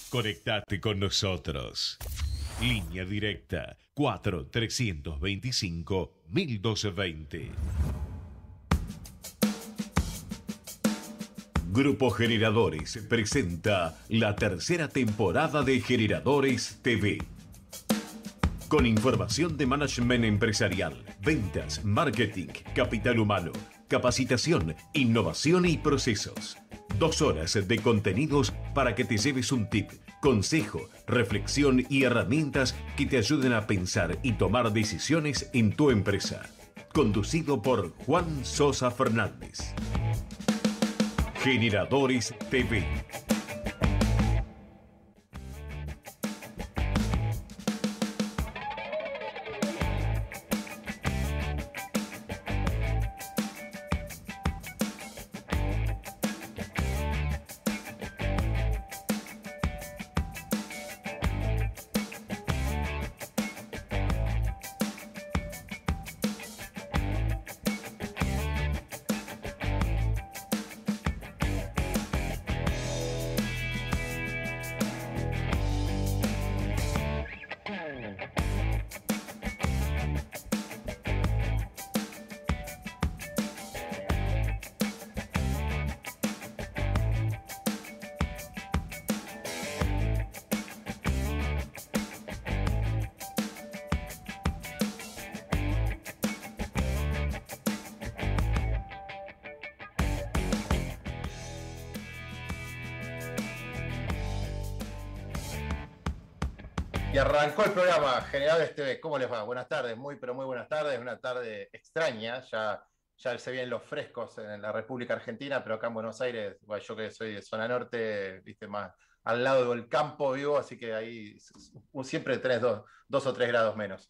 Conectate con nosotros. Línea directa 4-325-1220. Grupo Generadores presenta la tercera temporada de Generadores TV. Con información de management empresarial, ventas, marketing, capital humano, capacitación, innovación y procesos. 2 horas de contenidos para que te lleves un tip, consejo, reflexión y herramientas que te ayuden a pensar y tomar decisiones en tu empresa. Conducido por Juan Sosa Fernández. Generadores TV. Y arrancó el programa Generadores TV. ¿Cómo les va? Buenas tardes, muy pero muy buenas tardes. Una tarde extraña, ya se vienen los frescos en la República Argentina, pero acá en Buenos Aires, bueno, yo que soy de zona norte, viste, más al lado del campo vivo, así que ahí siempre tenés 2 o 3 grados menos.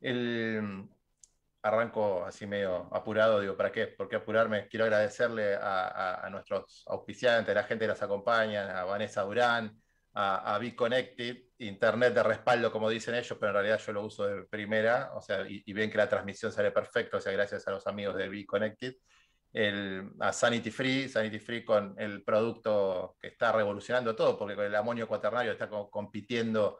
Arranco así medio apurado, digo, ¿para qué? ¿Por qué apurarme? Quiero agradecerle a nuestros auspiciantes, a la gente que nos acompaña, a Vanessa Durán, a Be Connected, internet de respaldo, como dicen ellos, pero en realidad yo lo uso de primera, o sea, y ven que la transmisión sale perfecto, o sea, gracias a los amigos de Be Connected. A Sanity Free con el producto que está revolucionando todo, porque con el amonio cuaternario está compitiendo,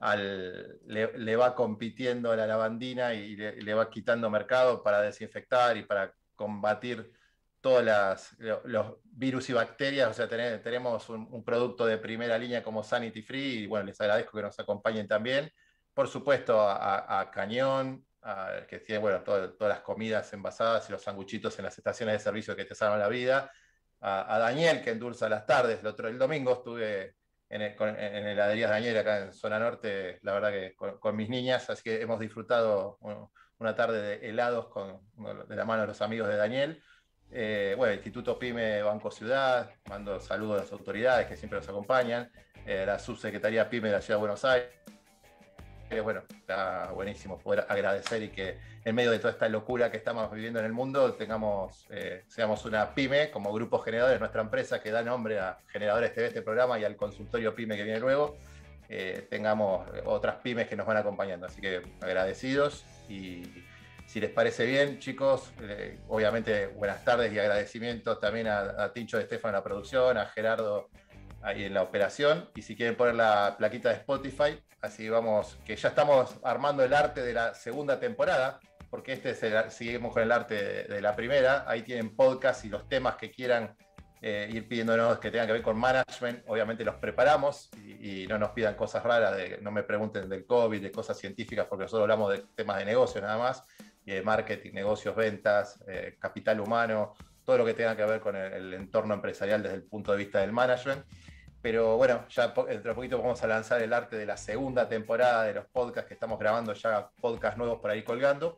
le va compitiendo a la lavandina y le va quitando mercado para desinfectar y para combatir todos los virus y bacterias. O sea, tenemos un producto de primera línea como Sanity Free, y bueno, les agradezco que nos acompañen también. Por supuesto, a Cañón, que tiene, bueno, todas las comidas envasadas y los sanguchitos en las estaciones de servicio que te salvan la vida. A Daniel, que endulza las tardes. El domingo estuve en heladerías Daniel, acá en zona norte, la verdad que con mis niñas, así que hemos disfrutado una tarde de helados de la mano de los amigos de Daniel. Bueno, Instituto PYME Banco Ciudad, mando saludos a las autoridades que siempre nos acompañan, la subsecretaría PYME de la Ciudad de Buenos Aires. Bueno, está buenísimo poder agradecer y que en medio de toda esta locura que estamos viviendo en el mundo seamos una PYME como Grupo Generadores, nuestra empresa que da nombre a Generadores TV, este programa, y al consultorio PYME que viene luego. Tengamos otras pymes que nos van acompañando, así que agradecidos. Y si les parece bien, chicos, obviamente buenas tardes y agradecimientos también a Tincho de Estefano en la producción, a Gerardo ahí en la operación, y si quieren poner la plaquita de Spotify, así vamos, que ya estamos armando el arte de la segunda temporada, porque seguimos con el arte de la primera. Ahí tienen podcast y los temas que quieran ir pidiéndonos que tengan que ver con management, obviamente los preparamos, y no nos pidan cosas raras, no me pregunten del COVID, de cosas científicas, porque nosotros hablamos de temas de negocio nada más, y de marketing, negocios, ventas, capital humano, todo lo que tenga que ver con el entorno empresarial desde el punto de vista del management. Pero bueno, ya dentro de poquito vamos a lanzar el arte de la segunda temporada de los podcasts, que estamos grabando ya podcasts nuevos por ahí colgando.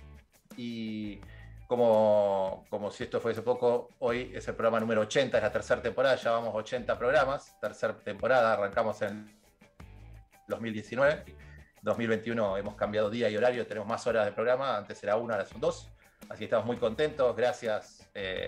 Y como si esto fuese poco, hoy es el programa número 80, es la tercera temporada, ya vamos 80 programas, tercera temporada, arrancamos en 2019. 2021 hemos cambiado día y horario, tenemos más horas de programa, antes era 1, ahora son 2. Así que estamos muy contentos, gracias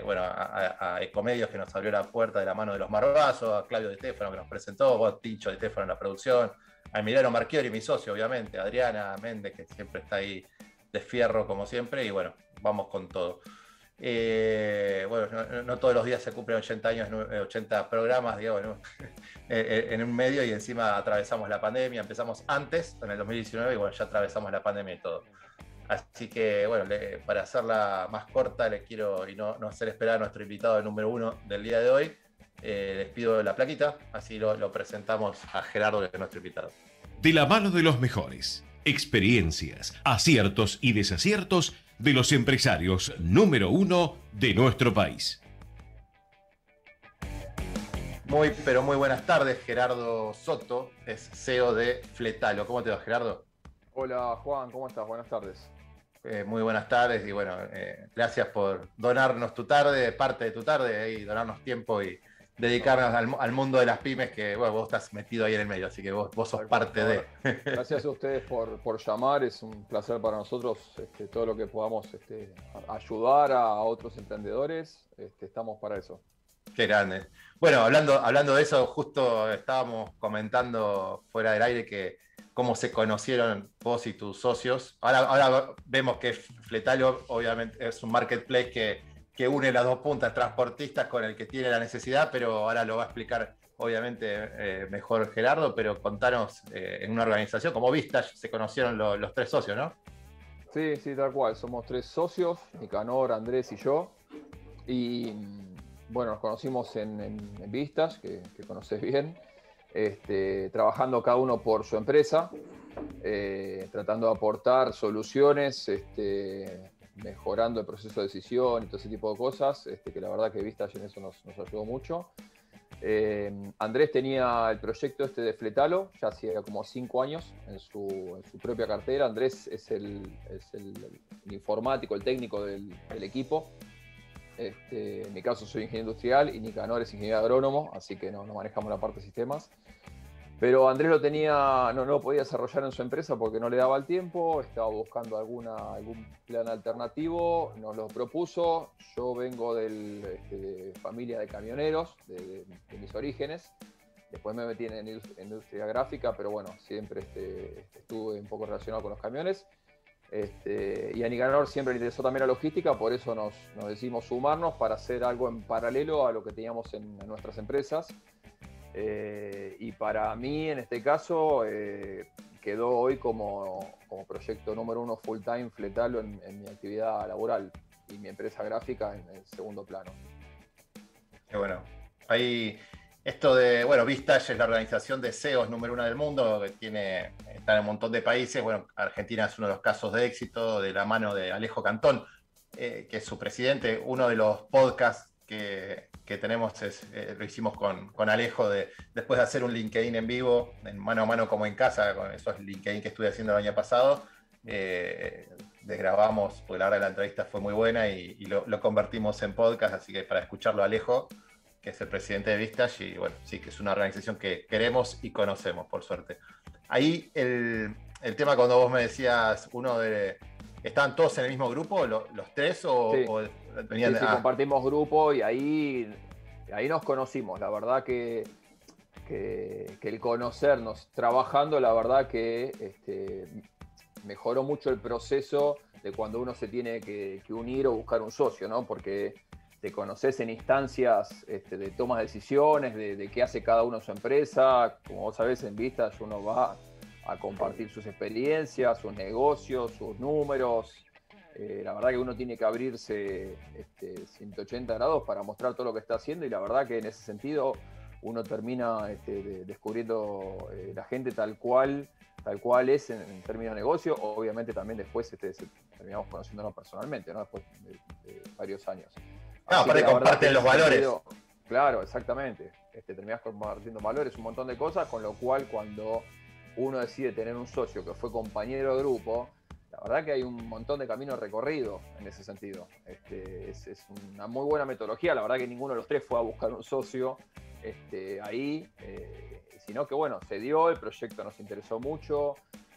a Ecomedios, que nos abrió la puerta de la mano de los Marbazos, a Claudio de Stefano, que nos presentó, vos, Tincho de Stefano en la producción, a Emiliano Marchiori, mi socio, obviamente, a Adriana Méndez, que siempre está ahí de fierro como siempre, y bueno, vamos con todo. Bueno, no todos los días se cumplen 80 años, 80 programas, digamos, ¿no? En un medio, y encima atravesamos la pandemia. Empezamos antes, en el 2019, y bueno, ya atravesamos la pandemia y todo. Así que, bueno, para hacerla más corta, les quiero, y no hacer esperar a nuestro invitado número 1 del día de hoy, les pido la plaquita, así lo presentamos a Gerardo, que es nuestro invitado. De la mano de los mejores, experiencias, aciertos y desaciertos de los empresarios número 1 de nuestro país. Muy, pero muy buenas tardes, Gerardo Soto, es CEO de Fletalo. ¿Cómo te va, Gerardo? Hola Juan, ¿cómo estás? Buenas tardes. Muy buenas tardes, y bueno, gracias por donarnos tu tarde, parte de tu tarde, y donarnos tiempo y dedicarnos al mundo de las pymes, que bueno, vos estás metido ahí en el medio, así que vos sos parte de. Gracias a ustedes por llamar, es un placer para nosotros, todo lo que podamos ayudar a otros emprendedores, estamos para eso. Qué grande. Bueno, hablando de eso, justo estábamos comentando fuera del aire que cómo se conocieron vos y tus socios. Ahora vemos que Fletalo obviamente es un marketplace que une las dos puntas, transportistas con el que tiene la necesidad, pero ahora lo va a explicar obviamente mejor Gerardo. Pero contanos, en una organización como Vistage se conocieron los tres socios, ¿no? Sí, tal cual, somos tres socios, Nicanor, Andrés y yo, y bueno, nos conocimos en Vistage, que conoces bien, trabajando cada uno por su empresa, tratando de aportar soluciones, mejorando el proceso de decisión y todo ese tipo de cosas, que la verdad que Vistage en eso nos ayudó mucho. Andrés tenía el proyecto de Fletalo, ya hacía como 5 años en su propia cartera. Andrés es el informático, el técnico del equipo. En mi caso soy ingeniero industrial y Nicanor es ingeniero agrónomo, así que no manejamos la parte de sistemas. Pero Andrés no lo podía desarrollar en su empresa porque no le daba el tiempo, estaba buscando algún plan alternativo, nos lo propuso. Yo vengo de familia de camioneros, de mis orígenes. Después me metí en industria gráfica, pero bueno, siempre estuve un poco relacionado con los camiones. Y a Nicanor siempre le interesó también la logística, por eso nos decidimos sumarnos para hacer algo en paralelo a lo que teníamos en nuestras empresas. Y para mí, en este caso, quedó hoy como proyecto número 1 full time Fletalo en mi actividad laboral, y mi empresa gráfica en el segundo plano. Qué bueno. Ahí, esto de, bueno, Vistage es la organización de CEOs número 1 del mundo, que está en un montón de países. Bueno, Argentina es uno de los casos de éxito, de la mano de Alejo Cantón, que es su presidente. Uno de los podcasts que tenemos lo hicimos con Alejo, después de hacer un LinkedIn en vivo, en mano a mano como en casa, con esos LinkedIn que estuve haciendo el año pasado. Desgrabamos, porque la verdad la entrevista fue muy buena, y lo convertimos en podcast, así que para escucharlo Alejo, que es el presidente de Vistage, y bueno, sí, que es una organización que queremos y conocemos, por suerte. Ahí el tema, cuando vos me decías, ¿estaban todos en el mismo grupo, los tres, Sí. o venían Sí, compartimos grupo y ahí nos conocimos. La verdad que el conocernos trabajando, la verdad que mejoró mucho el proceso de cuando uno se tiene que unir o buscar un socio, ¿no? Porque te conoces en instancias de toma de decisiones, de qué hace cada uno en su empresa. Como vos sabés, en Vistage uno va a compartir sus experiencias, sus negocios, sus números. La verdad que uno tiene que abrirse 180 grados para mostrar todo lo que está haciendo, y la verdad que en ese sentido uno termina descubriendo la gente tal cual es en términos de negocio. Obviamente también después terminamos conociéndonos personalmente, ¿no? Después de varios años. Aparte comparten los valores. Claro, exactamente. Terminás compartiendo valores, un montón de cosas, con lo cual cuando uno decide tener un socio que fue compañero de grupo, la verdad que hay un montón de camino recorrido en ese sentido. Es una muy buena metodología. La verdad que ninguno de los tres fue a buscar un socio ahí, sino que bueno, se dio, el proyecto nos interesó mucho,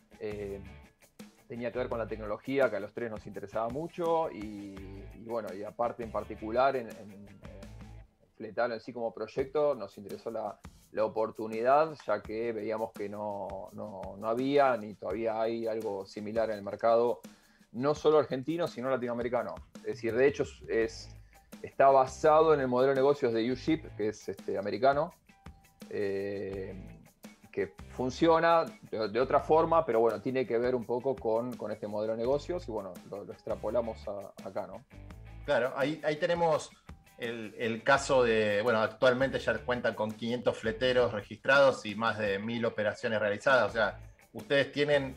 tenía que ver con la tecnología, que a los tres nos interesaba mucho, y bueno, y aparte en particular en Fletalo en sí como proyecto nos interesó la oportunidad, ya que veíamos que no había, ni todavía hay algo similar en el mercado no solo argentino, sino latinoamericano. Es decir, de hecho está basado en el modelo de negocios de uShip, que es americano, que funciona de otra forma, pero bueno, tiene que ver un poco con este modelo de negocios y bueno, lo extrapolamos acá, ¿no? Claro, ahí tenemos el caso de, bueno, actualmente ya cuentan con 500 fleteros registrados y más de 1000 operaciones realizadas. O sea, ustedes tienen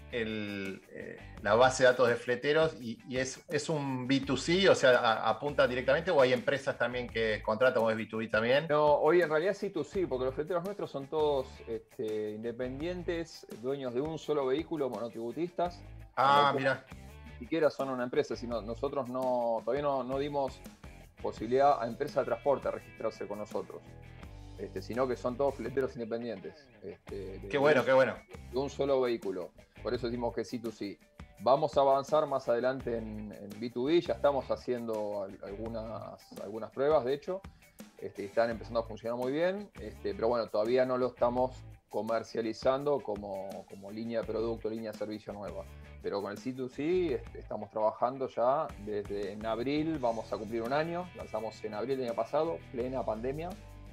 la base de datos de fleteros y es un B2C, o sea, apuntan directamente, o hay empresas también que contratan o es B2B también. No, hoy en realidad sí, tú sí, porque los fleteros nuestros son todos independientes, dueños de un solo vehículo, monotributistas. Ah, mira. Ni siquiera son una empresa, sino nosotros todavía no dimos posibilidad a empresas de transporte a registrarse con nosotros, sino que son todos fleteros independientes. Qué bueno, qué bueno. De un solo vehículo. Por eso decimos que C2C. Vamos a avanzar más adelante en B2B, ya estamos haciendo algunas pruebas, de hecho, están empezando a funcionar muy bien, pero bueno, todavía no lo estamos comercializando como línea de producto, línea de servicio nueva. Pero con el C2C estamos trabajando ya desde en abril, vamos a cumplir un año, lanzamos en abril del año pasado, plena pandemia.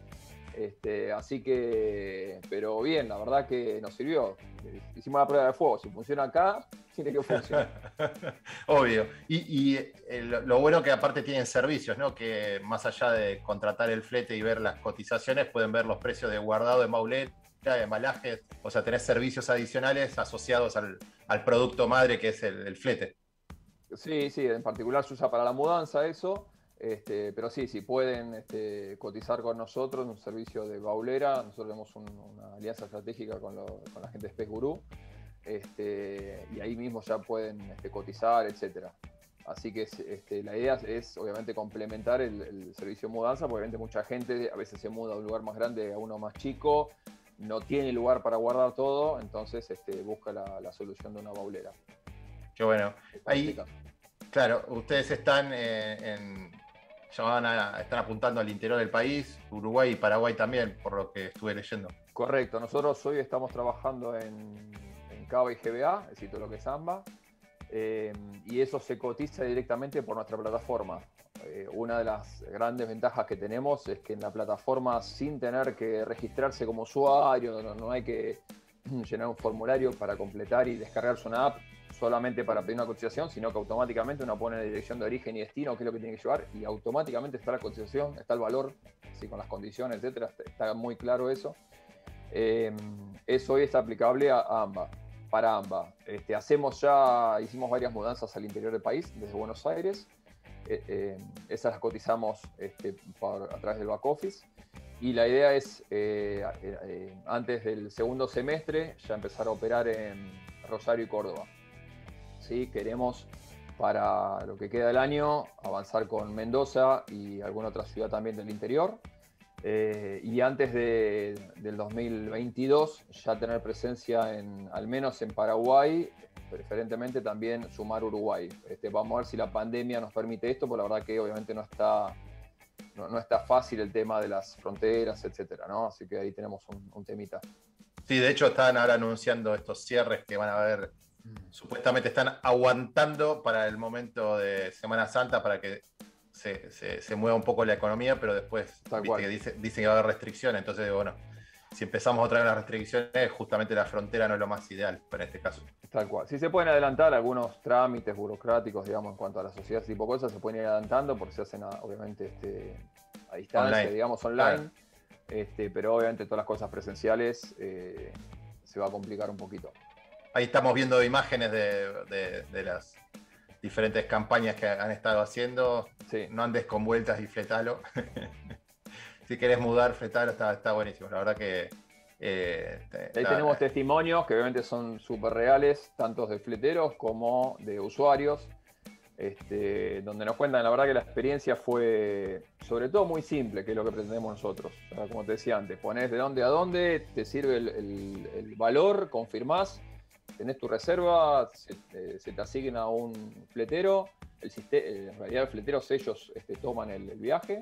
Así que, pero bien, la verdad que nos sirvió. Hicimos la prueba de fuego, si funciona acá, tiene que funcionar. Obvio. Y lo bueno que aparte tienen servicios, ¿no? Que más allá de contratar el flete y ver las cotizaciones, pueden ver los precios de guardado de mauleta, de embalajes, o sea, tenés servicios adicionales asociados al producto madre que es el flete. Sí, en particular se usa para la mudanza eso, pero sí, pueden cotizar con nosotros en un servicio de baulera. Nosotros tenemos una alianza estratégica con la gente de Space Guru, y ahí mismo ya pueden cotizar, etcétera. Así que la idea es obviamente complementar el servicio de mudanza, porque obviamente mucha gente a veces se muda a un lugar más grande a uno más chico, no tiene lugar para guardar todo, entonces busca la solución de una baulera. Qué bueno. Ahí, claro, ustedes están están apuntando al interior del país, Uruguay y Paraguay también, por lo que estuve leyendo. Correcto, nosotros hoy estamos trabajando en Cava y GBA, es decir, todo lo que es AMBA, y eso se cotiza directamente por nuestra plataforma. Una de las grandes ventajas que tenemos es que en la plataforma, sin tener que registrarse como usuario, no hay que llenar un formulario para completar y descargarse una app solamente para pedir una cotización, sino que automáticamente uno pone la dirección de origen y destino, qué es lo que tiene que llevar, y automáticamente está la cotización, está el valor, así con las condiciones, etcétera, está muy claro eso. Eso hoy está aplicable a AMBA. Para AMBA, hicimos varias mudanzas al interior del país, desde Buenos Aires. Esas las cotizamos a través del back office, y la idea es antes del segundo semestre ya empezar a operar en Rosario y Córdoba. ¿Sí? Queremos para lo que queda del año avanzar con Mendoza y alguna otra ciudad también del interior, y antes del 2022 ya tener presencia al menos en Paraguay, preferentemente también sumar Uruguay. Vamos a ver si la pandemia nos permite esto, porque la verdad que obviamente no está fácil el tema de las fronteras, etcétera, ¿no? Así que ahí tenemos un temita. Sí, de hecho están ahora anunciando estos cierres que van a haber, supuestamente están aguantando para el momento de Semana Santa para que se mueva un poco la economía, pero después que dicen que va a haber restricciones. Entonces, bueno, si empezamos otra vez las restricciones, justamente la frontera no es lo más ideal para este caso. Tal cual. Si se pueden adelantar algunos trámites burocráticos, digamos, en cuanto a la sociedad, ese tipo de cosas, se pueden ir adelantando porque se hacen obviamente a distancia, online. Digamos, online. Claro. Pero obviamente todas las cosas presenciales se va a complicar un poquito. Ahí estamos viendo imágenes de las diferentes campañas que han estado haciendo. Sí. No andes con vueltas y fletalo. Si querés mudar, fletalo, está buenísimo. La verdad que... Ahí tenemos testimonios que obviamente son súper reales, tanto de fleteros como de usuarios, donde nos cuentan, la verdad que la experiencia fue sobre todo muy simple, que es lo que pretendemos nosotros. O sea, como te decía antes, ponés de dónde a dónde, te sirve el valor, confirmás, tenés tu reserva, se te asigna un fletero, en realidad los fleteros ellos toman el viaje,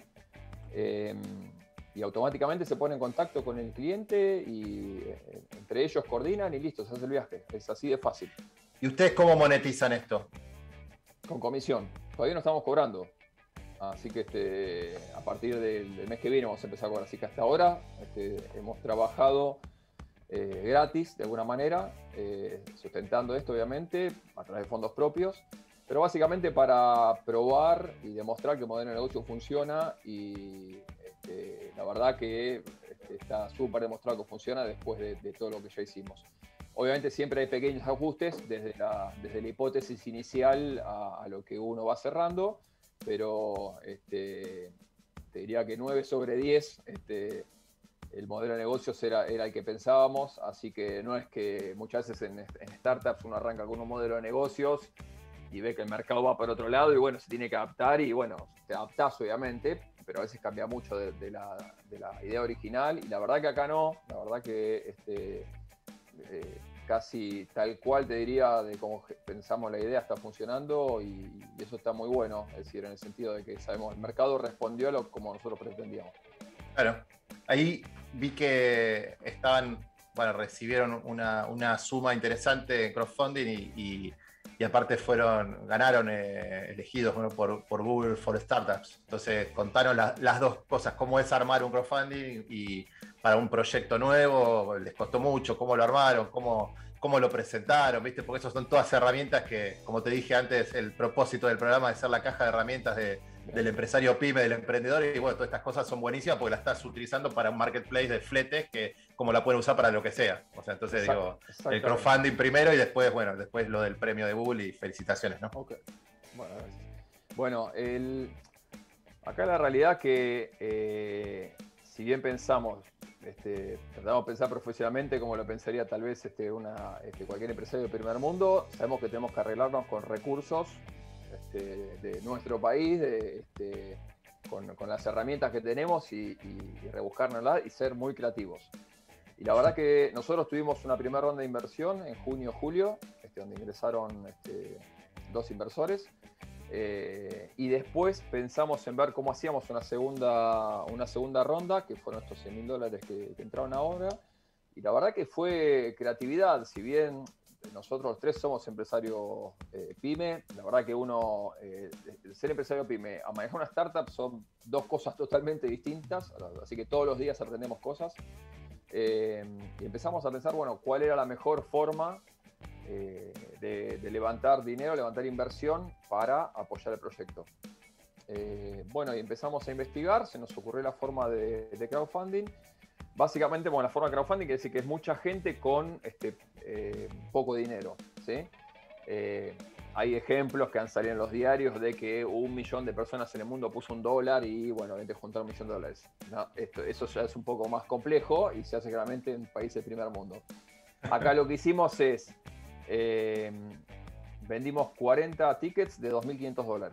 y automáticamente se pone en contacto con el cliente y entre ellos coordinan y listo, se hace el viaje. Es así de fácil. ¿Y ustedes cómo monetizan esto? Con comisión. Todavía no estamos cobrando. Así que a partir del mes que viene vamos a empezar a cobrar. Así que hasta ahora hemos trabajado gratis de alguna manera, sustentando esto obviamente a través de fondos propios, pero básicamente para probar y demostrar que el modelo de negocio funciona y la verdad que está súper demostrado que funciona después de todo lo que ya hicimos. Obviamente siempre hay pequeños ajustes desde la hipótesis inicial a lo que uno va cerrando, pero te diría que 9 sobre 10 el modelo de negocios era el que pensábamos, así que no es que muchas veces en startups uno arranca con un modelo de negocios y ve que el mercado va por otro lado y bueno, se tiene que adaptar y bueno, te adaptás obviamente, pero a veces cambia mucho de la idea original y la verdad que acá no, la verdad que casi tal cual te diría de cómo pensamos la idea está funcionando y eso está muy bueno, es decir, en el sentido de que sabemos el mercado respondió a lo como nosotros pretendíamos. Claro, ahí vi que recibieron una suma interesante en crowdfunding y aparte ganaron elegidos por Google for Startups. Entonces contaron las dos cosas, cómo es armar un crowdfunding y para un proyecto nuevo, les costó mucho, cómo lo armaron, cómo lo presentaron, ¿viste? Porque esas son todas herramientas que, como te dije antes, el propósito del programa es ser la caja de herramientas del empresario pyme, del emprendedor, y bueno, todas estas cosas son buenísimas porque las estás utilizando para un marketplace de fletes que como la pueden usar para lo que sea. O sea, entonces el crowdfunding primero y después lo del premio de Google y felicitaciones, ¿no? Okay. Bueno, gracias. Bueno, acá la realidad que si bien pensamos, tratamos de pensar profesionalmente como lo pensaría tal vez cualquier empresario del primer mundo, sabemos que tenemos que arreglarnos con recursos de nuestro país, con las herramientas que tenemos y rebuscárnoslas y ser muy creativos. Y la verdad que nosotros tuvimos una primera ronda de inversión en junio, julio, donde ingresaron 2 inversores. Y después pensamos en ver cómo hacíamos una segunda ronda, que fueron estos $100.000 que entraron ahora. Y la verdad que fue creatividad, si bien nosotros los 3 somos empresarios pyme, la verdad que ser empresario pyme a manejar una startup son 2 cosas totalmente distintas, así que todos los días aprendemos cosas. Y empezamos a pensar, bueno, cuál era la mejor forma de levantar dinero, levantar inversión para apoyar el proyecto. Bueno, y empezamos a investigar, se nos ocurrió la forma de crowdfunding. Básicamente, bueno, la forma de crowdfunding quiere decir que es mucha gente con poco dinero, ¿sí? Hay ejemplos que han salido en los diarios de que 1 millón de personas en el mundo puso $1 y, bueno, obviamente juntar $1 millón. No, eso ya es un poco más complejo y se hace claramente en países del primer mundo. Acá lo que hicimos es, vendimos 40 tickets de $2.500,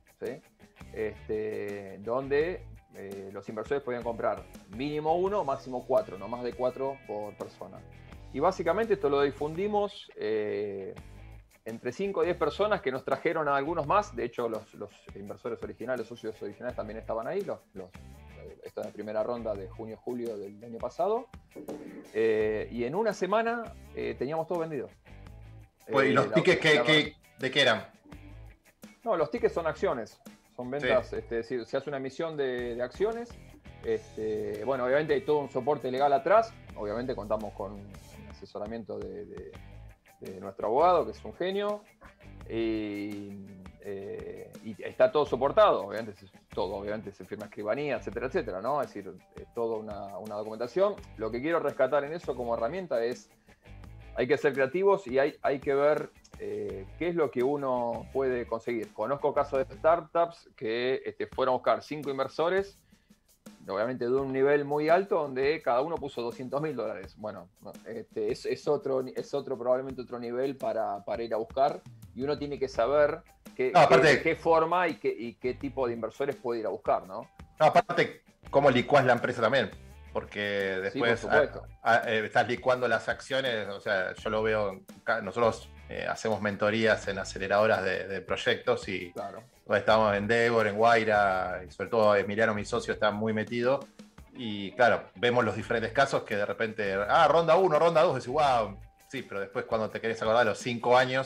¿sí? Donde los inversores podían comprar mínimo 1, máximo 4, no más de 4 por persona. Y básicamente esto lo difundimos entre 5 y 10 personas que nos trajeron a algunos más. De hecho, los inversores originales, los socios originales también estaban ahí. Esta es la primera ronda de junio-julio del año pasado. Y en una semana teníamos todo vendido. Pues, ¿y los tickets de qué eran? No, los tickets son acciones. Son ventas, sí. Es decir, se hace una emisión de acciones. Bueno, obviamente hay todo un soporte legal atrás. Obviamente contamos con un asesoramiento de nuestro abogado, que es un genio. Y está todo soportado. Obviamente se firma escribanía, etcétera, etcétera, ¿no? Es decir, es toda una documentación. Lo que quiero rescatar en eso como herramienta es: hay que ser creativos y hay que ver qué es lo que uno puede conseguir. Conozco casos de startups que fueron a buscar 5 inversores, obviamente de un nivel muy alto, donde cada uno puso $200.000. Bueno, es probablemente otro nivel para ir a buscar, y uno tiene que saber qué forma y qué tipo de inversores puede ir a buscar, ¿no? No, aparte, cómo licuás la empresa también. Porque después sí, estás licuando las acciones. O sea, yo lo veo, nosotros hacemos mentorías en aceleradoras de proyectos y claro. Estamos en Endeavor, en Guaira, y sobre todo Emiliano, mi socio, está muy metido. Y claro, vemos los diferentes casos que de repente, ronda 1, ronda 2, decís, wow, sí, pero después cuando te querés acordar de los 5 años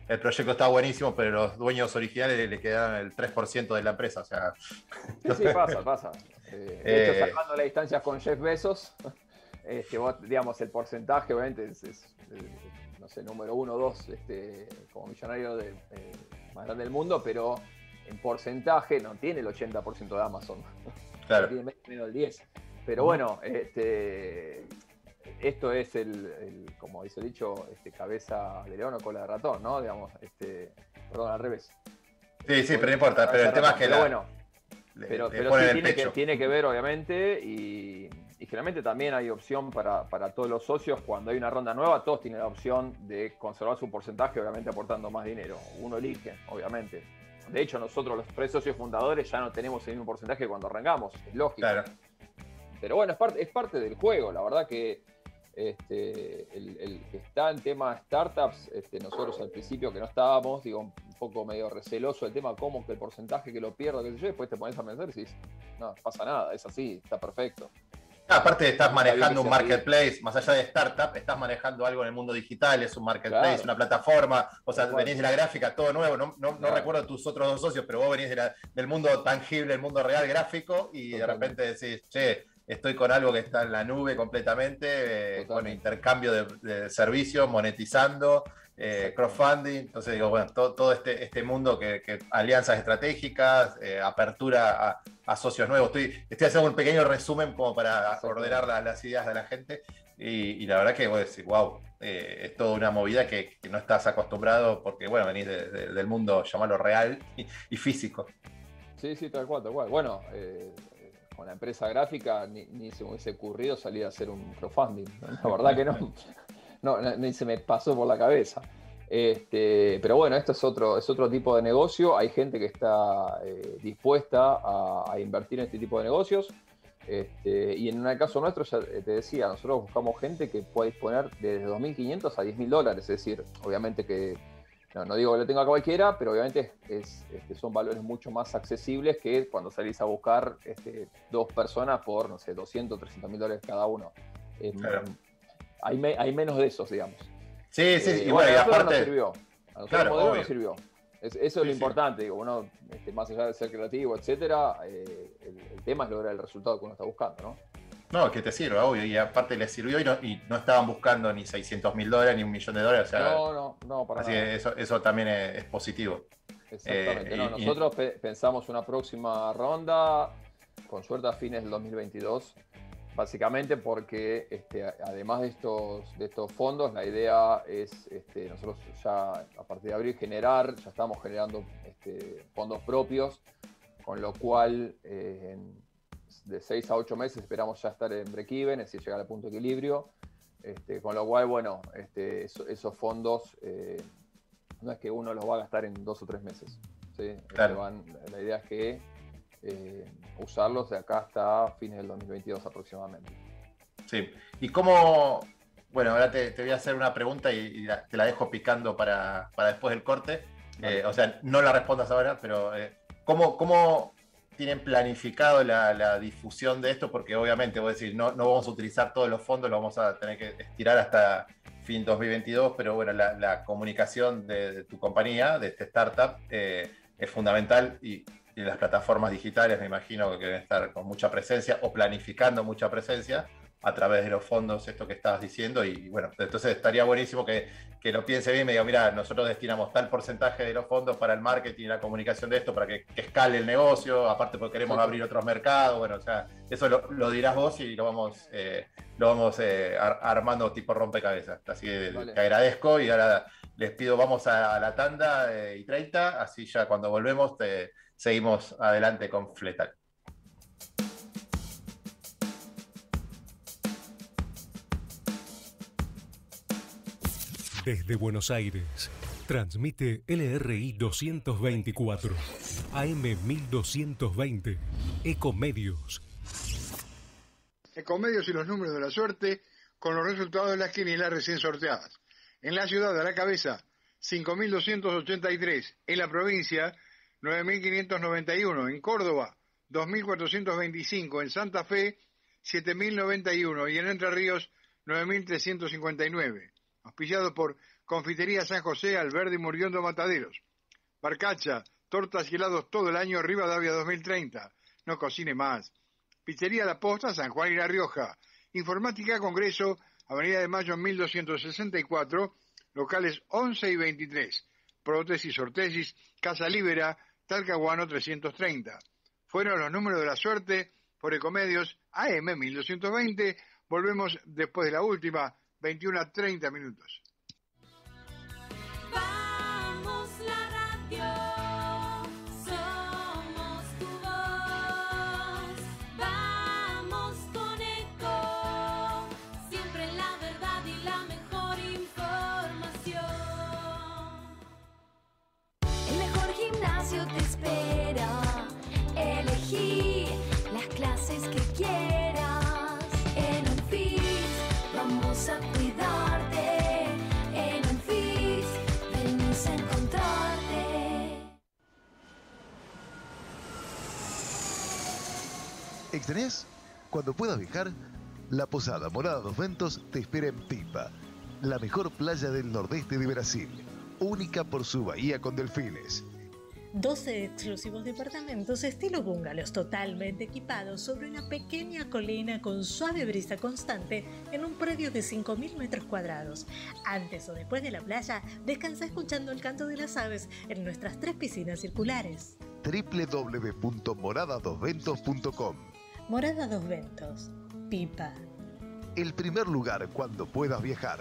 el proyecto está buenísimo, pero los dueños originales le quedaron el 3% de la empresa. O sea, sí, pasa. De hecho, salvando la distancia con Jeff Bezos, vos, digamos, el porcentaje obviamente es no sé, número 1 o 2 como millonario más grande del mundo, pero en porcentaje no tiene el 80% de Amazon. claro. Tiene menos del 10%. Pero bueno, esto es como dice el dicho, cabeza de león o cola de ratón, ¿no? Digamos, perdón, al revés. Sí, pero no importa. Pero el tema es que pero sí tiene que ver, obviamente, y generalmente también hay opción para todos los socios. Cuando hay una ronda nueva, todos tienen la opción de conservar su porcentaje, obviamente aportando más dinero. Uno elige, obviamente. De hecho, nosotros los 3 socios fundadores ya no tenemos el mismo porcentaje que cuando arrancamos, es lógico. Claro. Pero bueno, es parte del juego. La verdad que el que está en tema startups, nosotros al principio que no estábamos, digo, un poco medio receloso el tema, cómo que el porcentaje que lo pierdo, qué sé yo, después te pones a pensar y dices, no pasa nada, es así, está perfecto. Aparte estás manejando un marketplace, más allá de startup, estás manejando algo en el mundo digital, es un marketplace, claro, una plataforma, o sea, venís de la gráfica, todo nuevo, no recuerdo tus otros 2 socios, pero vos venís del mundo tangible, el mundo real, gráfico, y de repente decís, che, estoy con algo que está en la nube completamente, con intercambio de servicios, monetizando, crowdfunding. Entonces digo, bueno, todo este mundo que alianzas estratégicas, apertura a socios nuevos. Estoy haciendo un pequeño resumen como para ordenar las ideas de la gente, y la verdad que voy a decir, wow, es toda una movida que no estás acostumbrado porque, bueno, venís del mundo, llamarlo real y físico. Sí, tal cual. Bueno, con la empresa gráfica ni se me hubiese ocurrido salir a hacer un crowdfunding. La verdad que no, ni se me pasó por la cabeza. Pero bueno, esto es otro tipo de negocio. Hay gente que está dispuesta a invertir en este tipo de negocios. Y en el caso nuestro, ya te decía, nosotros buscamos gente que pueda disponer desde $2.500 a $10.000. Es decir, obviamente que no digo que lo tenga cualquiera, pero obviamente son valores mucho más accesibles que cuando salís a buscar 2 personas por, no sé, $200, $300.000 cada uno. Claro. Hay menos de esos, digamos. Sí, y bueno, y aparte... nos sirvió. A nosotros el modelo nos sirvió. Eso es lo importante, digo, uno, más allá de ser creativo, etcétera, el tema es lograr el resultado que uno está buscando, ¿no? No, que te sirva, obvio, y aparte les sirvió y no estaban buscando ni $600.000 ni $1.000.000, o sea... No, para así nada. Que eso también es positivo. Exactamente, nosotros pensamos una próxima ronda, con suerte a fines del 2022, básicamente porque además de estos fondos, la idea es nosotros ya a partir de abril ya estamos generando fondos propios, con lo cual de 6 a 8 meses esperamos ya estar en break-even, es decir, llegar al punto de equilibrio, con lo cual, bueno, esos fondos no es que uno los va a gastar en 2 o 3 meses, ¿sí? Claro. La idea es que usarlos de acá hasta fines del 2022 aproximadamente. Sí, y cómo, bueno, ahora te voy a hacer una pregunta y te la dejo picando para después del corte, o sea, no la respondas ahora, pero ¿cómo tienen planificado la difusión de esto? Porque obviamente, vos decís, no vamos a utilizar todos los fondos, lo vamos a tener que estirar hasta fin 2022, pero bueno, la comunicación de tu compañía, de este startup, es fundamental, y las plataformas digitales me imagino que deben estar con mucha presencia o planificando mucha presencia a través de los fondos, esto que estabas diciendo, y bueno, entonces estaría buenísimo que lo piense bien y me diga, mira, nosotros destinamos tal porcentaje de los fondos para el marketing y la comunicación de esto, para que escale el negocio, aparte porque queremos abrir otros mercados, bueno, o sea, eso lo dirás vos y lo vamos armando tipo rompecabezas. Así que vale. Te agradezco y ahora les pido, vamos a la tanda y 30, así ya cuando volvemos seguimos adelante con Fletal. Desde Buenos Aires, transmite LRI 224, AM 1220, Ecomedios. Ecomedios y los números de la suerte con los resultados de las quinielas recién sorteadas. En la ciudad de La Cabeza, 5.283. En la provincia, 9.591. En Córdoba, 2.425. En Santa Fe, 7.091. Y en Entre Ríos, 9.359. auspiciado por Confitería San José, Alberdi y Muriondo Mataderos. Barcacha, tortas y helados todo el año, Rivadavia 2030. No cocine más. Pizzería La Posta, San Juan y La Rioja. Informática Congreso, Avenida de Mayo 1264, locales 11 y 23. Prótesis, ortesis, Casa Libera, Talcahuano 330. Fueron los números de la suerte por Ecomedios AM 1220. Volvemos después de la última, 21:30 minutos. Vamos la radio, somos tu voz. Vamos con Eco, siempre la verdad y la mejor información. El mejor gimnasio te espera. Elegí las clases que quieras. En Unfit vamos a cuidarte. En Unfit venimos a encontrarte. ¿Extrañas? Cuando puedas viajar, la Posada Morada dos Ventos te espera en Pipa, la mejor playa del nordeste de Brasil, única por su bahía con delfines. 12 exclusivos departamentos estilo bungalows totalmente equipados sobre una pequeña colina con suave brisa constante en un predio de 5.000 metros cuadrados. Antes o después de la playa, descansa escuchando el canto de las aves en nuestras 3 piscinas circulares. www.moradadosventos.com. Morada Dos Ventos, Pipa. El primer lugar cuando puedas viajar.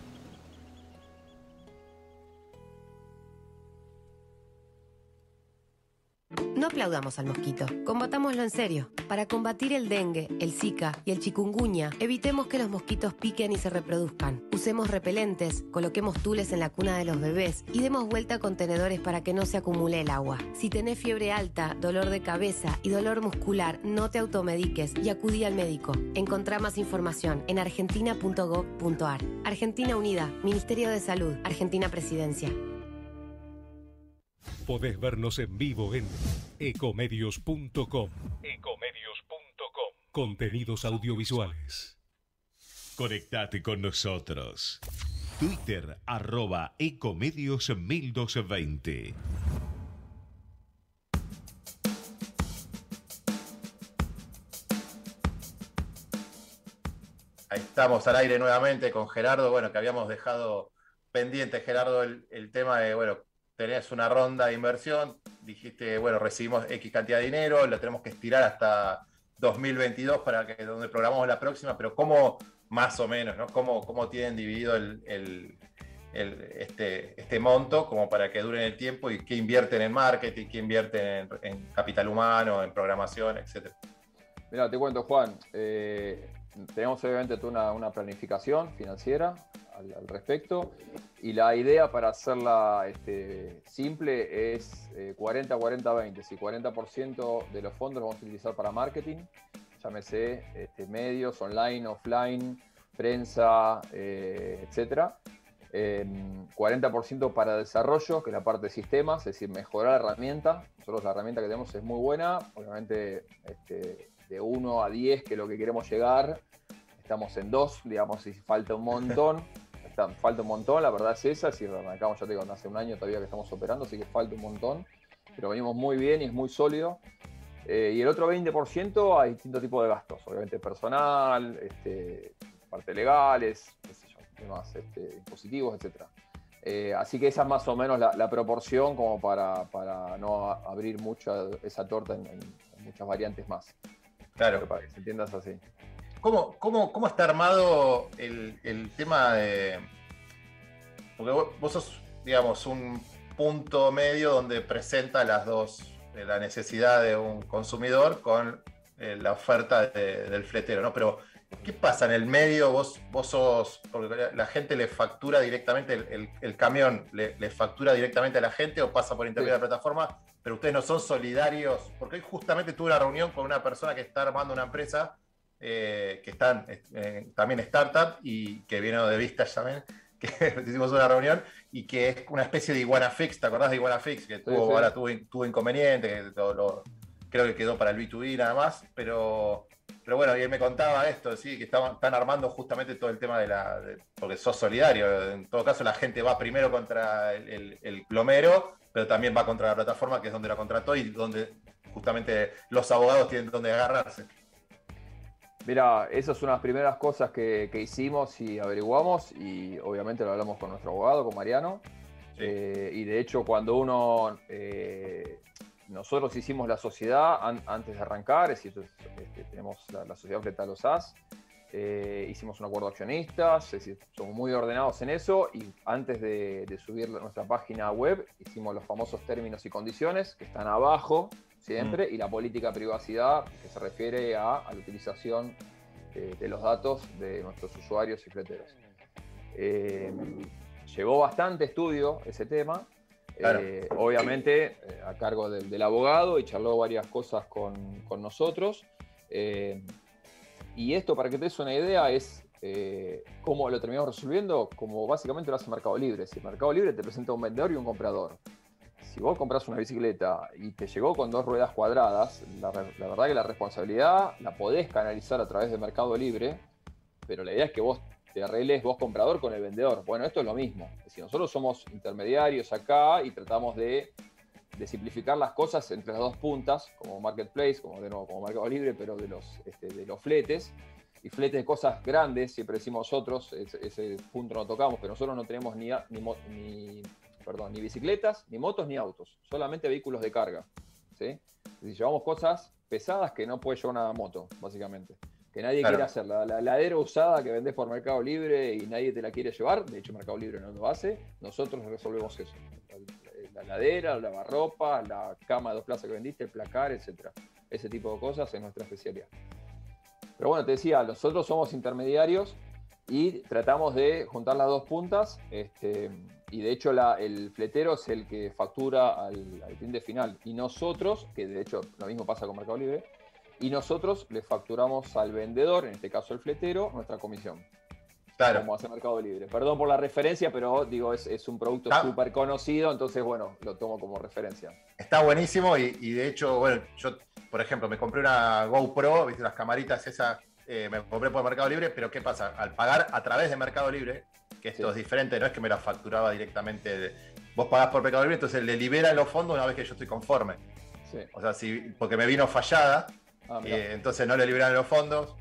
No aplaudamos al mosquito, combatámoslo en serio. Para combatir el dengue, el zika y el chikungunya, evitemos que los mosquitos piquen y se reproduzcan. Usemos repelentes, coloquemos tules en la cuna de los bebés y demos vuelta a contenedores para que no se acumule el agua. Si tenés fiebre alta, dolor de cabeza y dolor muscular, no te automediques y acudí al médico. Encontrá más información en argentina.gov.ar. Argentina Unida, Ministerio de Salud, Argentina Presidencia. Podés vernos en vivo en ecomedios.com. Contenidos audiovisuales. Conectate con nosotros. Twitter @ecomedios1220. Ahí estamos al aire nuevamente con Gerardo. Bueno, que habíamos dejado pendiente, Gerardo, el tema de, bueno, tenés una ronda de inversión, dijiste, bueno, recibimos X cantidad de dinero, la tenemos que estirar hasta 2022 para que donde programamos la próxima, pero ¿cómo, más o menos, ¿no? ¿Cómo tienen dividido este monto como para que dure en el tiempo y qué invierten en marketing, qué invierten en capital humano, en programación, etcétera? Mira, te cuento, Juan, tenemos obviamente toda una planificación financiera al respecto, y la idea para hacerla simple es 40-40-20. Si 40% de los fondos los vamos a utilizar para marketing, llámese medios, online, offline, prensa, etcétera. 40% para desarrollo, que es la parte de sistemas, es decir, mejorar la herramienta. Nosotros la herramienta que tenemos es muy buena, obviamente de 1 a 10, que es lo que queremos llegar, estamos en 2, digamos, si falta un montón. Falta un montón, la verdad es esa, si arrancamos, ya te digo, hace un año todavía que estamos operando, así que falta un montón, pero venimos muy bien y es muy sólido. Y el otro 20% hay distintos tipos de gastos, obviamente personal, parte legales, qué sé yo, temas impositivos, etc. Así que esa es más o menos la proporción como para no abrir mucha esa torta en muchas variantes más. Claro. Pero para que se entiendas así. ¿Cómo está armado el tema de...? Porque vos sos, digamos, un punto medio donde presenta las dos, la necesidad de un consumidor con la oferta del fletero, ¿no? Pero, ¿qué pasa en el medio? Vos sos... Porque la gente le factura directamente, el camión le factura directamente a la gente o pasa por intermedio de la plataforma, pero ustedes no son solidarios. Porque hoy justamente tuve una reunión con una persona que está armando una empresa que están también startup y que vino de Vistas también, que hicimos una reunión y que es una especie de Iguana Fix. ¿Te acordás de Iguana Fix? Que ahora tuvo inconveniente, que creo que quedó para el B2B nada más, pero bueno, y él me contaba esto, ¿sí? Que están armando justamente todo el tema porque sos solidario. En todo caso, la gente va primero contra el plomero, pero también va contra la plataforma, que es donde la contrató y donde justamente los abogados tienen donde agarrarse. Mira, esas son las primeras cosas que hicimos y averiguamos, y obviamente lo hablamos con nuestro abogado, con Mariano. Sí. Y de hecho, cuando nosotros hicimos la sociedad antes de arrancar, es decir, tenemos la sociedad Fleta Los As, hicimos un acuerdo de accionistas, es decir, somos muy ordenados en eso, y antes de subir nuestra página web hicimos los famosos términos y condiciones que están abajo siempre, y la política de privacidad, que se refiere a la utilización de los datos de nuestros usuarios y fleteros. Llevó bastante estudio ese tema, Claro. obviamente a cargo del abogado, y charló varias cosas con nosotros. Y esto, para que te des una idea, es cómo lo terminamos resolviendo, como básicamente lo hace Mercado Libre. Si Mercado Libre te presenta un vendedor y un comprador, si vos compras una bicicleta y te llegó con 2 ruedas cuadradas, la verdad que la responsabilidad la podés canalizar a través de Mercado Libre, pero la idea es que vos te arregles vos comprador con el vendedor. Bueno, esto es lo mismo. Es decir, nosotros somos intermediarios acá y tratamos de simplificar las cosas entre las dos puntas, como Marketplace, como Mercado Libre, pero de los fletes. Y fletes de cosas grandes, siempre decimos nosotros, ese punto no tocamos, pero nosotros no tenemos ni bicicletas, ni motos, ni autos, solamente vehículos de carga, ¿sí? Es decir, llevamos cosas pesadas que no puede llevar una moto, básicamente. Que nadie quiere hacer. La heladera usada que vendés por Mercado Libre y nadie te la quiere llevar, de hecho Mercado Libre no lo hace, nosotros resolvemos eso. La heladera, la lavarropa, la cama de 2 plazas que vendiste, el placar, etc. Ese tipo de cosas es nuestra especialidad. Pero bueno, te decía, nosotros somos intermediarios y tratamos de juntar las dos puntas, y de hecho el fletero es el que factura al cliente final, y nosotros, que de hecho lo mismo pasa con Mercado Libre, y nosotros le facturamos al vendedor, en este caso el fletero, nuestra comisión. Claro. Como hace Mercado Libre. Perdón por la referencia, pero digo, es un producto súper conocido, entonces bueno, lo tomo como referencia. Está buenísimo y de hecho, bueno, yo, por ejemplo, me compré una GoPro, viste, las camaritas esas, me compré por Mercado Libre, pero ¿qué pasa? Al pagar a través de Mercado Libre, que esto es diferente, no es que me la facturaba directamente, vos pagás por Mercado Libre, entonces le liberan los fondos una vez que yo estoy conforme. Sí. O sea, porque me vino fallada, entonces no le liberaron los fondos,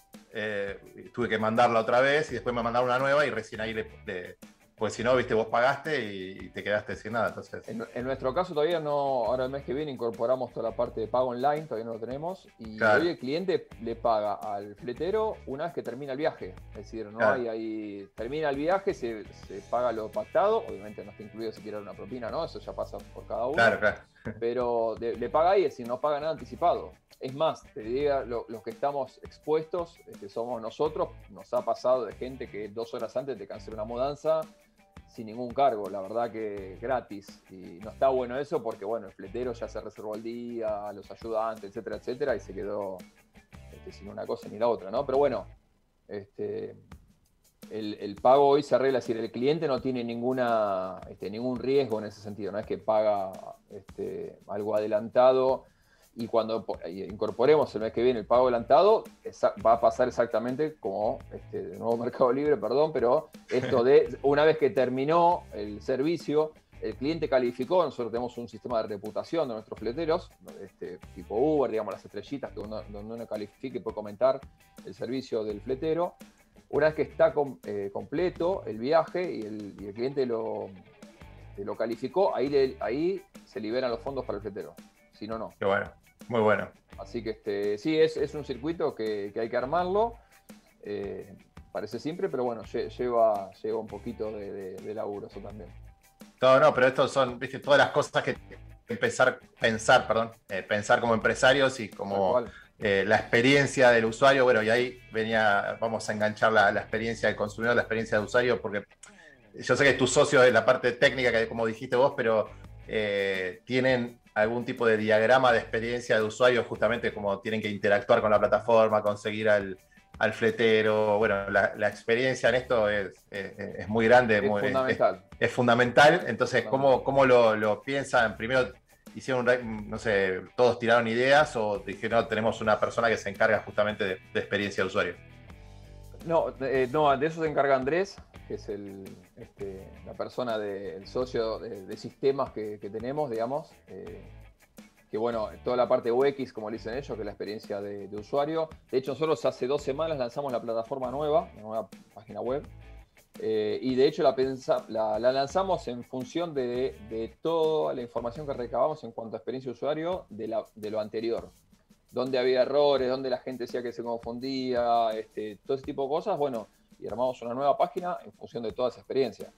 tuve que mandarla otra vez y después me mandaron una nueva y recién ahí pues si no, viste, vos pagaste y te quedaste sin nada. Entonces, en nuestro caso todavía no, ahora el mes que viene incorporamos toda la parte de pago online, todavía no lo tenemos, y hoy el cliente le paga al fletero una vez que termina el viaje, es decir, no hay termina el viaje, se paga lo pactado, obviamente no está incluido si quiere una propina, ¿no? Eso ya pasa por cada uno, pero le paga ahí, es decir, no paga nada anticipado. Es más, te diría, los que estamos expuestos, somos nosotros, nos ha pasado de gente que 2 horas antes te cancela una mudanza sin ningún cargo, la verdad que gratis, y no está bueno eso porque bueno, el fletero ya se reservó el día, los ayudantes, etcétera, etcétera, y se quedó sin una cosa ni la otra, ¿no? Pero bueno, el pago hoy se arregla, es decir, el cliente no tiene ningún riesgo en ese sentido, no es que paga algo adelantado y cuando incorporemos el mes que viene el pago adelantado va a pasar exactamente como de nuevo Mercado Libre, perdón, pero esto de una vez que terminó el servicio, el cliente calificó, nosotros tenemos un sistema de reputación de nuestros fleteros, tipo Uber, digamos las estrellitas, donde uno califique y puede comentar el servicio del fletero. Una vez que está completo el viaje y el cliente lo calificó, ahí se liberan los fondos para el fletero. Si no, no. Qué bueno, muy bueno. Así que sí, es un circuito que hay que armarlo. Parece simple, pero bueno, lleva un poquito de laburo eso también. No, pero estos son, viste, todas las cosas que pensar como empresarios y como la experiencia del usuario. Bueno, y ahí vamos a enganchar la experiencia del consumidor, la experiencia del usuario, porque yo sé que tu socio de la parte técnica, que como dijiste vos, pero tienen algún tipo de diagrama de experiencia de usuario, justamente como tienen que interactuar con la plataforma, conseguir al fletero. Bueno, la experiencia en esto es muy grande. Es fundamental. Es fundamental. Entonces, ¿cómo lo piensan? Primero, hicieron, no sé, todos tiraron ideas o dijeron, no, tenemos una persona que se encarga justamente de experiencia de usuario? No, no, de eso se encarga Andrés, que es la persona, el socio de sistemas que tenemos, digamos. Que bueno, toda la parte UX, como le dicen ellos, que es la experiencia de usuario. De hecho, nosotros hace 2 semanas lanzamos la plataforma nueva, la nueva página web. Y de hecho la lanzamos en función de toda la información que recabamos en cuanto a experiencia de usuario de lo anterior. Donde había errores, donde la gente decía que se confundía, todo ese tipo de cosas. Bueno, y armamos una nueva página en función de toda esa experiencia.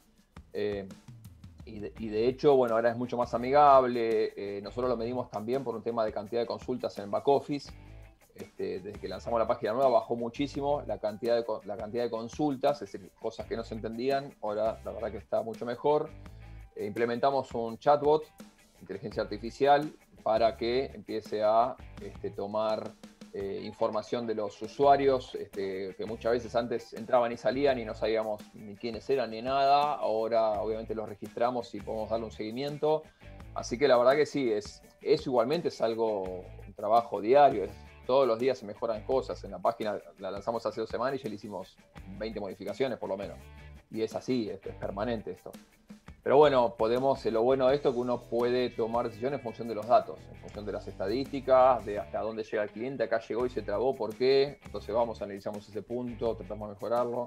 Y de hecho, bueno, ahora es mucho más amigable. Nosotros lo medimos también por un tema de cantidad de consultas en el back office. Desde que lanzamos la página nueva bajó muchísimo la cantidad de consultas, es decir, cosas que no se entendían. Ahora la verdad que está mucho mejor. Implementamos un chatbot, inteligencia artificial, para que empiece a tomar información de los usuarios, que muchas veces antes entraban y salían y no sabíamos ni quiénes eran ni nada. Ahora obviamente los registramos y podemos darle un seguimiento. Así que la verdad que sí, eso igualmente es un trabajo diario. Todos los días se mejoran cosas. En la página la lanzamos hace 2 semanas y ya le hicimos 20 modificaciones por lo menos. Y es así, es permanente esto. Pero bueno, lo bueno de esto es que uno puede tomar decisiones en función de los datos, en función de las estadísticas, de hasta dónde llega el cliente, acá llegó y se trabó, ¿por qué? Entonces analizamos ese punto, tratamos de mejorarlo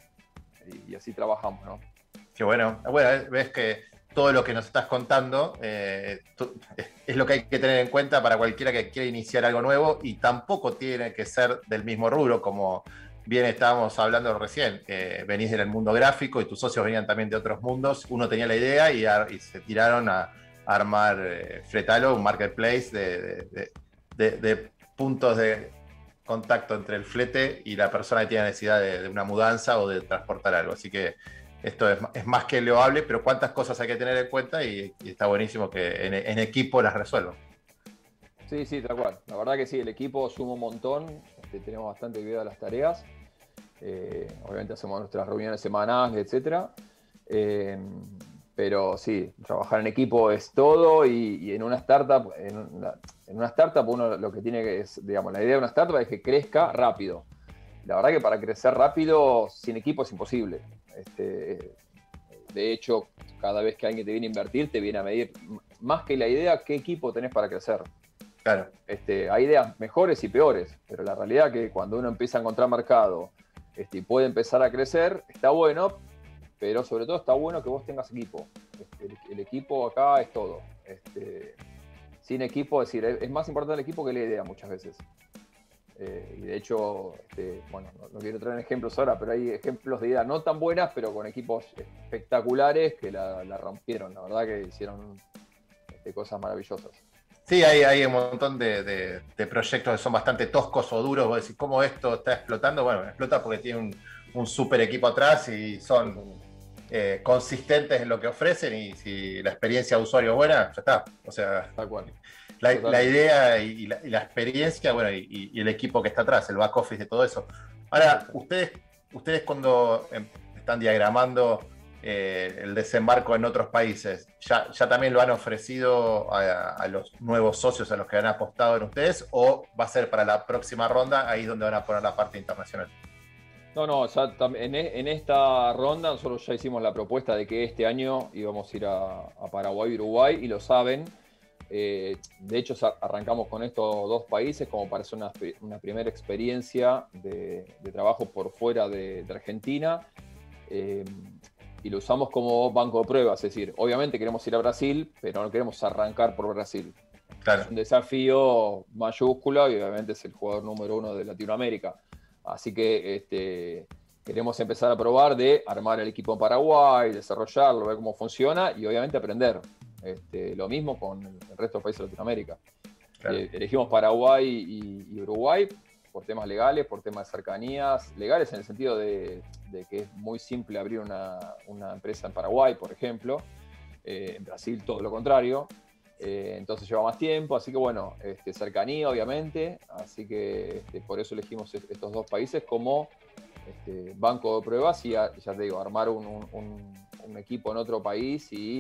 y así trabajamos, ¿no? Qué bueno. Bueno, ves que todo lo que nos estás contando es lo que hay que tener en cuenta para cualquiera que quiera iniciar algo nuevo y tampoco tiene que ser del mismo rubro, como bien estábamos hablando recién. Venís del mundo gráfico y tus socios venían también de otros mundos. Uno tenía la idea y se tiraron a armar Fletalo, un marketplace de puntos de contacto entre el flete y la persona que tiene necesidad de una mudanza o de transportar algo. Así que esto es más que loable, pero cuántas cosas hay que tener en cuenta y está buenísimo que en equipo las resuelvan. Sí, sí, tal cual. La verdad que sí, el equipo suma un montón. Tenemos bastante idea de las tareas. Obviamente hacemos nuestras reuniones semanales, etc. Pero sí, trabajar en equipo es todo y en una startup, uno lo que tiene que es, digamos, la idea de una startup es que crezca rápido. La verdad que para crecer rápido sin equipo es imposible. De hecho, cada vez que alguien te viene a invertir, te viene a medir más que la idea qué equipo tenés para crecer. Claro. Hay ideas mejores y peores, pero la realidad es que cuando uno empieza a encontrar mercado y puede empezar a crecer, está bueno, pero sobre todo está bueno que vos tengas equipo. El equipo acá es todo. Sin equipo, es decir, es más importante el equipo que la idea muchas veces. Y de hecho, bueno, no quiero traer ejemplos ahora, pero hay ejemplos de ideas no tan buenas, pero con equipos espectaculares que la rompieron. La verdad que hicieron cosas maravillosas. Sí, hay un montón de proyectos que son bastante toscos o duros. Vos decís, ¿cómo esto está explotando? Bueno, explota porque tiene un super equipo atrás y son consistentes en lo que ofrecen, y si la experiencia de usuario es buena, ya está. O sea, tal cual. La idea y la experiencia, bueno, y el equipo que está atrás, el back office de todo eso. Ahora, ustedes cuando están diagramando el desembarco en otros países, ¿ya también lo han ofrecido a los nuevos socios, a los que han apostado en ustedes, o va a ser para la próxima ronda, ahí es donde van a poner la parte internacional? No, ya en esta ronda nosotros ya hicimos la propuesta de que este año íbamos a ir a Paraguay y Uruguay, y lo saben. De hecho, arrancamos con estos 2 países como para hacer una primera experiencia de trabajo por fuera de Argentina. Y lo usamos como banco de pruebas, es decir, obviamente queremos ir a Brasil, pero no queremos arrancar por Brasil. Claro. Es un desafío mayúsculo y obviamente es el jugador número 1 de Latinoamérica. Así que queremos empezar a probar de armar el equipo en Paraguay, desarrollarlo, ver cómo funciona y obviamente aprender. Lo mismo con el resto de los países de Latinoamérica. Claro. Elegimos Paraguay y Uruguay por temas legales, por temas de cercanías, legales en el sentido de que es muy simple abrir una empresa en Paraguay, por ejemplo. En Brasil todo lo contrario. Entonces lleva más tiempo, así que bueno, cercanía obviamente, así que por eso elegimos estos 2 países como banco de pruebas y ya te digo, armar un equipo en otro país y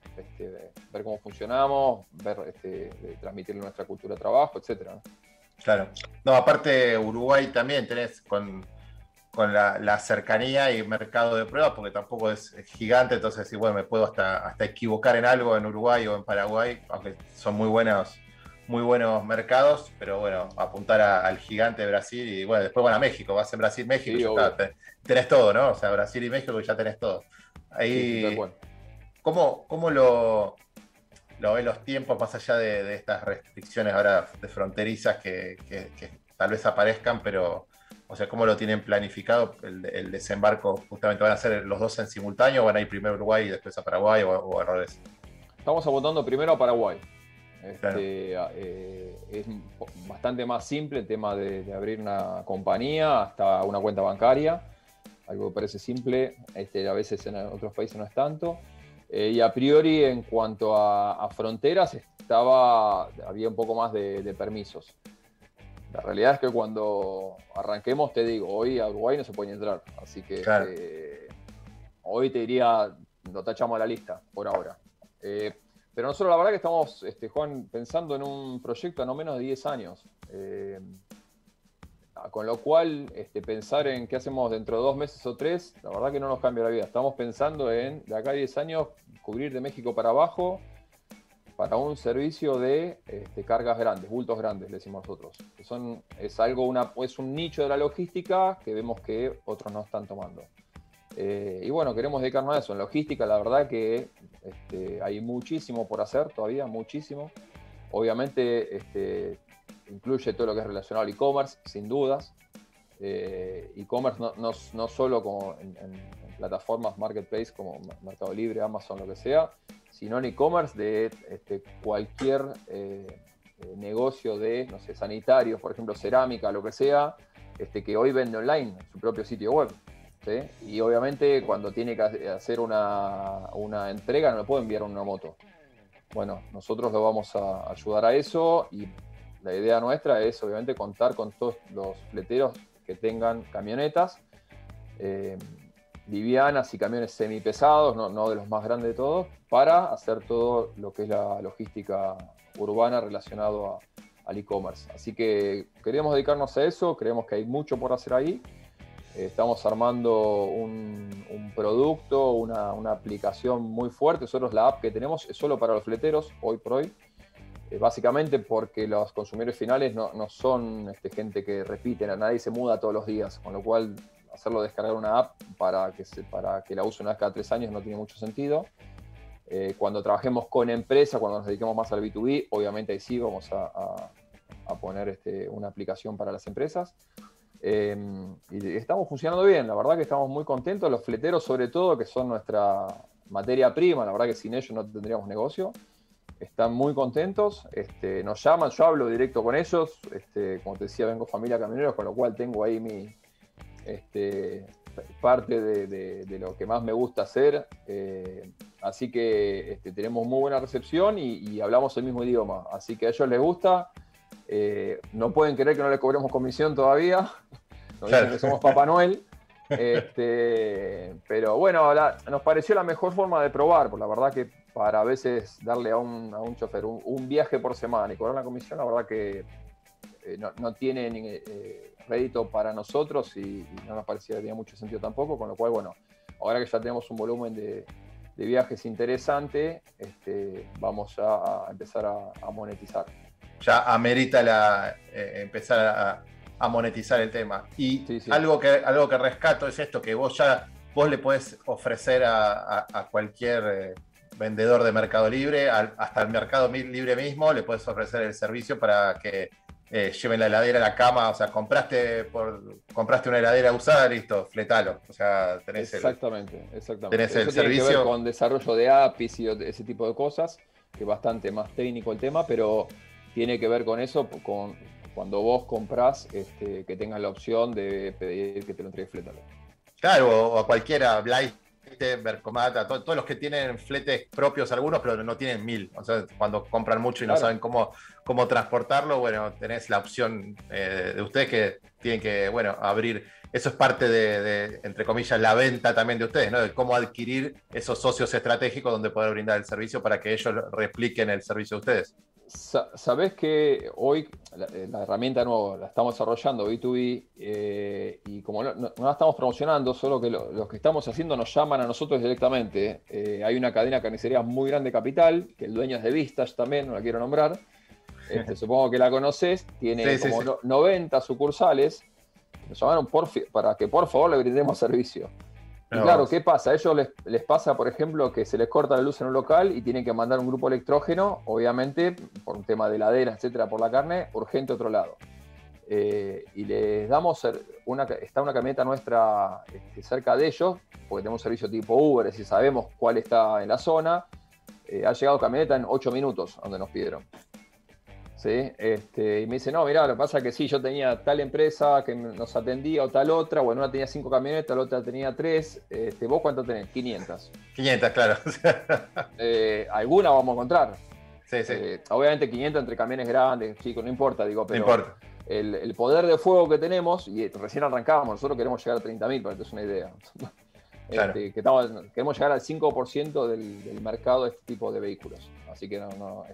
ver cómo funcionamos, transmitirle nuestra cultura de trabajo, etcétera, ¿no? Claro. No, aparte Uruguay también tenés con la cercanía y mercado de pruebas, porque tampoco es gigante, entonces sí, bueno, me puedo hasta equivocar en algo en Uruguay o en Paraguay, aunque son muy buenos mercados, pero bueno, apuntar al gigante de Brasil y bueno, después a México, vas en Brasil, México, Sí, ya está, tenés todo, ¿no? O sea, Brasil y México ya tenés todo. Ahí, Sí, tal cual. ¿cómo lo ven los tiempos más allá de estas restricciones ahora de fronterizas que tal vez aparezcan, pero, o sea, ¿cómo lo tienen planificado el desembarco? ¿Justamente van a ser los dos en simultáneo o van a ir primero a Uruguay y después a Paraguay o al revés? Estamos apuntando primero a Paraguay. Claro. Es bastante más simple el tema de abrir una compañía hasta una cuenta bancaria, algo que parece simple, a veces en otros países no es tanto. Y a priori, en cuanto a fronteras, había un poco más de permisos. La realidad es que cuando arranquemos, te digo, hoy a Uruguay no se puede ni entrar, así que Claro. hoy te diría, lo tachamos a la lista por ahora. Pero nosotros la verdad que estamos, Juan, pensando en un proyecto a no menos de 10 años. Con lo cual, pensar en qué hacemos dentro de 2 meses o 3, la verdad que no nos cambia la vida. Estamos pensando en, de acá a 10 años, cubrir de México para abajo para un servicio de cargas grandes, bultos grandes, le decimos nosotros. Es un nicho de la logística que vemos que otros no están tomando. Y bueno, queremos dedicarnos a eso. En logística, la verdad que hay muchísimo por hacer todavía, muchísimo. Obviamente, incluye todo lo que es relacionado al e-commerce, sin dudas. E-commerce no solo como en plataformas marketplace como Mercado Libre, Amazon, lo que sea, sino en e-commerce de cualquier negocio de, no sé, sanitarios, por ejemplo, cerámica, lo que sea, que hoy vende online en su propio sitio web. ¿Sí? Y obviamente cuando tiene que hacer una entrega no le puede enviar una moto. Bueno, nosotros lo vamos a ayudar a eso y la idea nuestra es obviamente contar con todos los fleteros que tengan camionetas livianas y camiones semipesados, no de los más grandes de todos, para hacer todo lo que es la logística urbana relacionado al e-commerce. Así que queremos dedicarnos a eso, creemos que hay mucho por hacer ahí. Estamos armando un producto, una aplicación muy fuerte. Nosotros la app que tenemos es solo para los fleteros, hoy por hoy. Básicamente porque los consumidores finales no son gente que repiten, a nadie se muda todos los días, con lo cual hacerlo descargar una app para que la use una vez cada 3 años no tiene mucho sentido. Cuando trabajemos con empresas, cuando nos dediquemos más al B2B, obviamente ahí sí vamos a poner una aplicación para las empresas. Y estamos funcionando bien, la verdad que estamos muy contentos. Los fleteros, sobre todo, que son nuestra materia prima, la verdad que sin ellos no tendríamos negocio, están muy contentos, nos llaman, yo hablo directo con ellos, como te decía, vengo familia camioneros, con lo cual tengo ahí mi parte de lo que más me gusta hacer, así que tenemos muy buena recepción y hablamos el mismo idioma, así que a ellos les gusta. No pueden creer que no les cobremos comisión todavía, nos dicen que somos Papá Noel, pero bueno, nos pareció la mejor forma de probar, porque la verdad que para a veces darle a un chofer un viaje por semana y cobrar la comisión, la verdad que no tiene rédito para nosotros y no nos parecía que tenía mucho sentido tampoco, con lo cual, bueno, ahora que ya tenemos un volumen de viajes interesante, vamos a empezar a monetizar. Ya amerita empezar a monetizar el tema. Y sí. Algo que rescato es esto, que vos le podés ofrecer a cualquier vendedor de Mercado Libre, hasta el Mercado Libre mismo, le puedes ofrecer el servicio para que lleven la heladera a la cama. O sea, compraste una heladera usada, listo, fletalo. O sea, tenés exactamente. Tenés el tiene servicio. Que ver con desarrollo de APIs y ese tipo de cosas, que es bastante más técnico el tema, pero tiene que ver con eso, con cuando vos comprás, que tengas la opción de pedir que te lo entregue fletado. Claro, o a cualquiera, Blay Blaiste, Vercomata, todos los que tienen fletes propios algunos, pero no tienen 1000. O sea, cuando compran mucho y no saben cómo transportarlo, bueno, tenés la opción de ustedes que tienen que, bueno, abrir. Eso es parte de, entre comillas, la venta también de ustedes, ¿no? De cómo adquirir esos socios estratégicos donde poder brindar el servicio para que ellos repliquen el servicio de ustedes. Sabés que hoy la herramienta nueva la estamos desarrollando B2B y como no la estamos promocionando, solo que los que estamos haciendo nos llaman a nosotros directamente. Hay una cadena de carnicerías muy grande de Capital, que el dueño es de Vistage también, no la quiero nombrar. Supongo que la conocés, tiene 90 sucursales. Nos llamaron para que por favor le brindemos servicio. Y claro, ¿qué pasa? A ellos les pasa, por ejemplo, que se les corta la luz en un local y tienen que mandar un grupo electrógeno, obviamente, por un tema de heladera, etcétera, por la carne, urgente a otro lado. Y les damos está una camioneta nuestra cerca de ellos, porque tenemos servicio tipo Uber, es decir, sabemos cuál está en la zona. Ha llegado camioneta en 8 minutos, donde nos pidieron. ¿Sí? Y me dice, no, mirá, lo que pasa es que sí, yo tenía tal empresa que nos atendía o tal otra, bueno, una tenía 5 camionetas, la otra tenía 3, ¿vos cuánto tenés? 500. 500, claro. Alguna vamos a encontrar. Sí. Obviamente 500 entre camiones grandes, chicos, no importa, digo, pero no importa. El poder de fuego que tenemos, y recién arrancábamos, nosotros queremos llegar a 30.000, para que te des una idea. Claro. Queremos llegar al 5% del mercado de este tipo de vehículos. Así que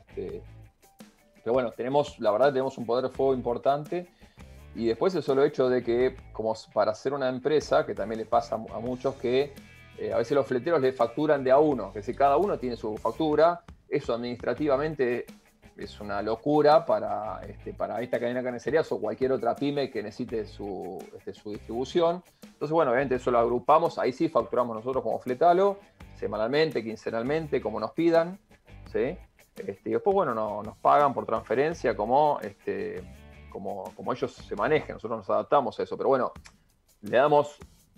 pero bueno, la verdad tenemos un poder de fuego importante y después el solo hecho de que, como para ser una empresa, que también le pasa a muchos que a veces los fleteros le facturan de a uno, que si cada uno tiene su factura, eso administrativamente es una locura para esta cadena de carnicerías o cualquier otra pyme que necesite su distribución. Entonces, bueno, obviamente eso lo agrupamos, ahí sí facturamos nosotros como Fletalo, semanalmente, quincenalmente, como nos pidan, ¿sí? Y después, bueno, nos pagan por transferencia como ellos se manejen. Nosotros nos adaptamos a eso. Pero bueno, le damos,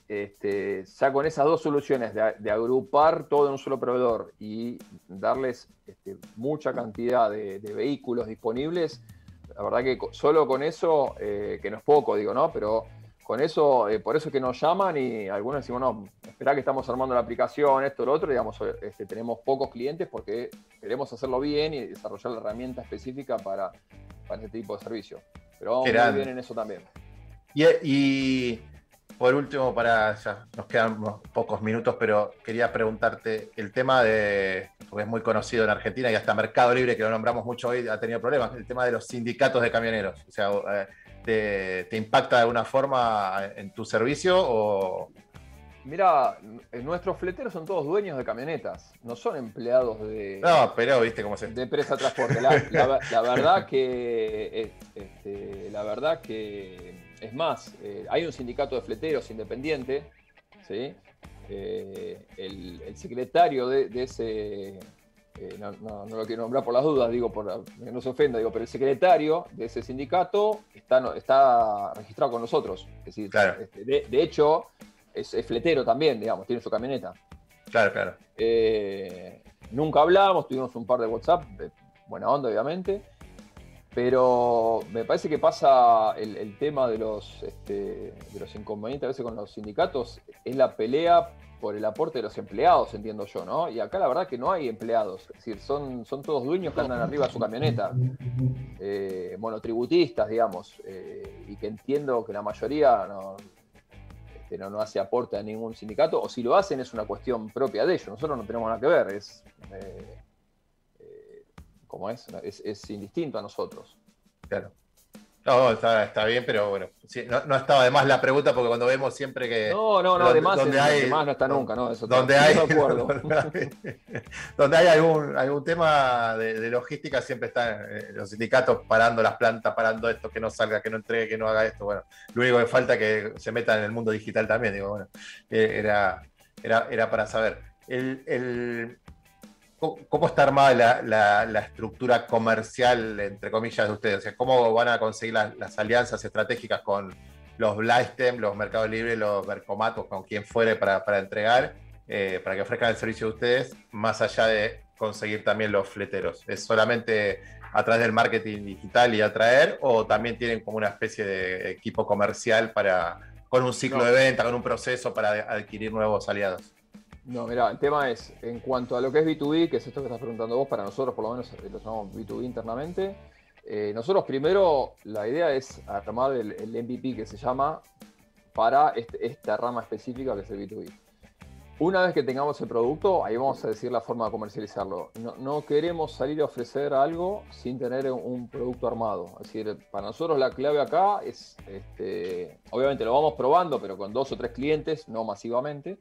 ya con esas dos soluciones de agrupar todo en un solo proveedor y darles mucha cantidad de vehículos disponibles, la verdad que solo con eso, que no es poco, digo, ¿no? Pero con eso, por eso es que nos llaman y algunos decimos, no, esperá que estamos armando la aplicación, esto, lo otro, digamos, tenemos pocos clientes porque queremos hacerlo bien y desarrollar la herramienta específica para este tipo de servicio. Pero vamos muy bien en eso también. Y por último, ya nos quedan unos pocos minutos, pero quería preguntarte el tema porque es muy conocido en Argentina y hasta Mercado Libre, que lo nombramos mucho hoy, ha tenido problemas, el tema de los sindicatos de camioneros. O sea, ¿te impacta de alguna forma en tu servicio o...? Mira, nuestros fleteros son todos dueños de camionetas, no son empleados de... No, pero viste cómo se... De empresa de transporte. La verdad que... la verdad que... Es más, hay un sindicato de fleteros independiente, ¿sí? El secretario de ese... no lo quiero nombrar por las dudas, digo, que no se ofenda, digo, pero el secretario de ese sindicato está registrado con nosotros. Es decir, claro. De hecho... Es fletero también, digamos, tiene su camioneta. Claro. Nunca hablamos, tuvimos un par de WhatsApp, de buena onda, obviamente, pero me parece que pasa el tema de los inconvenientes a veces con los sindicatos, es la pelea por el aporte de los empleados, entiendo yo, ¿no? Y acá la verdad que no hay empleados, es decir, son todos dueños que andan arriba de su camioneta, monotributistas, digamos, y que entiendo que la mayoría no hace aporte a ningún sindicato, o si lo hacen es una cuestión propia de ellos, nosotros no tenemos nada que ver, es indistinto a nosotros. Claro. No, está bien, pero bueno, sí, no estaba de más la pregunta porque cuando vemos siempre que... No, además no está nunca, ¿no? Eso donde hay algún tema de logística siempre están los sindicatos parando las plantas, parando esto, que no salga, que no entregue, que no haga esto. Bueno, lo único que falta es que se metan en el mundo digital también, digo, bueno, era para saber. ¿Cómo está armada la estructura comercial, entre comillas, de ustedes? O sea, ¿cómo van a conseguir las alianzas estratégicas con los Blaiste, los Mercado Libre, los Vercomatos, con quien fuere para entregar, para que ofrezcan el servicio de ustedes, más allá de conseguir también los fleteros? ¿Es solamente a través del marketing digital y atraer, o también tienen como una especie de equipo comercial con un ciclo de venta, con un proceso para adquirir nuevos aliados? No, mirá, el tema es, en cuanto a lo que es B2B, que es esto que estás preguntando vos, para nosotros por lo menos lo llamamos B2B internamente, nosotros primero la idea es armar el MVP que se llama para esta rama específica que es el B2B. Una vez que tengamos el producto, ahí vamos a decir la forma de comercializarlo. No queremos salir a ofrecer algo sin tener un producto armado. Es decir, para nosotros la clave acá es, obviamente lo vamos probando, pero con 2 o 3 clientes, no masivamente.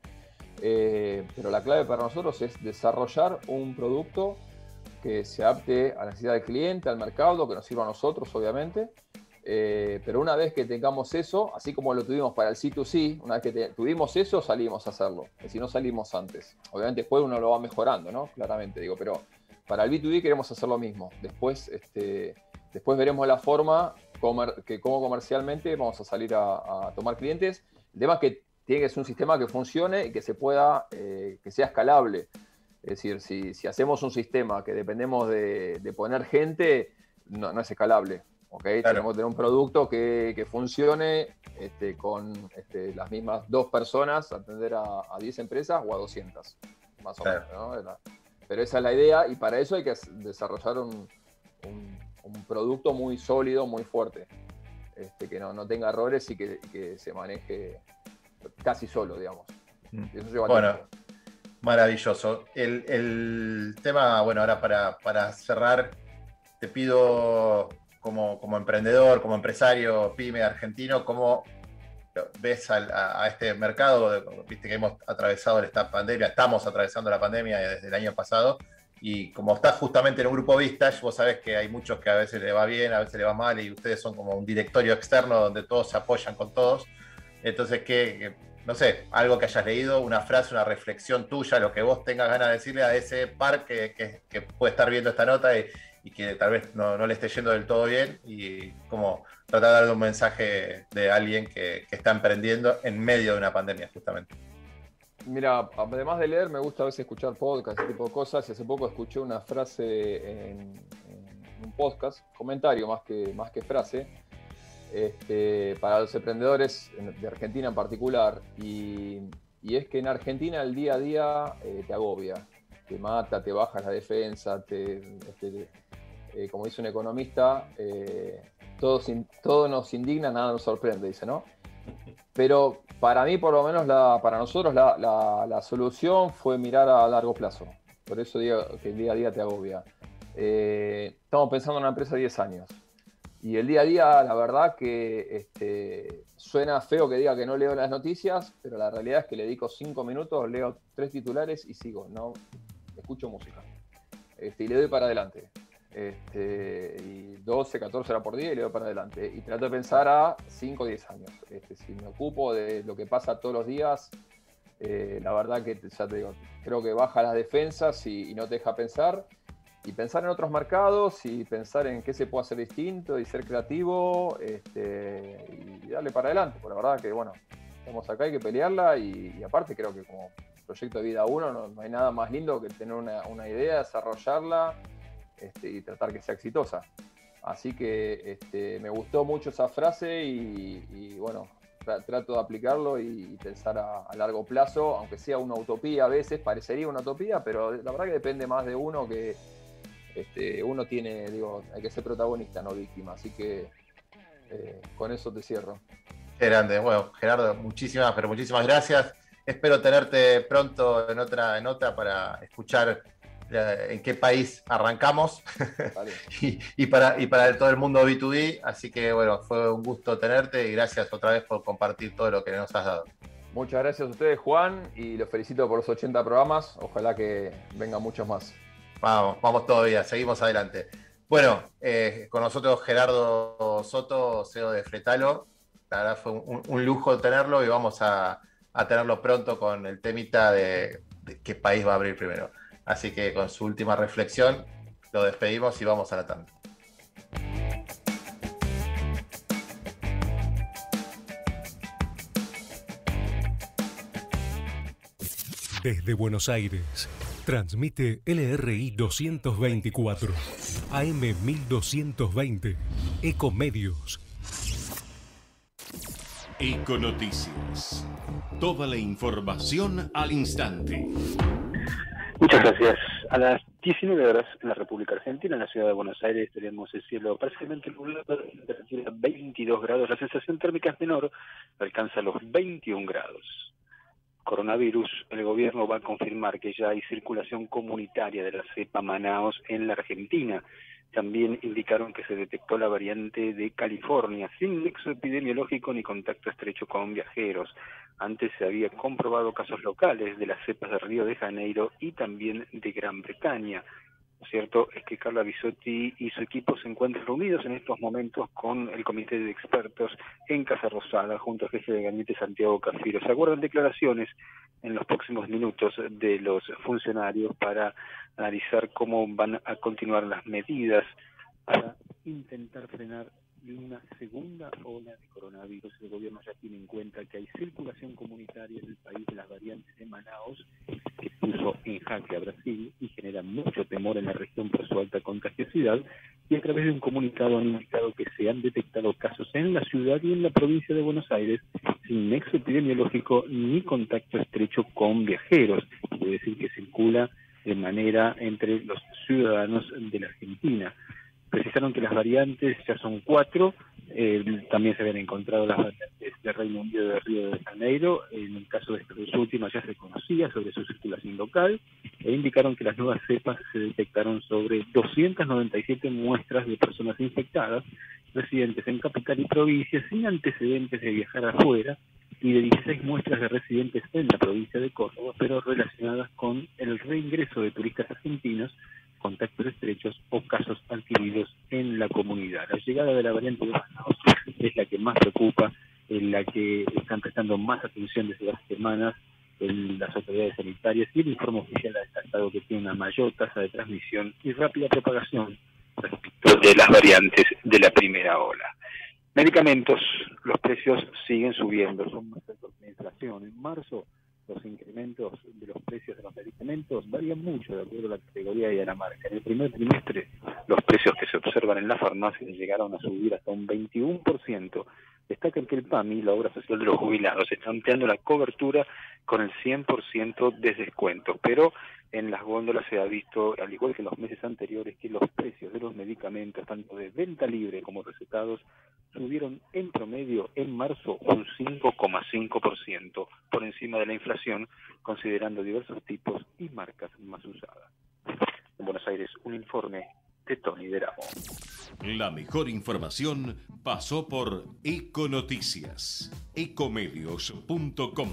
Pero la clave para nosotros es desarrollar un producto que se adapte a la necesidad del cliente, al mercado, que nos sirva a nosotros, obviamente. Pero una vez que tengamos eso, así como lo tuvimos para el C2C, una vez que tuvimos eso, salimos a hacerlo. Es decir, no salimos antes. Obviamente después uno lo va mejorando, ¿no? Claramente, digo, pero para el B2B queremos hacer lo mismo. Después veremos la forma cómo comercialmente vamos a salir a tomar clientes. El tema es que tiene que ser un sistema que funcione y que se pueda, que sea escalable. Es decir, si hacemos un sistema que dependemos de poner gente, no es escalable. ¿Okay? Claro. Tenemos que tener un producto que funcione con las mismas 2 personas, atender a 10 empresas o a 200, más o menos, ¿no? Pero esa es la idea y para eso hay que desarrollar un producto muy sólido, muy fuerte, que no tenga errores y que se maneje casi solo, digamos. Eso lleva tiempo. Maravilloso. El tema, bueno, ahora para cerrar, te pido como emprendedor, como empresario pyme argentino, ¿cómo ves a este mercado? Viste que hemos atravesado esta pandemia, estamos atravesando la pandemia desde el año pasado, y como estás justamente en un grupo Vistage, vos sabés que hay muchos que a veces le va bien, a veces le va mal, y ustedes son como un directorio externo donde todos se apoyan con todos. Entonces, no sé, algo que hayas leído, una frase, una reflexión tuya, lo que vos tengas ganas de decirle a ese par que puede estar viendo esta nota y que tal vez no le esté yendo del todo bien, y como tratar de darle un mensaje de alguien que está emprendiendo en medio de una pandemia, justamente. Mira, además de leer, me gusta a veces escuchar podcasts, ese tipo de cosas, y hace poco escuché una frase en un podcast, comentario más que frase, para los emprendedores de Argentina en particular, y es que en Argentina el día a día te agobia, te mata, te baja la defensa, como dice un economista, todo nos indigna, nada nos sorprende, dice, ¿no? Pero para mí, por lo menos, para nosotros, la solución fue mirar a largo plazo. Por eso digo que el día a día te agobia. Estamos pensando en una empresa de 10 años. Y el día a día, la verdad que suena feo que diga que no leo las noticias, pero la realidad es que le dedico 5 minutos, leo 3 titulares y sigo, no escucho música. Y le doy para adelante. Y 12, 14 horas por día y le doy para adelante. Y trato de pensar a 5 o 10 años. Si me ocupo de lo que pasa todos los días, la verdad que ya te digo, creo que baja las defensas y no te deja pensar. Y pensar en otros mercados y pensar en qué se puede hacer distinto y ser creativo y darle para adelante. Por la verdad que, bueno, estamos acá, hay que pelearla y aparte creo que como proyecto de vida uno no hay nada más lindo que tener una idea, desarrollarla y tratar que sea exitosa. Así que me gustó mucho esa frase y bueno, trato de aplicarlo y pensar a largo plazo, aunque sea una utopía a veces, parecería una utopía, pero la verdad que depende más de uno que uno tiene, hay que ser protagonista, no víctima. Así que con eso te cierro. Qué grande. Bueno, Gerardo, muchísimas gracias. Espero tenerte pronto en otra para escuchar en qué país arrancamos. Vale. y para todo el mundo B2B. Así que bueno, fue un gusto tenerte y gracias otra vez por compartir todo lo que nos has dado. Muchas gracias a ustedes, Juan, y los felicito por los 80 programas. Ojalá que vengan muchos más. Vamos todavía, seguimos adelante. Bueno, con nosotros Gerardo Soto, CEO de Fletalo. La verdad fue un lujo tenerlo y vamos a tenerlo pronto con el temita de qué país va a abrir primero. Así que con su última reflexión lo despedimos y vamos a la tanda. Desde Buenos Aires, transmite LRI 224, AM 1220, Ecomedios. Econoticias. Toda la información al instante. Muchas gracias. A las 19 horas en la República Argentina, en la ciudad de Buenos Aires, tenemos el cielo parcialmente nublado, la temperatura 22 grados, la sensación térmica es menor, alcanza los 21 grados. Coronavirus, el gobierno va a confirmar que ya hay circulación comunitaria de la cepa Manaos en la Argentina. También indicaron que se detectó la variante de California, sin nexo epidemiológico ni contacto estrecho con viajeros. Antes se había comprobado casos locales de las cepas de Río de Janeiro y también de Gran Bretaña. Lo cierto es que Carla Bisotti y su equipo se encuentran reunidos en estos momentos con el comité de expertos en Casa Rosada, junto al jefe de gabinete Santiago Cafiero. Se aguardan declaraciones en los próximos minutos de los funcionarios para analizar cómo van a continuar las medidas para intentar frenar una segunda ola de coronavirus. El gobierno ya tiene en cuenta que hay circulación comunitaria en el país de las variantes de Manaos, que puso en jaque a Brasil y genera mucho temor en la región por su alta contagiosidad, y a través de un comunicado han indicado que se han detectado casos en la ciudad y en la provincia de Buenos Aires sin nexo epidemiológico ni contacto estrecho con viajeros, es decir, que circula de manera entre los ciudadanos de la Argentina. Precisaron que las variantes ya son 4, también se habían encontrado las variantes de Reino Unido y de Río de Janeiro. En el caso de estas dos últimas ya se conocía sobre su circulación local, e indicaron que las nuevas cepas se detectaron sobre 297 muestras de personas infectadas, residentes en capital y provincia, sin antecedentes de viajar afuera, y de 16 muestras de residentes en la provincia de Córdoba, pero relacionadas con el reingreso de turistas argentinos, contactos estrechos o casos adquiridos en la comunidad. La llegada de la variante de Manaos es la que más preocupa, en la que están prestando más atención desde hace semanas en las autoridades sanitarias, y el informe oficial ha destacado que tiene una mayor tasa de transmisión y rápida propagación respecto de las variantes de la primera ola. Medicamentos, los precios siguen subiendo, son más altos que la inflación. En marzo, los incrementos de los precios de los medicamentos varían mucho de acuerdo a la categoría y a la marca. En el primer trimestre, los precios que se observan en las farmacias llegaron a subir hasta un 21%. Destacan que el PAMI, la obra social de los jubilados, está ampliando la cobertura con el 100% de descuento, pero en las góndolas se ha visto, al igual que en los meses anteriores, que los precios de los medicamentos, tanto de venta libre como recetados, subieron en promedio en marzo un 5,5%, por encima de la inflación, considerando diversos tipos y marcas más usadas. En Buenos Aires, un informe de Tony Deramo. La mejor información pasó por Econoticias. Ecomedios.com.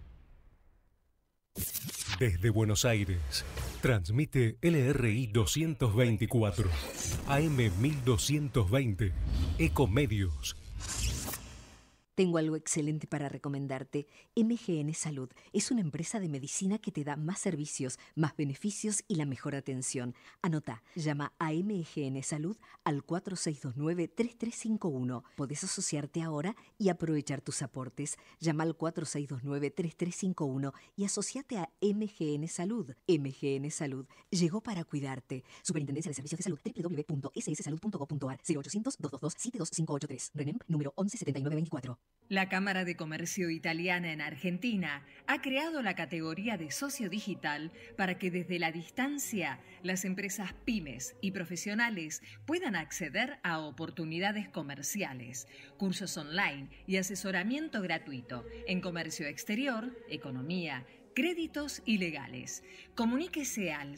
Desde Buenos Aires, transmite LRI 224, AM 1220, Ecomedios. Tengo algo excelente para recomendarte. MGN Salud es una empresa de medicina que te da más servicios, más beneficios y la mejor atención. Anota, llama a MGN Salud al 4629-3351. Podés asociarte ahora y aprovechar tus aportes. Llama al 4629-3351 y asociate a MGN Salud. MGN Salud llegó para cuidarte. Superintendencia de Servicios de Salud, www.sssalud.gov.ar, 0800-222-72583. RENEM número 117924. La Cámara de Comercio Italiana en Argentina ha creado la categoría de socio digital para que desde la distancia las empresas pymes y profesionales puedan acceder a oportunidades comerciales, cursos online y asesoramiento gratuito en comercio exterior, economía, créditos y legales. Comuníquese al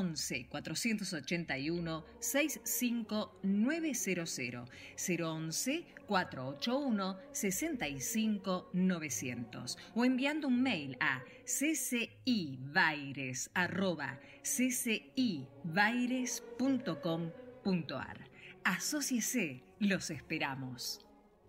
011-481-65900, 011-481-65900 o enviando un mail a ccibaires@ccibaires.com.ar. Asóciese, los esperamos.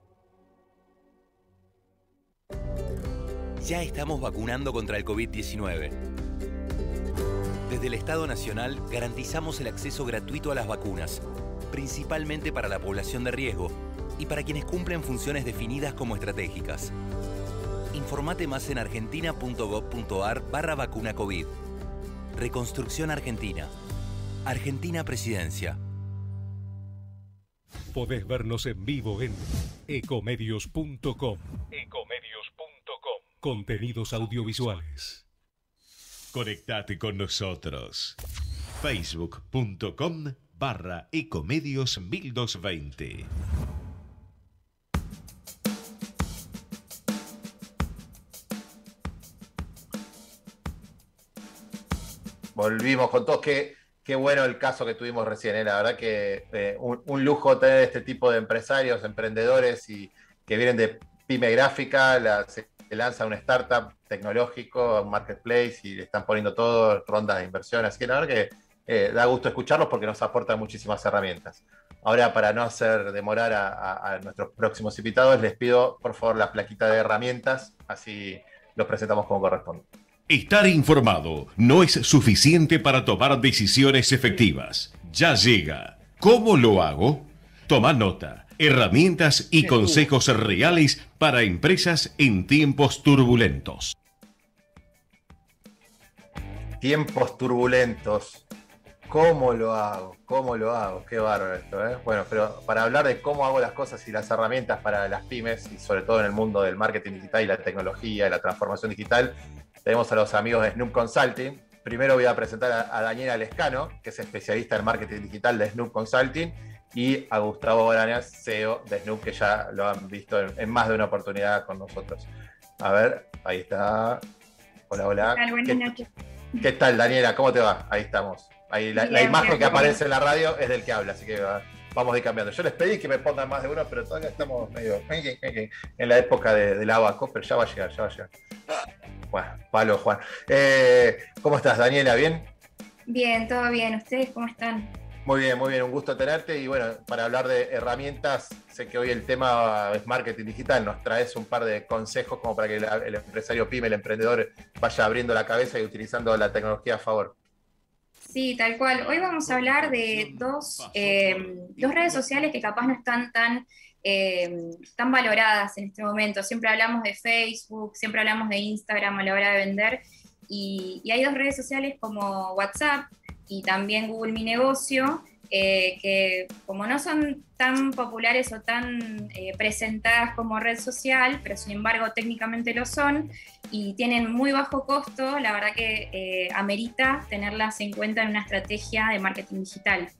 Ya estamos vacunando contra el COVID-19. Desde el Estado Nacional garantizamos el acceso gratuito a las vacunas, principalmente para la población de riesgo y para quienes cumplen funciones definidas como estratégicas. Informate más en argentina.gov.ar/vacuna COVID. Reconstrucción Argentina. Argentina Presidencia. Podés vernos en vivo en ecomedios.com. Contenidos audiovisuales. Conectate con nosotros. Facebook.com/Ecomedios1220. Volvimos con todos. Qué bueno el caso que tuvimos recién. La verdad que un lujo tener este tipo de empresarios, emprendedores y que vienen de pyme gráfica, se lanza una startup tecnológico, un marketplace y le están poniendo todo, rondas de inversión. Así que la verdad que da gusto escucharlos porque nos aportan muchísimas herramientas. Ahora, para no hacer demorar a nuestros próximos invitados, les pido por favor la plaquita de herramientas, así los presentamos como corresponde. Estar informado no es suficiente para tomar decisiones efectivas. Ya llega. ¿Cómo lo hago? Toma nota. Herramientas y consejos reales para empresas en tiempos turbulentos. Tiempos turbulentos. ¿Cómo lo hago? ¿Cómo lo hago? Qué bárbaro esto, ¿eh? Bueno, pero para hablar de cómo hago las cosas y las herramientas para las pymes, y sobre todo en el mundo del marketing digital y la tecnología y la transformación digital, tenemos a los amigos de Snoop Consulting. Primero voy a presentar a Daniela Lescano, que es especialista en marketing digital de Snoop Consulting, y a Gustavo Brañas, CEO de Snoop, que ya lo han visto en más de una oportunidad con nosotros. A ver, ahí está. Hola, hola. Buenas noches. ¿Qué tal, Daniela? ¿Cómo te va? Ahí estamos. Ahí la imagen que aparece en la radio es del que habla, así que vamos a ir cambiando. Yo les pedí que me pongan más de uno, pero todavía estamos medio en la época del abaco, pero ya va a llegar, ya va a llegar. Bueno, palo, Juan. ¿Cómo estás, Daniela? ¿Bien? Bien, todo bien. ¿Ustedes cómo están? Muy bien, un gusto tenerte. Y bueno, para hablar de herramientas, sé que hoy el tema es marketing digital. Nos traes un par de consejos como para que el empresario pyme, el emprendedor, vaya abriendo la cabeza y utilizando la tecnología a favor. Sí, tal cual. Hoy vamos a hablar de dos redes sociales que capaz no están tan valoradas en este momento. Siempre hablamos de Facebook, siempre hablamos de Instagram a la hora de vender. Y hay dos redes sociales como WhatsApp y también Google Mi Negocio, que como no son tan populares o tan presentadas como red social, pero sin embargo técnicamente lo son y tienen muy bajo costo, la verdad que amerita tenerlas en cuenta en una estrategia de marketing digital.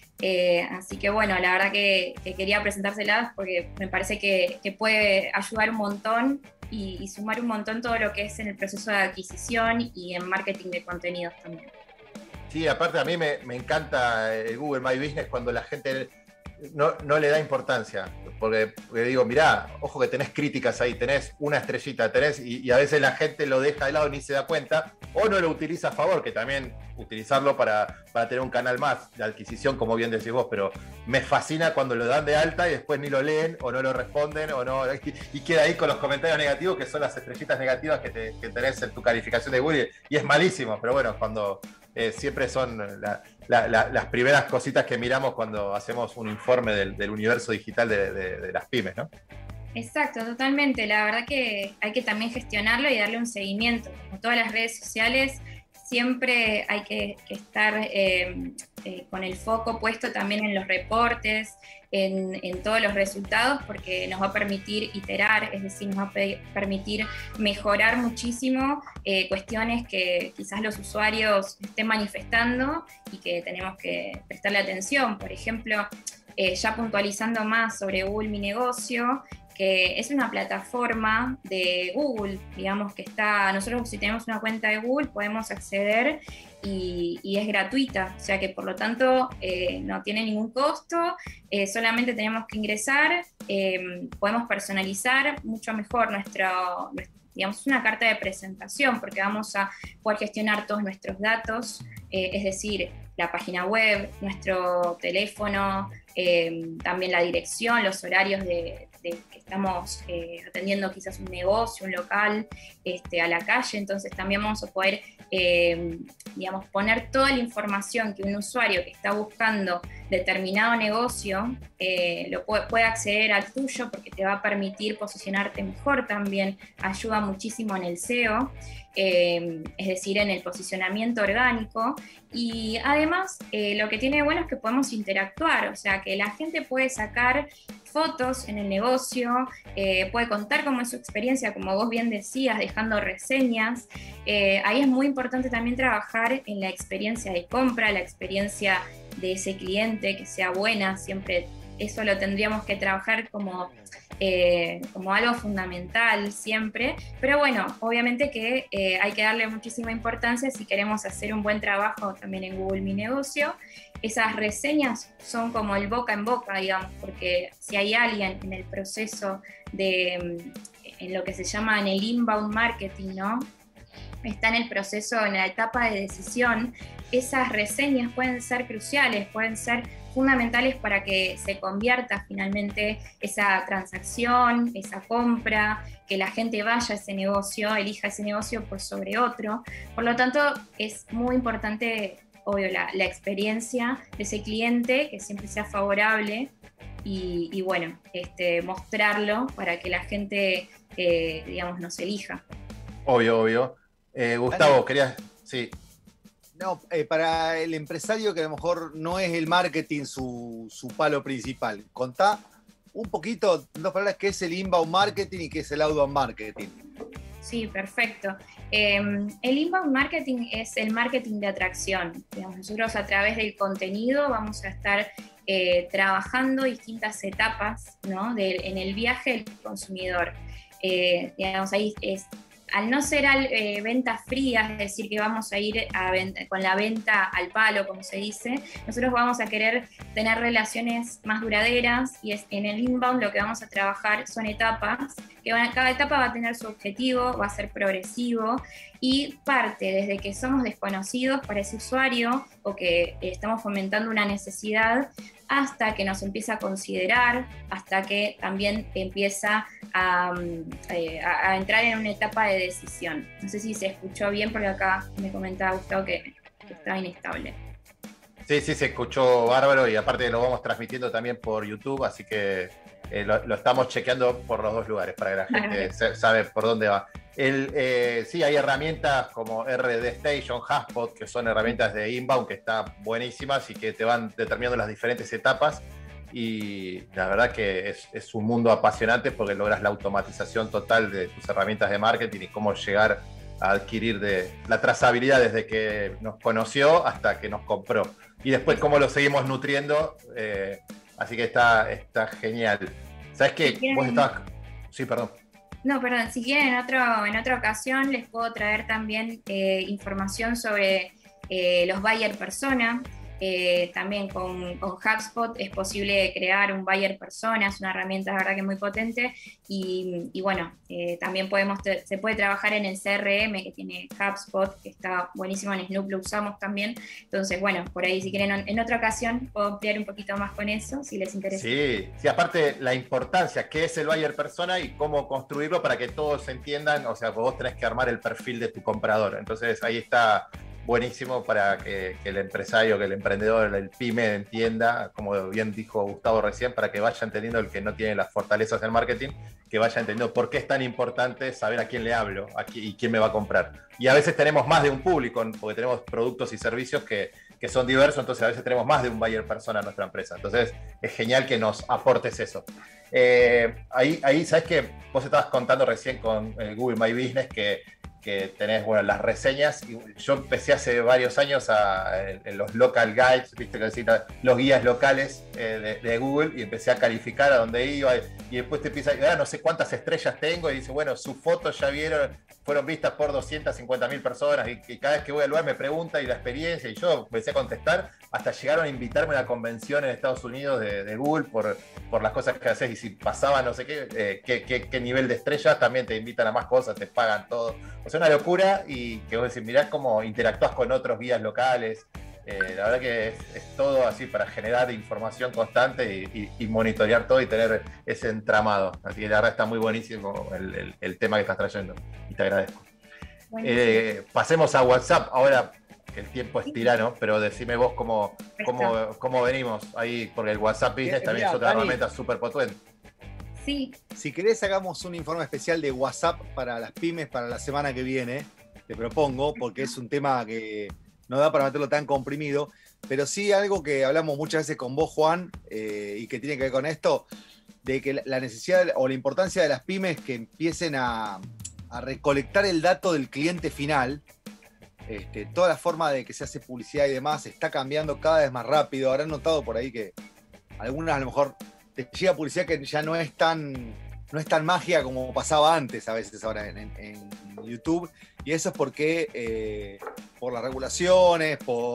Así que bueno, la verdad que quería presentárselas porque me parece que puede ayudar un montón y sumar un montón todo lo que es en el proceso de adquisición y en marketing de contenidos también. Sí, aparte a mí me encanta el Google My Business cuando la gente no le da importancia, porque digo, mirá, ojo que tenés críticas ahí, tenés una estrellita, y a veces la gente lo deja de lado ni se da cuenta, o no lo utiliza a favor, que también utilizarlo para tener un canal más de adquisición, como bien decís vos, pero me fascina cuando lo dan de alta y después ni lo leen, o no lo responden, o no, y queda ahí con los comentarios negativos, que son las estrellitas negativas que tenés en tu calificación de Google, y es malísimo, pero bueno, cuando siempre son las primeras cositas que miramos cuando hacemos un informe del universo digital de las pymes, ¿no? Exacto, totalmente. La verdad que hay que también gestionarlo y darle un seguimiento. Como todas las redes sociales, siempre hay que estar con el foco puesto también en los reportes, en todos los resultados, porque nos va a permitir iterar, es decir, nos va a permitir mejorar muchísimo cuestiones que quizás los usuarios estén manifestando y que tenemos que prestarle atención. Por ejemplo, ya puntualizando más sobre Google Mi Negocio, que es una plataforma de Google, digamos que nosotros si tenemos una cuenta de Google podemos acceder y es gratuita, o sea que por lo tanto no tiene ningún costo, solamente tenemos que ingresar, podemos personalizar mucho mejor digamos, una carta de presentación, porque vamos a poder gestionar todos nuestros datos, es decir, la página web, nuestro teléfono, también la dirección, los horarios de que estamos atendiendo quizás un negocio, un local, a la calle, entonces también vamos a poder, digamos, poner toda la información que un usuario que está buscando determinado negocio puede acceder al tuyo, porque te va a permitir posicionarte mejor también, ayuda muchísimo en el SEO, es decir, en el posicionamiento orgánico, y además lo que tiene de bueno es que podemos interactuar, o sea, que la gente puede sacar fotos en el negocio, puede contar cómo es su experiencia, como vos bien decías, dejando reseñas. Ahí es muy importante también trabajar en la experiencia de compra, la experiencia de ese cliente, que sea buena, siempre eso lo tendríamos que trabajar como algo fundamental siempre, pero bueno, obviamente que hay que darle muchísima importancia si queremos hacer un buen trabajo también en Google Mi Negocio. Esas reseñas son como el boca en boca, digamos, porque si hay alguien en el proceso en lo que se llama en el inbound marketing, ¿no? Está en el proceso, en la etapa de decisión, esas reseñas pueden ser cruciales, pueden ser fundamentales para que se convierta finalmente esa transacción, esa compra, que la gente vaya a ese negocio, elija ese negocio por sobre otro. Por lo tanto, es muy importante, obvio, la experiencia de ese cliente, que siempre sea favorable, y bueno, mostrarlo para que la gente, digamos, nos elija. Obvio. Gustavo, querías... Sí. No, para el empresario que a lo mejor no es el marketing su palo principal, contá un poquito, en dos palabras, qué es el inbound marketing y qué es el outbound marketing. Sí, perfecto. El inbound marketing es el marketing de atracción. Digamos, nosotros a través del contenido vamos a estar trabajando distintas etapas, ¿no? en el viaje del consumidor. Digamos, ahí al no ser ventas frías, es decir, que vamos a ir con la venta al palo, como se dice, nosotros vamos a querer tener relaciones más duraderas, y en el inbound lo que vamos a trabajar son etapas, que cada etapa va a tener su objetivo, va a ser progresivo, y parte desde que somos desconocidos para ese usuario o que estamos fomentando una necesidad, hasta que nos empieza a considerar, hasta que también empieza a entrar en una etapa de decisión. No sé si se escuchó bien, porque acá me comentaba Gustavo que estaba inestable. Sí, se escuchó bárbaro, y aparte lo vamos transmitiendo también por YouTube, así que lo estamos chequeando por los dos lugares para que la gente sabe por dónde va. Sí, hay herramientas como RD Station, HubSpot, que son herramientas de inbound que están buenísimas y que te van determinando las diferentes etapas, y la verdad que es un mundo apasionante porque logras la automatización total de tus herramientas de marketing y cómo llegar a adquirir la trazabilidad desde que nos conoció hasta que nos compró, y después cómo lo seguimos nutriendo, así que está genial. ¿Sabes qué? Vos estabas... Sí, perdón. No, perdón, si quieren en otra ocasión les puedo traer también información sobre los buyer persona. También con HubSpot es posible crear un buyer persona, es una herramienta, la verdad, que muy potente, y bueno, también se puede trabajar en el CRM que tiene HubSpot, que está buenísimo, en Snoop lo usamos también. Entonces, bueno, por ahí si quieren en otra ocasión puedo ampliar un poquito más con eso, si les interesa. Sí, aparte la importancia, qué es el buyer persona y cómo construirlo para que todos entiendan, o sea, vos tenés que armar el perfil de tu comprador, entonces ahí está buenísimo para que el empresario, que el emprendedor, el pyme entienda, como bien dijo Gustavo recién, para que vaya entendiendo, el que no tiene las fortalezas del marketing, que vaya entendiendo por qué es tan importante saber a quién le hablo y quién me va a comprar. Y a veces tenemos más de un público, porque tenemos productos y servicios que son diversos, entonces a veces tenemos más de un buyer persona en nuestra empresa. Entonces es genial que nos aportes eso. Ahí sabes que vos estabas contando recién con Google My Business que tenés, bueno, las reseñas, y yo empecé hace varios años en los local guides, viste, que decir, los guías locales de Google, y empecé a calificar a donde iba, y después te empieza, ahora no sé cuántas estrellas tengo, y dice, bueno, sus fotos ya fueron vistas por 250.000 personas, y cada vez que voy al lugar me pregunta y la experiencia, y yo empecé a contestar, hasta llegaron a invitarme a una convención en Estados Unidos de Google por las cosas que haces, y si pasaba no sé qué nivel de estrellas, también te invitan a más cosas, te pagan todo. O sea, una locura, y que vos decís, mirá cómo interactúas con otros guías locales. La verdad que es todo así para generar información constante y monitorear todo y tener ese entramado. Así que la verdad está muy buenísimo el tema que estás trayendo, y te agradezco. Pasemos a WhatsApp. Ahora, que el tiempo es tirano, pero decime vos cómo venimos ahí, porque el WhatsApp Business también es otra herramienta súper potente. Sí. Si querés, hagamos un informe especial de WhatsApp para las pymes para la semana que viene. Te propongo, porque es un tema que no da para meterlo tan comprimido, pero sí algo que hablamos muchas veces con vos, Juan, y que tiene que ver con esto, de que la necesidad o la importancia de las pymes que empiecen a recolectar el dato del cliente final. Toda la forma de que se hace publicidad y demás está cambiando cada vez más rápido. Habrán notado por ahí que algunas a lo mejor te llega publicidad que ya no es tan magia como pasaba antes a veces ahora en YouTube, y eso es porque por las regulaciones,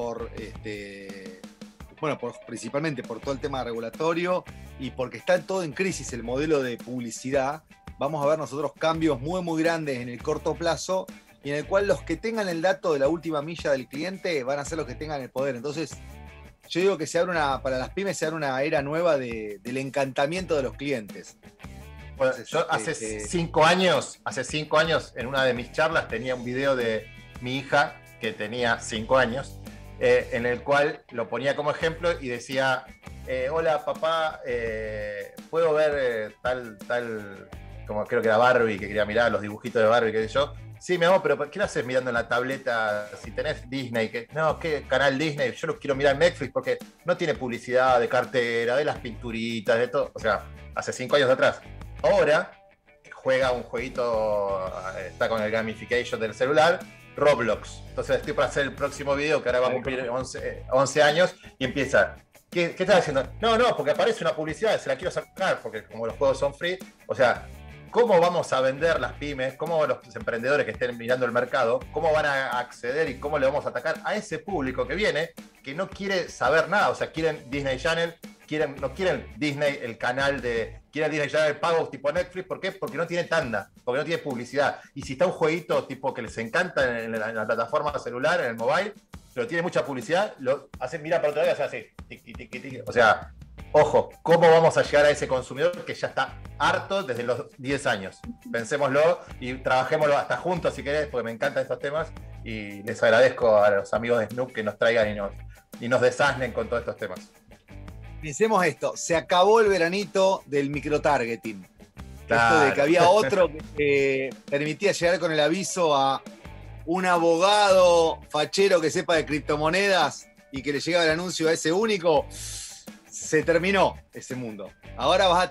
principalmente por todo el tema regulatorio y porque está todo en crisis el modelo de publicidad. Vamos a ver nosotros cambios muy muy grandes en el corto plazo, y en el cual los que tengan el dato de la última milla del cliente van a ser los que tengan el poder. Entonces yo digo que para las pymes se abre una era nueva del encantamiento de los clientes. Bueno, yo hace 5 años, en una de mis charlas, tenía un video de mi hija, que tenía 5 años, en el cual lo ponía como ejemplo y decía, hola papá, ¿puedo ver tal, como creo que era Barbie, que quería mirar los dibujitos de Barbie, qué sé yo? Sí, mi amor, pero ¿qué lo haces mirando en la tableta si tenés Disney? No, ¿qué canal Disney? Yo lo quiero mirar en Netflix porque no tiene publicidad de cartera, de las pinturitas, de todo. O sea, hace 5 años atrás. Ahora juega un jueguito, está con el gamification del celular, Roblox. Entonces estoy para hacer el próximo video, que ahora va a cumplir 11 años, y empieza. ¿Qué estás haciendo? No, porque aparece una publicidad, se la quiero sacar, porque como los juegos son free, o sea, ¿cómo vamos a vender las pymes? ¿Cómo los emprendedores que estén mirando el mercado, cómo van a acceder y cómo le vamos a atacar a ese público que viene, que no quiere saber nada? O sea, quieren Disney Channel, no quieren Disney, el canal quieren Disney Channel pago tipo Netflix. ¿Por qué? Porque no tiene tanda, porque no tiene publicidad. Y si está un jueguito tipo que les encanta en la plataforma celular, en el mobile, pero tiene mucha publicidad, lo hacen mirar para otro lado y hacen así, tiqui, tiqui, tiqui. O sea, ojo, ¿cómo vamos a llegar a ese consumidor que ya está harto desde los 10 años? Pensémoslo y trabajémoslo hasta juntos si querés, porque me encantan estos temas, y les agradezco a los amigos de Snoop que nos traigan y nos desasnen con todos estos temas. Pensemos esto, se acabó el veranito del microtargeting. Claro. Esto de que había otro que permitía llegar con el aviso a un abogado fachero que sepa de criptomonedas y que le llegaba el anuncio a ese único. Se terminó ese mundo. Ahora va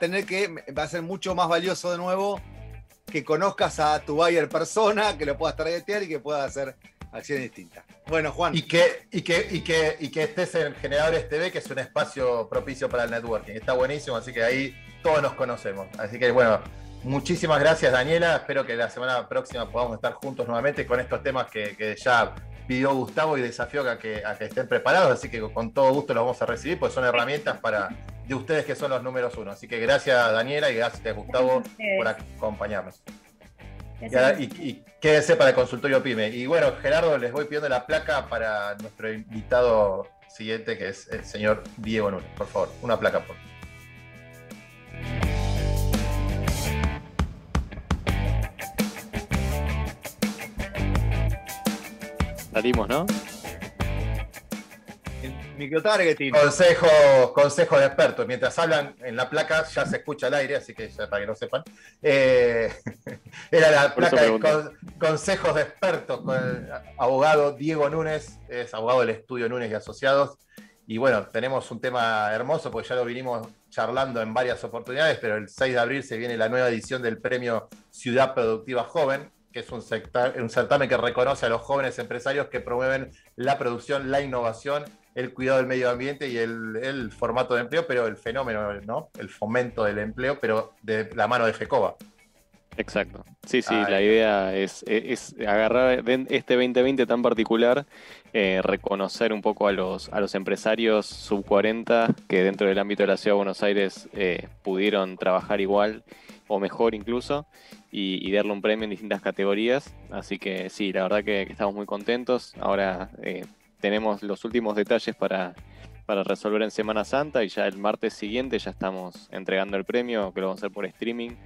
a ser mucho más valioso de nuevo que conozcas a tu buyer persona, que lo puedas targetear y que puedas hacer acciones distintas. Bueno, Juan. Y que estés en Generadores TV, que es un espacio propicio para el networking. Está buenísimo, así que ahí todos nos conocemos. Así que bueno, muchísimas gracias, Daniela. Espero que la semana próxima podamos estar juntos nuevamente con estos temas que ya pidió Gustavo, y desafío a que estén preparados, así que con todo gusto los vamos a recibir, pues son herramientas de ustedes que son los números 1. Así que gracias, Daniela, y gracias, Gustavo, por acompañarnos. Y quédense para el consultorio PYME. Y bueno, Gerardo, les voy pidiendo la placa para nuestro invitado siguiente, que es el señor Diego Núñez. Por favor, una placa, por favor. Salimos, ¿no? Microtargeting. Consejo de expertos. Mientras hablan en la placa ya se escucha el aire, así que ya para que no sepan. Era la placa de consejos de expertos con el abogado Diego Núñez, es abogado del estudio Núñez y Asociados. Y bueno, tenemos un tema hermoso porque ya lo vinimos charlando en varias oportunidades, pero el 6 de abril se viene la nueva edición del premio Ciudad Productiva Joven, que es un certamen que reconoce a los jóvenes empresarios que promueven la producción, la innovación, el cuidado del medio ambiente y el formato de empleo, pero el fenómeno, ¿no? El fomento del empleo, pero de la mano de FECOBA. Exacto. Sí, la idea es agarrar este 2020 tan particular, reconocer un poco a los empresarios sub 40 que dentro del ámbito de la Ciudad de Buenos Aires pudieron trabajar igual o mejor incluso, y darle un premio en distintas categorías. Así que sí, la verdad que estamos muy contentos. Ahora tenemos los últimos detalles para resolver en Semana Santa, y ya el martes siguiente ya estamos entregando el premio, que lo vamos a hacer por streaming.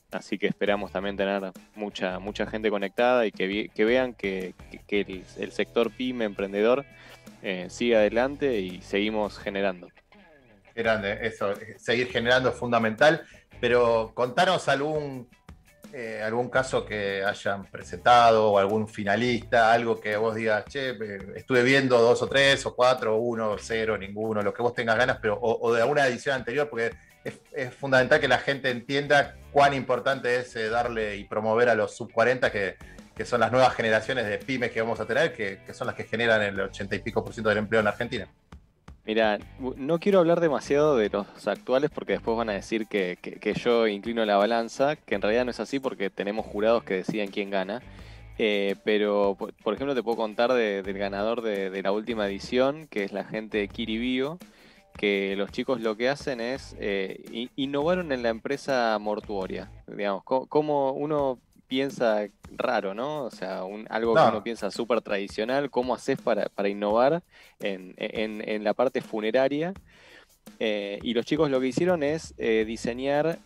Así que esperamos también tener mucha gente conectada y que vean que el sector pyme, emprendedor, sigue adelante y seguimos generando. Grande, eso, seguir generando es fundamental, pero contanos algún caso que hayan presentado o algún finalista, algo que vos digas, che, estuve viendo 2 o 3 o 4, 1, 0, ninguno, lo que vos tengas ganas, pero o de alguna edición anterior, porque es fundamental que la gente entienda cuán importante es darle y promover a los sub 40 que son las nuevas generaciones de pymes que vamos a tener, que son las que generan el 80 y pico % del empleo en Argentina. Mira, no quiero hablar demasiado de los actuales porque después van a decir que yo inclino la balanza, que en realidad no es así porque tenemos jurados que deciden quién gana. Pero, por ejemplo, te puedo contar del ganador de la última edición, que es la gente de Kiribio, que los chicos lo que hacen es innovaron en la empresa mortuoria. Digamos, como uno piensa raro, ¿no? O sea, algo que uno piensa súper tradicional, ¿cómo haces para innovar en la parte funeraria? Y los chicos lo que hicieron es diseñar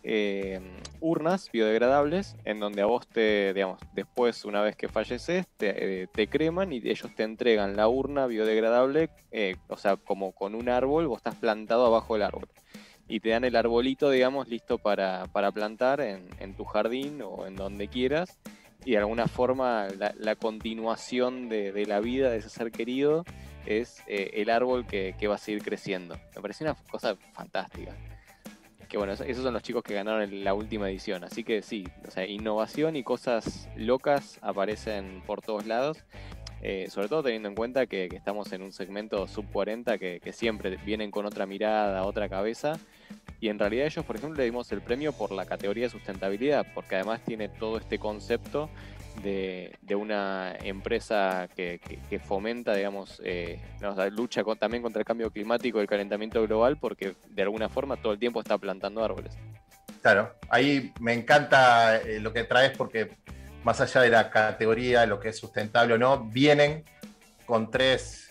urnas biodegradables en donde a vos digamos, después, una vez que falleces, te creman y ellos te entregan la urna biodegradable, o sea, como con un árbol, vos estás plantado abajo del árbol. Y te dan el arbolito, digamos, listo para plantar en tu jardín o en donde quieras. Y de alguna forma la continuación de la vida de ese ser querido es el árbol que va a seguir creciendo. Me pareció una cosa fantástica. Que bueno, esos son los chicos que ganaron en la última edición. Así que sí, o sea, innovación y cosas locas aparecen por todos lados. Sobre todo teniendo en cuenta que estamos en un segmento sub 40 que siempre vienen con otra mirada, otra cabeza. Y en realidad ellos, por ejemplo, le dimos el premio por la categoría de sustentabilidad, porque además tiene todo este concepto de una empresa que fomenta, digamos, lucha también contra el cambio climático y el calentamiento global, porque de alguna forma todo el tiempo está plantando árboles. Claro, ahí me encanta lo que traes, porque más allá de la categoría, lo que es sustentable o no, vienen con tres,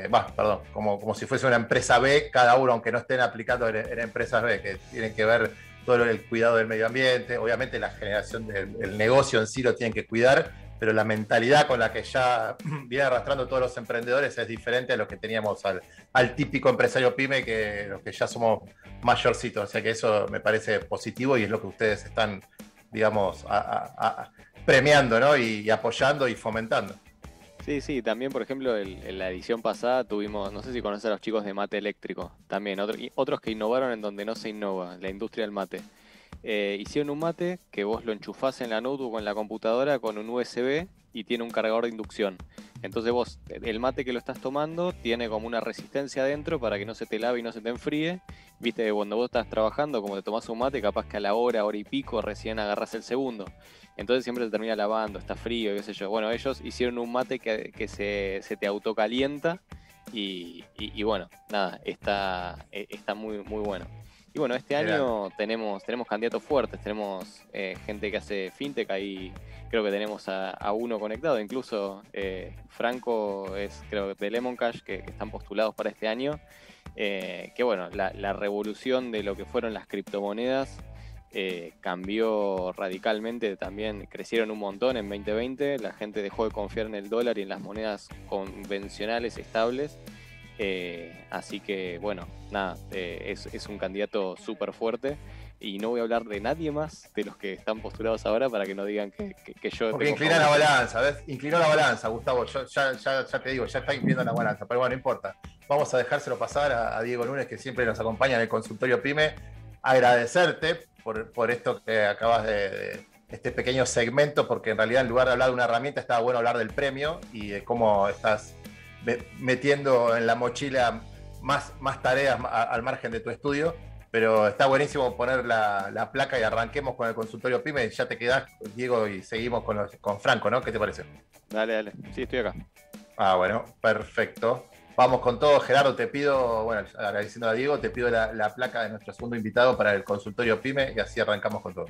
como si fuese una empresa B, cada uno, aunque no estén aplicando en empresas B, que tienen que ver todo el cuidado del medio ambiente. Obviamente la generación del negocio en sí lo tienen que cuidar, pero la mentalidad con la que ya viene arrastrando todos los emprendedores es diferente a lo que teníamos al típico empresario pyme, que los que ya somos mayorcitos. O sea que eso me parece positivo y es lo que ustedes están, digamos, premiando, ¿no? Y apoyando y fomentando. Sí, también por ejemplo en la edición pasada tuvimos, no sé si conoces a los chicos de mate eléctrico, también otros que innovaron en donde no se innova, la industria del mate. Hicieron un mate que vos lo enchufás en la notebook o en la computadora con un USB y tiene un cargador de inducción. Entonces vos, el mate que lo estás tomando tiene como una resistencia adentro para que no se te lave y no se te enfríe. Viste que cuando vos estás trabajando, como te tomás un mate, capaz que a la hora y pico recién agarrás el segundo. Entonces siempre se termina lavando, está frío, qué sé yo. Bueno, ellos hicieron un mate que se te autocalienta y bueno, nada, está muy, muy bueno. Y bueno, este año tenemos candidatos fuertes, tenemos gente que hace fintech, ahí creo que tenemos a uno conectado, incluso Franco es creo de Lemon Cash, que están postulados para este año, que bueno, la revolución de lo que fueron las criptomonedas cambió radicalmente, también crecieron un montón en 2020, la gente dejó de confiar en el dólar y en las monedas convencionales estables. Así que bueno, nada, es un candidato súper fuerte y no voy a hablar de nadie más de los que están postulados ahora para que no digan que yo... Porque inclina la balanza, ¿ves? Inclinó la balanza, Gustavo, yo ya te digo, ya está inclinando la balanza, pero bueno, no importa. Vamos a dejárselo pasar a Diego Núñez, que siempre nos acompaña en el consultorio PYME. Agradecerte por esto que acabas de este pequeño segmento, porque en realidad en lugar de hablar de una herramienta estaba bueno hablar del premio y de cómo estás metiendo en la mochila más tareas al margen de tu estudio, pero está buenísimo poner la placa y arranquemos con el consultorio PYME. Ya te quedás, Diego, y seguimos con Franco, ¿no? ¿Qué te parece? Dale, sí, estoy acá. Bueno, perfecto. Vamos con todo. Gerardo, te pido, bueno, agradeciendo a Diego, te pido la placa de nuestro segundo invitado para el consultorio PYME y así arrancamos con todo.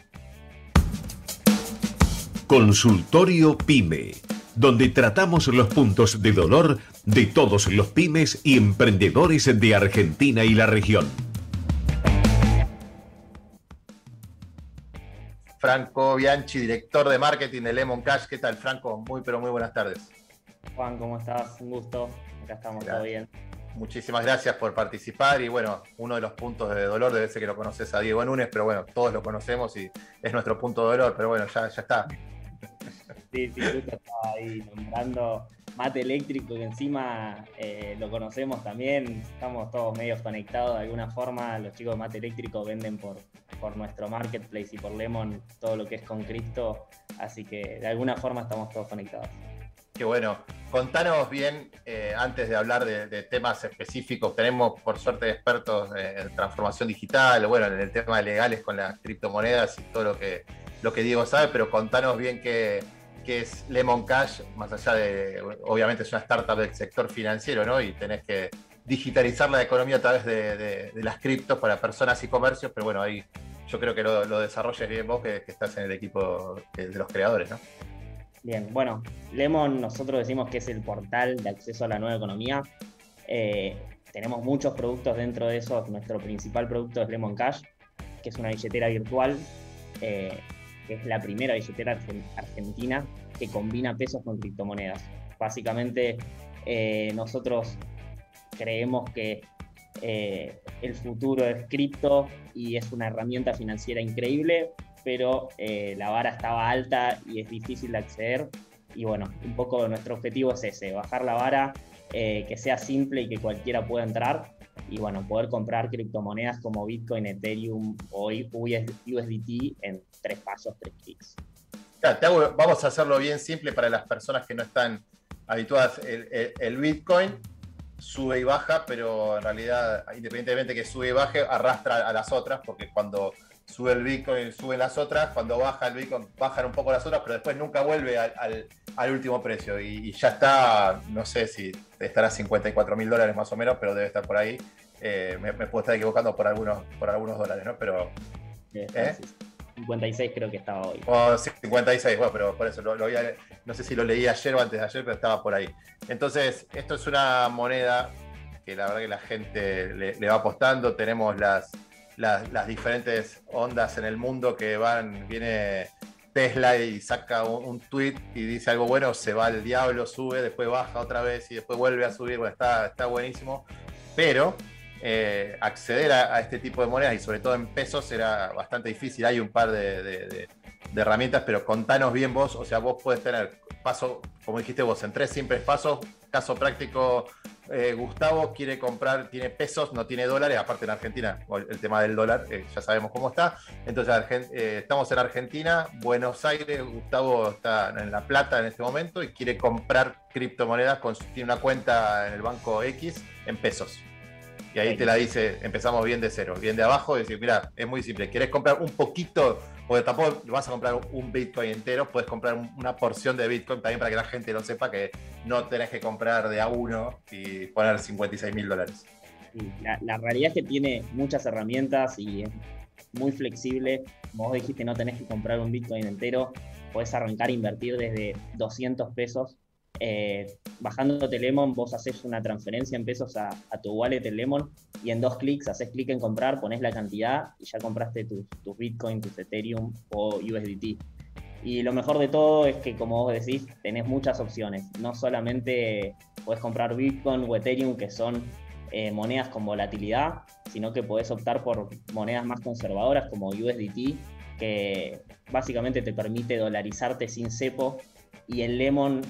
Consultorio PYME, donde tratamos los puntos de dolor de todos los pymes y emprendedores de Argentina y la región. Franco Bianchi, director de marketing de Lemon Cash. ¿Qué tal, Franco? Muy, pero muy buenas tardes. Juan, ¿cómo estás? Un gusto. Acá estamos, todo bien. Muchísimas gracias por participar y bueno, uno de los puntos de dolor debe ser que lo conoces a Diego Núñez, pero bueno, todos lo conocemos y es nuestro punto de dolor, pero bueno, ya está. Sí, justo estaba ahí nombrando Mate Eléctrico, que encima lo conocemos también, estamos todos medios conectados de alguna forma. Los chicos de Mate Eléctrico venden por nuestro marketplace y por Lemon todo lo que es con Cristo, así que de alguna forma estamos todos conectados. Qué bueno. Contanos bien, antes de hablar de temas específicos, tenemos por suerte expertos en transformación digital, bueno, en el tema de legales con las criptomonedas y todo lo que Diego sabe, pero contanos bien qué es Lemon Cash, más allá de, obviamente es una startup del sector financiero, ¿no? Y tenés que digitalizar la economía a través de las criptos para personas y comercios, pero bueno, ahí yo creo que lo desarrolles bien vos, que estás en el equipo de los creadores, ¿no? Bien, bueno, Lemon nosotros decimos que es el portal de acceso a la nueva economía. Tenemos muchos productos dentro de eso. Nuestro principal producto es Lemon Cash, que es una billetera virtual, que es la primera billetera argentina que combina pesos con criptomonedas. Básicamente, nosotros creemos que el futuro es cripto y es una herramienta financiera increíble, pero la vara estaba alta y es difícil de acceder. Y bueno, un poco nuestro objetivo es ese, bajar la vara, que sea simple y que cualquiera pueda entrar. Y bueno, poder comprar criptomonedas como Bitcoin, Ethereum o USDT en 3 pasos, 3 clics. Claro, vamos a hacerlo bien simple para las personas que no están habituadas. El Bitcoin sube y baja, pero en realidad, independientemente que sube y baje, arrastra a las otras, porque cuando sube el Bitcoin, suben las otras, cuando baja el Bitcoin, bajan un poco las otras, pero después nunca vuelve al último precio. Y ya está, no sé si estará $54.000 más o menos, pero debe estar por ahí. Me puedo estar equivocando por algunos dólares, ¿no? Pero... 56 creo que estaba hoy. 56, bueno, pero por eso lo había, no sé si lo leí ayer o antes de ayer, pero estaba por ahí. Entonces, esto es una moneda que la verdad que la gente le va apostando. Tenemos las diferentes ondas en el mundo que viene Tesla y saca un tweet y dice algo bueno, se va al diablo, sube, después baja otra vez y después vuelve a subir. Bueno, está buenísimo, pero acceder a este tipo de monedas y sobre todo en pesos era bastante difícil. Hay un par de herramientas, pero contanos bien vos, o sea, vos podés tener paso, como dijiste vos, en 3 simples pasos. Caso práctico, Gustavo quiere comprar, tiene pesos, no tiene dólares, aparte en Argentina, el tema del dólar, ya sabemos cómo está. Entonces estamos en Argentina, Buenos Aires, Gustavo está en La Plata en este momento y quiere comprar criptomonedas, tiene una cuenta en el banco X en pesos. Y ahí te la dice, empezamos bien de cero, bien de abajo, y decir, mira, es muy simple, ¿querés comprar un poquito? Porque tampoco vas a comprar un Bitcoin entero, puedes comprar una porción de Bitcoin también para que la gente lo sepa, que no tenés que comprar de a uno y poner $56.000. Sí, la realidad es que tiene muchas herramientas y es muy flexible. Como vos dijiste, no tenés que comprar un Bitcoin entero, podés arrancar a invertir desde 200 pesos. Bajándote Lemon, vos haces una transferencia en pesos a tu wallet en Lemon y en 2 clics haces clic en comprar, pones la cantidad y ya compraste tus Bitcoin, tus Ethereum o USDT. Y lo mejor de todo es que, como vos decís, tenés muchas opciones. No solamente podés comprar Bitcoin o Ethereum, que son monedas con volatilidad, sino que podés optar por monedas más conservadoras como USDT, que básicamente te permite dolarizarte sin cepo. Y en Lemon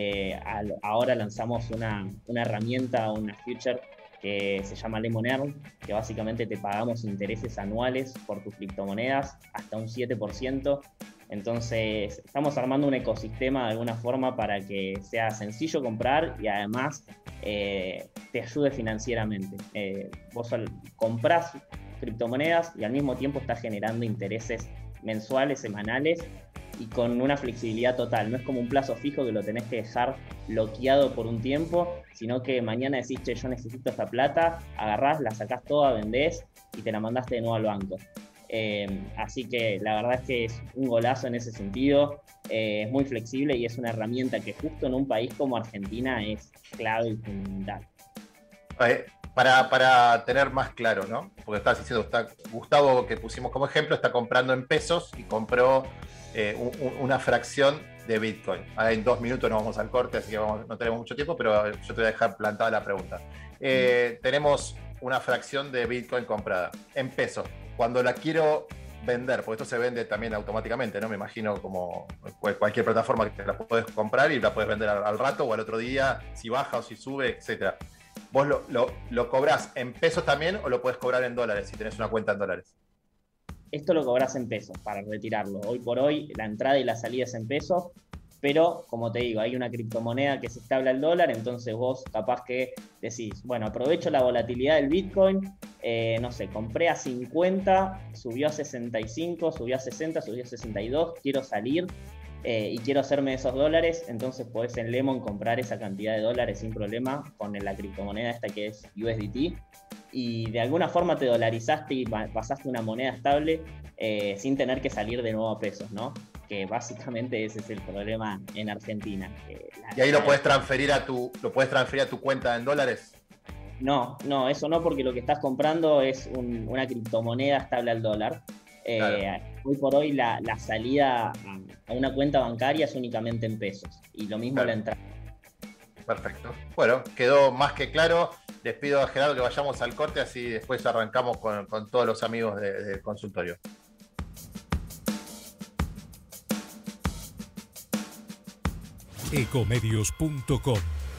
ahora lanzamos una herramienta, una feature que se llama Lemon Earn, que básicamente te pagamos intereses anuales por tus criptomonedas, hasta un 7%. Entonces estamos armando un ecosistema de alguna forma para que sea sencillo comprar y además te ayude financieramente. Vos comprás criptomonedas y al mismo tiempo estás generando intereses mensuales, semanales, y con una flexibilidad total. No es como un plazo fijo que lo tenés que dejar bloqueado por un tiempo, sino que mañana decís, che, yo necesito esta plata, agarrás, la sacás toda, vendés y te la mandaste de nuevo al banco. Así que la verdad es que es un golazo en ese sentido. Es muy flexible y es una herramienta que justo en un país como Argentina es clave y fundamental. Para tener más claro, ¿no? Porque estás diciendo, Gustavo, que pusimos como ejemplo, está comprando en pesos y compró una fracción de Bitcoin. Ahora en 2 minutos nos vamos al corte, así que no tenemos mucho tiempo, pero yo te voy a dejar plantada la pregunta. Tenemos una fracción de Bitcoin comprada en pesos. Cuando la quiero vender, porque esto se vende también automáticamente, ¿no? Me imagino como cualquier plataforma que la puedes comprar y la puedes vender al rato o al otro día, si baja o si sube, etcétera. ¿Vos lo cobrás en pesos también o lo podés cobrar en dólares si tenés una cuenta en dólares? Esto lo cobras en pesos para retirarlo. Hoy por hoy la entrada y la salida es en pesos, pero como te digo, hay una criptomoneda que se estable al dólar, entonces vos capaz que decís, bueno, aprovecho la volatilidad del Bitcoin, no sé, compré a 50, subió a 65, subió a 60, subió a 62, quiero salir y quiero hacerme esos dólares, entonces podés en Lemon comprar esa cantidad de dólares sin problema con la criptomoneda esta que es USDT, y de alguna forma te dolarizaste y pasaste una moneda estable sin tener que salir de nuevo a pesos, ¿no? Que básicamente ese es el problema en Argentina. ¿Y ahí lo puedes transferir a tu cuenta en dólares? No, eso no, porque lo que estás comprando es una criptomoneda estable al dólar. Claro. Hoy por hoy la salida a una cuenta bancaria es únicamente en pesos, y lo mismo la entrada. Perfecto. Bueno, quedó más que claro. Les pido a Gerardo que vayamos al corte, así después arrancamos con todos los amigos del consultorio. Ecomedios.com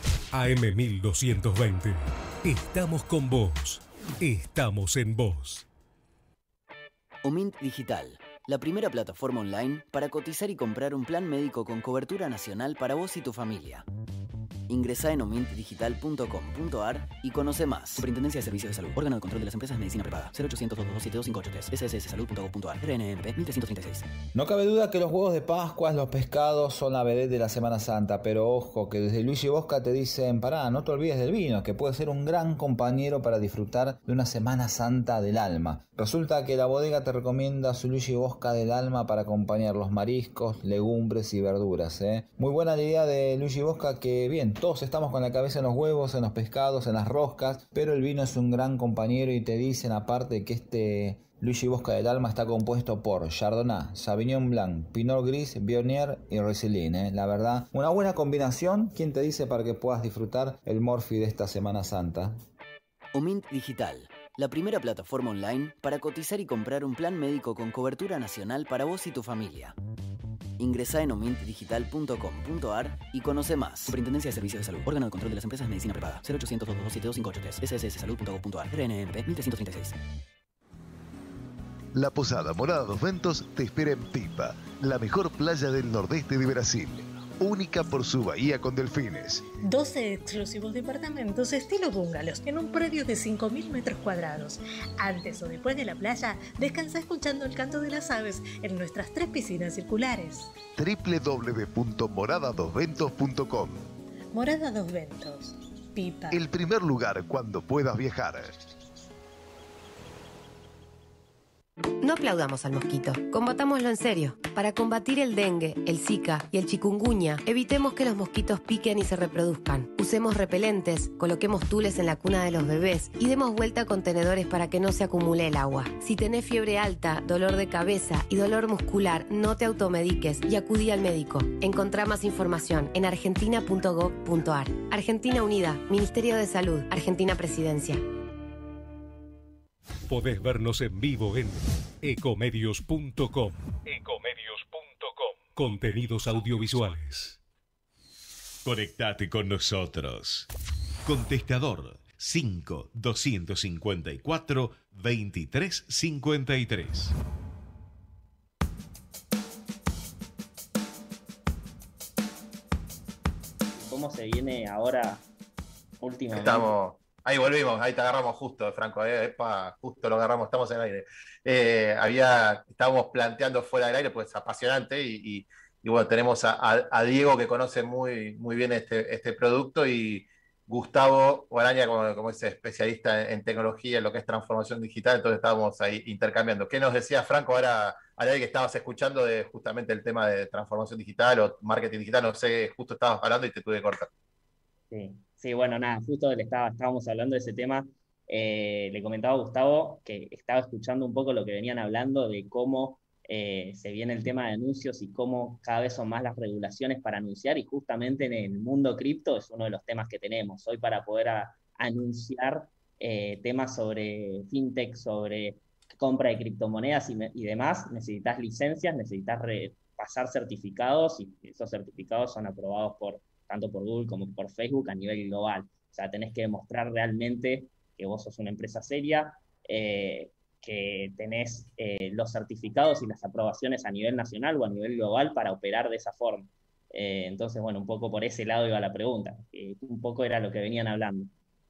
AM1220. Estamos con vos. Estamos en vos. Omint Digital, la primera plataforma online para cotizar y comprar un plan médico con cobertura nacional para vos y tu familia. Ingresá en omintdigital.com.ar y conoce más. Superintendencia de Servicios de Salud. Órgano de control de las empresas de medicina prepaga. 0800-227-2583. SSSalud.gov.ar. RNMP 1336. No cabe duda que los huevos de Pascua, los pescados son la vedette de la Semana Santa, pero ojo que desde Luigi Bosca te dicen, pará, no te olvides del vino, que puede ser un gran compañero para disfrutar de una Semana Santa del alma. Resulta que la bodega te recomienda su Luigi Bosca del alma para acompañar los mariscos, legumbres y verduras. Muy buena la idea de Luigi Bosca, que bien, todos estamos con la cabeza en los huevos, en los pescados, en las roscas, pero el vino es un gran compañero y te dicen aparte que este Luigi Bosca del alma está compuesto por Chardonnay, Sauvignon Blanc, Pinot Gris, Viognier y Riesling. La verdad, una buena combinación. ¿Quién te dice para que puedas disfrutar el Morphy de esta Semana Santa? Omint Digital, la primera plataforma online para cotizar y comprar un plan médico con cobertura nacional para vos y tu familia. Ingresá en omintdigital.com.ar y conoce más. Superintendencia de Servicios de Salud. Órgano de control de las empresas de medicina prepaga. 0800-227-2583. SSSalud.gov.ar. RNMP 1336. La Posada Morada dos Ventos te espera en Pipa, la mejor playa del nordeste de Brasil. Única por su bahía con delfines. 12 exclusivos departamentos estilo bungalows en un predio de 5.000 metros cuadrados. Antes o después de la playa, descansa escuchando el canto de las aves en nuestras 3 piscinas circulares. www.moradadosventos.com. Morada Dos Ventos, Pipa. El primer lugar cuando puedas viajar. No aplaudamos al mosquito, combatámoslo en serio. Para combatir el dengue, el zika y el chikungunya, evitemos que los mosquitos piquen y se reproduzcan. Usemos repelentes, coloquemos tules en la cuna de los bebés y demos vuelta a contenedores para que no se acumule el agua. Si tenés fiebre alta, dolor de cabeza y dolor muscular, no te automediques y acudí al médico. Encontrá más información en argentina.gov.ar. Argentina Unida, Ministerio de Salud, Argentina Presidencia. Podés vernos en vivo en ecomedios.com. Contenidos audiovisuales. Conectate con nosotros. Contestador 5-254-2353. ¿Cómo se viene ahora últimamente? Ahí volvimos, ahí te agarramos justo, Franco, justo lo agarramos, estamos en el aire. Estábamos planteando fuera del aire, pues es apasionante, y bueno, tenemos a Diego, que conoce muy, muy bien este producto, y Gustavo Guaraña como es especialista en tecnología, en lo que es transformación digital, entonces estábamos ahí intercambiando. ¿Qué nos decía Franco ahora que estabas escuchando de justamente el tema de transformación digital o marketing digital? No sé, justo estabas hablando y te tuve que cortar. Sí, bueno, nada, justo estábamos hablando de ese tema. le comentaba a Gustavo que estaba escuchando un poco lo que venían hablando de cómo se viene el tema de anuncios y cómo cada vez son más las regulaciones para anunciar, y justamente en el mundo cripto es uno de los temas que tenemos hoy para poder anunciar temas sobre fintech, sobre compra de criptomonedas y demás. Necesitas licencias, necesitas pasar certificados, y esos certificados son aprobados tanto por Google como por Facebook a nivel global. O sea, tenés que demostrar realmente que vos sos una empresa seria, que tenés los certificados y las aprobaciones a nivel nacional o a nivel global para operar de esa forma. Entonces, bueno, un poco por ese lado iba la pregunta. Un poco era lo que venían hablando.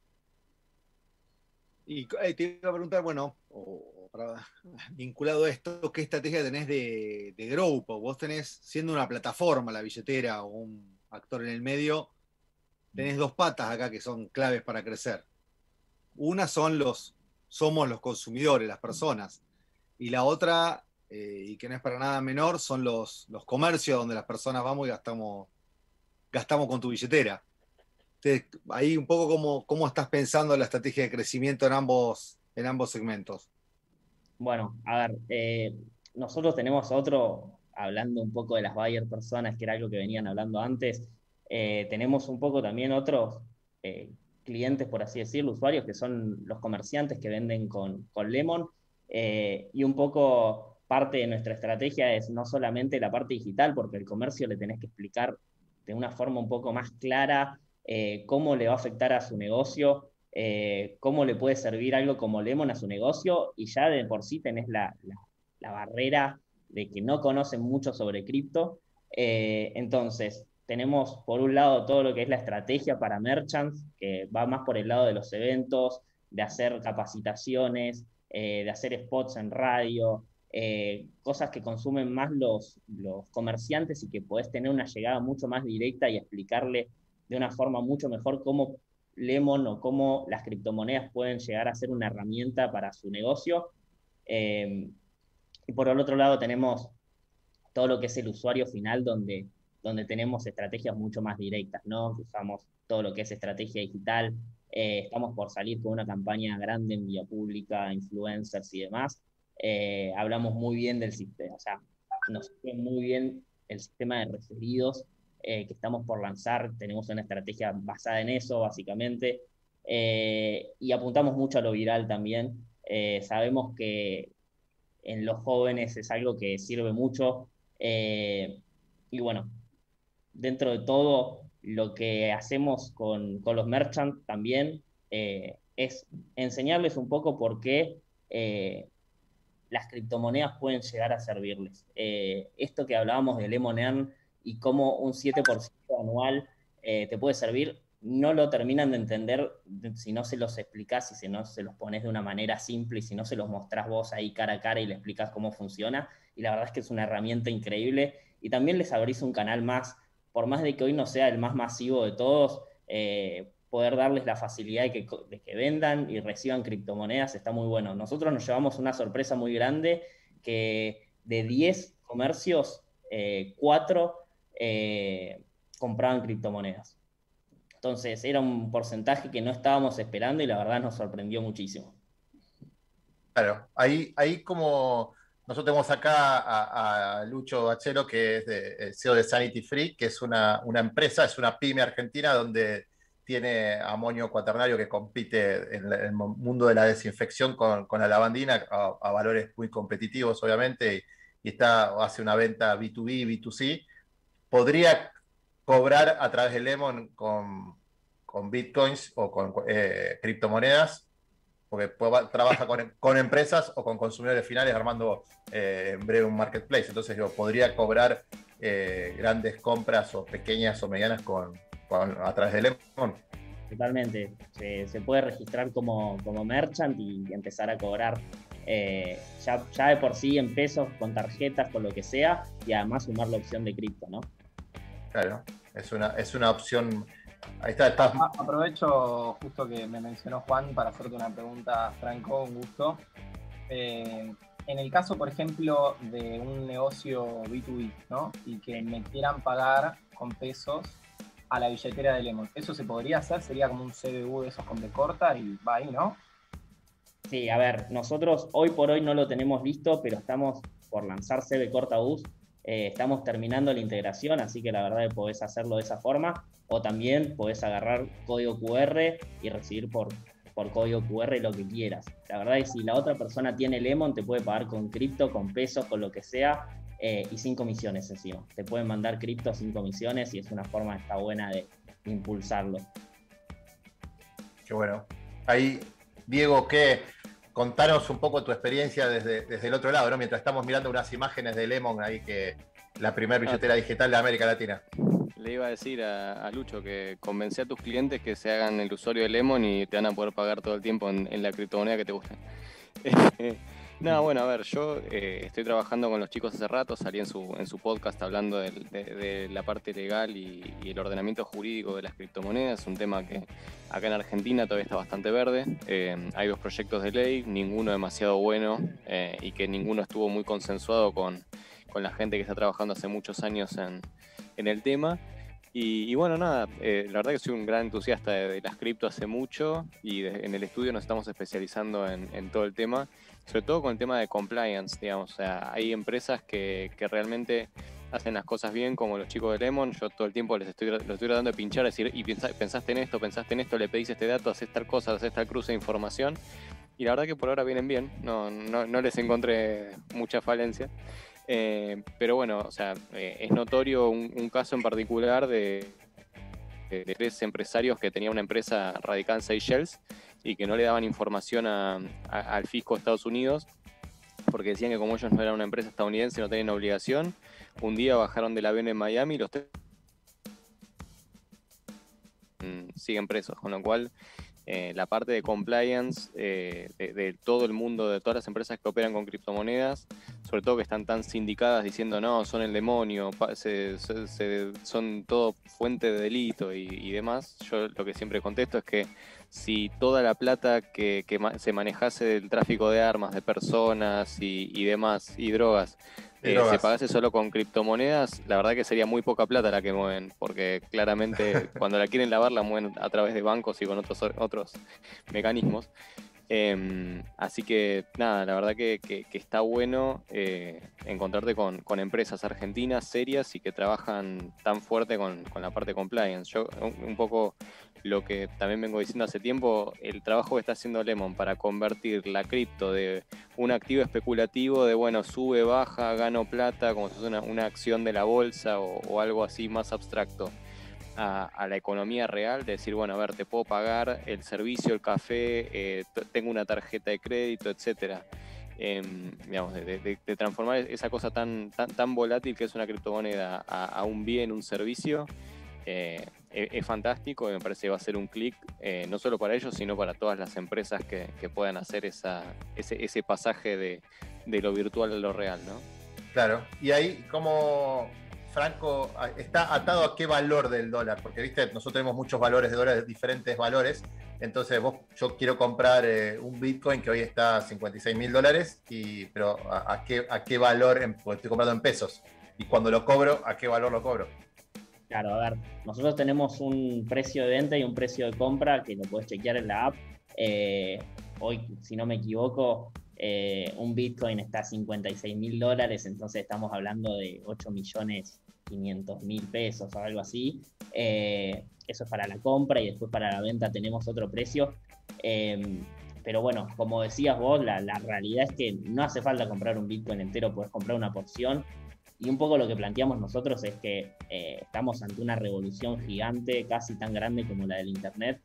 Y te iba a preguntar, bueno, vinculado a esto, ¿qué estrategia tenés de growth? Vos tenés, siendo una plataforma, la billetera o un actor en el medio, tenés dos patas acá que son claves para crecer. Una somos los consumidores, las personas, y la otra, y que no es para nada menor, son los comercios donde las personas vamos y gastamos con tu billetera. Entonces, ahí un poco cómo estás pensando la estrategia de crecimiento en ambos segmentos. Bueno, a ver, nosotros tenemos hablando un poco de las buyer personas, que era algo que venían hablando antes, tenemos un poco también otros clientes, por así decirlo, usuarios, que son los comerciantes que venden con Lemon, y un poco parte de nuestra estrategia es no solamente la parte digital, porque el comercio le tenés que explicar de una forma un poco más clara cómo le va a afectar a su negocio, cómo le puede servir algo como Lemon a su negocio, y ya de por sí tenés la barrera de que no conocen mucho sobre cripto. Entonces, tenemos por un lado todo lo que es la estrategia para merchants, que va más por el lado de los eventos, de hacer capacitaciones, de hacer spots en radio, cosas que consumen más los comerciantes y que podés tener una llegada mucho más directa y explicarle de una forma mucho mejor cómo Lemon o cómo las criptomonedas pueden llegar a ser una herramienta para su negocio. Y por el otro lado tenemos todo lo que es el usuario final, donde tenemos estrategias mucho más directas, ¿no? Usamos todo lo que es estrategia digital, estamos por salir con una campaña grande en vía pública, influencers y demás. Hablamos muy bien del sistema, o sea, nos sirve muy bien el sistema de referidos que estamos por lanzar. Tenemos una estrategia basada en eso, básicamente, y apuntamos mucho a lo viral también. Sabemos que en los jóvenes es algo que sirve mucho, y bueno, dentro de todo lo que hacemos con los merchants también es enseñarles un poco por qué las criptomonedas pueden llegar a servirles. Esto que hablábamos de Lemon Earn y cómo un 7% anual te puede servir, no lo terminan de entender si no se los explicás y si no se los pones de una manera simple y si no se los mostrás vos ahí cara a cara y le explicás cómo funciona. Y la verdad es que es una herramienta increíble, y también les abrís un canal más, por más de que hoy no sea el más masivo de todos, poder darles la facilidad de que vendan y reciban criptomonedas está muy bueno. Nosotros nos llevamos una sorpresa muy grande, que de 10 comercios, 4 compraban criptomonedas. Entonces era un porcentaje que no estábamos esperando y la verdad nos sorprendió muchísimo. Claro, ahí como nosotros tenemos acá a Lucho Bachero, que es el CEO de Sanity Free, que es una empresa, es una pyme argentina donde tiene amonio cuaternario que compite en el mundo de la desinfección con la lavandina a valores muy competitivos, obviamente, y hace una venta B2B, B2C. Podría cobrar a través de Lemon con bitcoins o con criptomonedas, porque trabaja con empresas o con consumidores finales armando en breve un marketplace. Entonces podría cobrar grandes compras o pequeñas o medianas a través de Lemon. Totalmente, se puede registrar como merchant y empezar a cobrar ya de por sí en pesos, con tarjetas, con lo que sea, y además sumar la opción de cripto, ¿no? Claro, es una opción. Ahí está. Aprovecho justo que me mencionó Juan para hacerte una pregunta, Franco, un gusto. En el caso, por ejemplo, de un negocio B2B, ¿no? Y que me quieran pagar con pesos a la billetera de Lemon, ¿eso se podría hacer? ¿Sería como un CBU de esos con B corta y va ahí, no? Sí, a ver, nosotros hoy por hoy no lo tenemos listo, pero estamos por lanzar CB Cortabus. Estamos terminando la integración, así que la verdad que podés hacerlo de esa forma, o también podés agarrar código QR y recibir por código QR lo que quieras. La verdad es que si la otra persona tiene Lemon, te puede pagar con cripto, con pesos, con lo que sea, y sin comisiones encima. Te pueden mandar cripto sin comisiones y es una forma está buena de impulsarlo. Qué bueno. Ahí, Diego, contanos un poco tu experiencia desde el otro lado, ¿no? Mientras estamos mirando unas imágenes de Lemon ahí, que la primera billetera digital de América Latina. Le iba a decir a Lucho que convence a tus clientes que se hagan el usuario de Lemon y te van a poder pagar todo el tiempo en la criptomoneda que te guste. No, bueno, a ver, yo estoy trabajando con los chicos hace rato, salí en su podcast hablando de la parte legal y el ordenamiento jurídico de las criptomonedas, un tema que acá en Argentina todavía está bastante verde. Hay 2 proyectos de ley, ninguno demasiado bueno y que ninguno estuvo muy consensuado con la gente que está trabajando hace muchos años en el tema. Y bueno, nada, la verdad que soy un gran entusiasta de las cripto hace mucho y en el estudio nos estamos especializando en todo el tema, sobre todo con el tema de compliance, digamos. O sea, hay empresas que realmente hacen las cosas bien, como los chicos de Lemon. Yo todo el tiempo los estoy tratando de pinchar, decir, y pensaste en esto, le pedís este dato, haces tal cosa, haces tal cruce de información. Y la verdad que por ahora vienen bien, no les encontré mucha falencia. Pero bueno, o sea, es notorio un caso en particular de 3 empresarios que tenían una empresa radicada en Seychelles y que no le daban información al fisco de Estados Unidos porque decían que como ellos no eran una empresa estadounidense no tenían obligación. Un día bajaron del avión en Miami y los 3 siguen presos, con lo cual la parte de compliance de todo el mundo, de todas las empresas que operan con criptomonedas, sobre todo que están tan sindicadas diciendo no, son el demonio, son todo fuente de delito y demás. Yo lo que siempre contesto es que si toda la plata que se manejase del tráfico de armas, de personas y demás, y drogas, se pagase solo con criptomonedas, la verdad que sería muy poca plata la que mueven, porque claramente cuando la quieren lavar la mueven a través de bancos y con otros mecanismos. Así que nada, la verdad que está bueno encontrarte con empresas argentinas serias y que trabajan tan fuerte con la parte de compliance. Yo un poco lo que también vengo diciendo hace tiempo, el trabajo que está haciendo Lemon para convertir la cripto de un activo especulativo de bueno, sube, baja, gano plata, como si fuese una acción de la bolsa o algo así más abstracto, a la economía real, de decir, bueno, a ver, te puedo pagar el servicio, el café, tengo una tarjeta de crédito, etcétera. Digamos, de transformar esa cosa tan volátil que es una criptomoneda a un bien, un servicio, es fantástico y me parece que va a ser un clic, no solo para ellos, sino para todas las empresas que puedan hacer ese pasaje de lo virtual a lo real, ¿no? Claro, y ahí como Franco está atado a qué valor del dólar, porque viste, nosotros tenemos muchos valores de dólares, diferentes valores. Entonces yo quiero comprar un Bitcoin que hoy está a $56.000, pero ¿a qué valor? Porque estoy comprando en pesos. Y cuando lo cobro, ¿a qué valor lo cobro? Claro, a ver, nosotros tenemos un precio de venta y un precio de compra que lo podés chequear en la app. Hoy, si no me equivoco, un Bitcoin está a $56.000, entonces estamos hablando de 8.500.000 pesos o algo así. Eso es para la compra y después para la venta tenemos otro precio. Pero bueno, como decías vos, la realidad es que no hace falta comprar un Bitcoin entero, podés comprar una porción. Y un poco lo que planteamos nosotros es que estamos ante una revolución gigante, casi tan grande como la del Internet.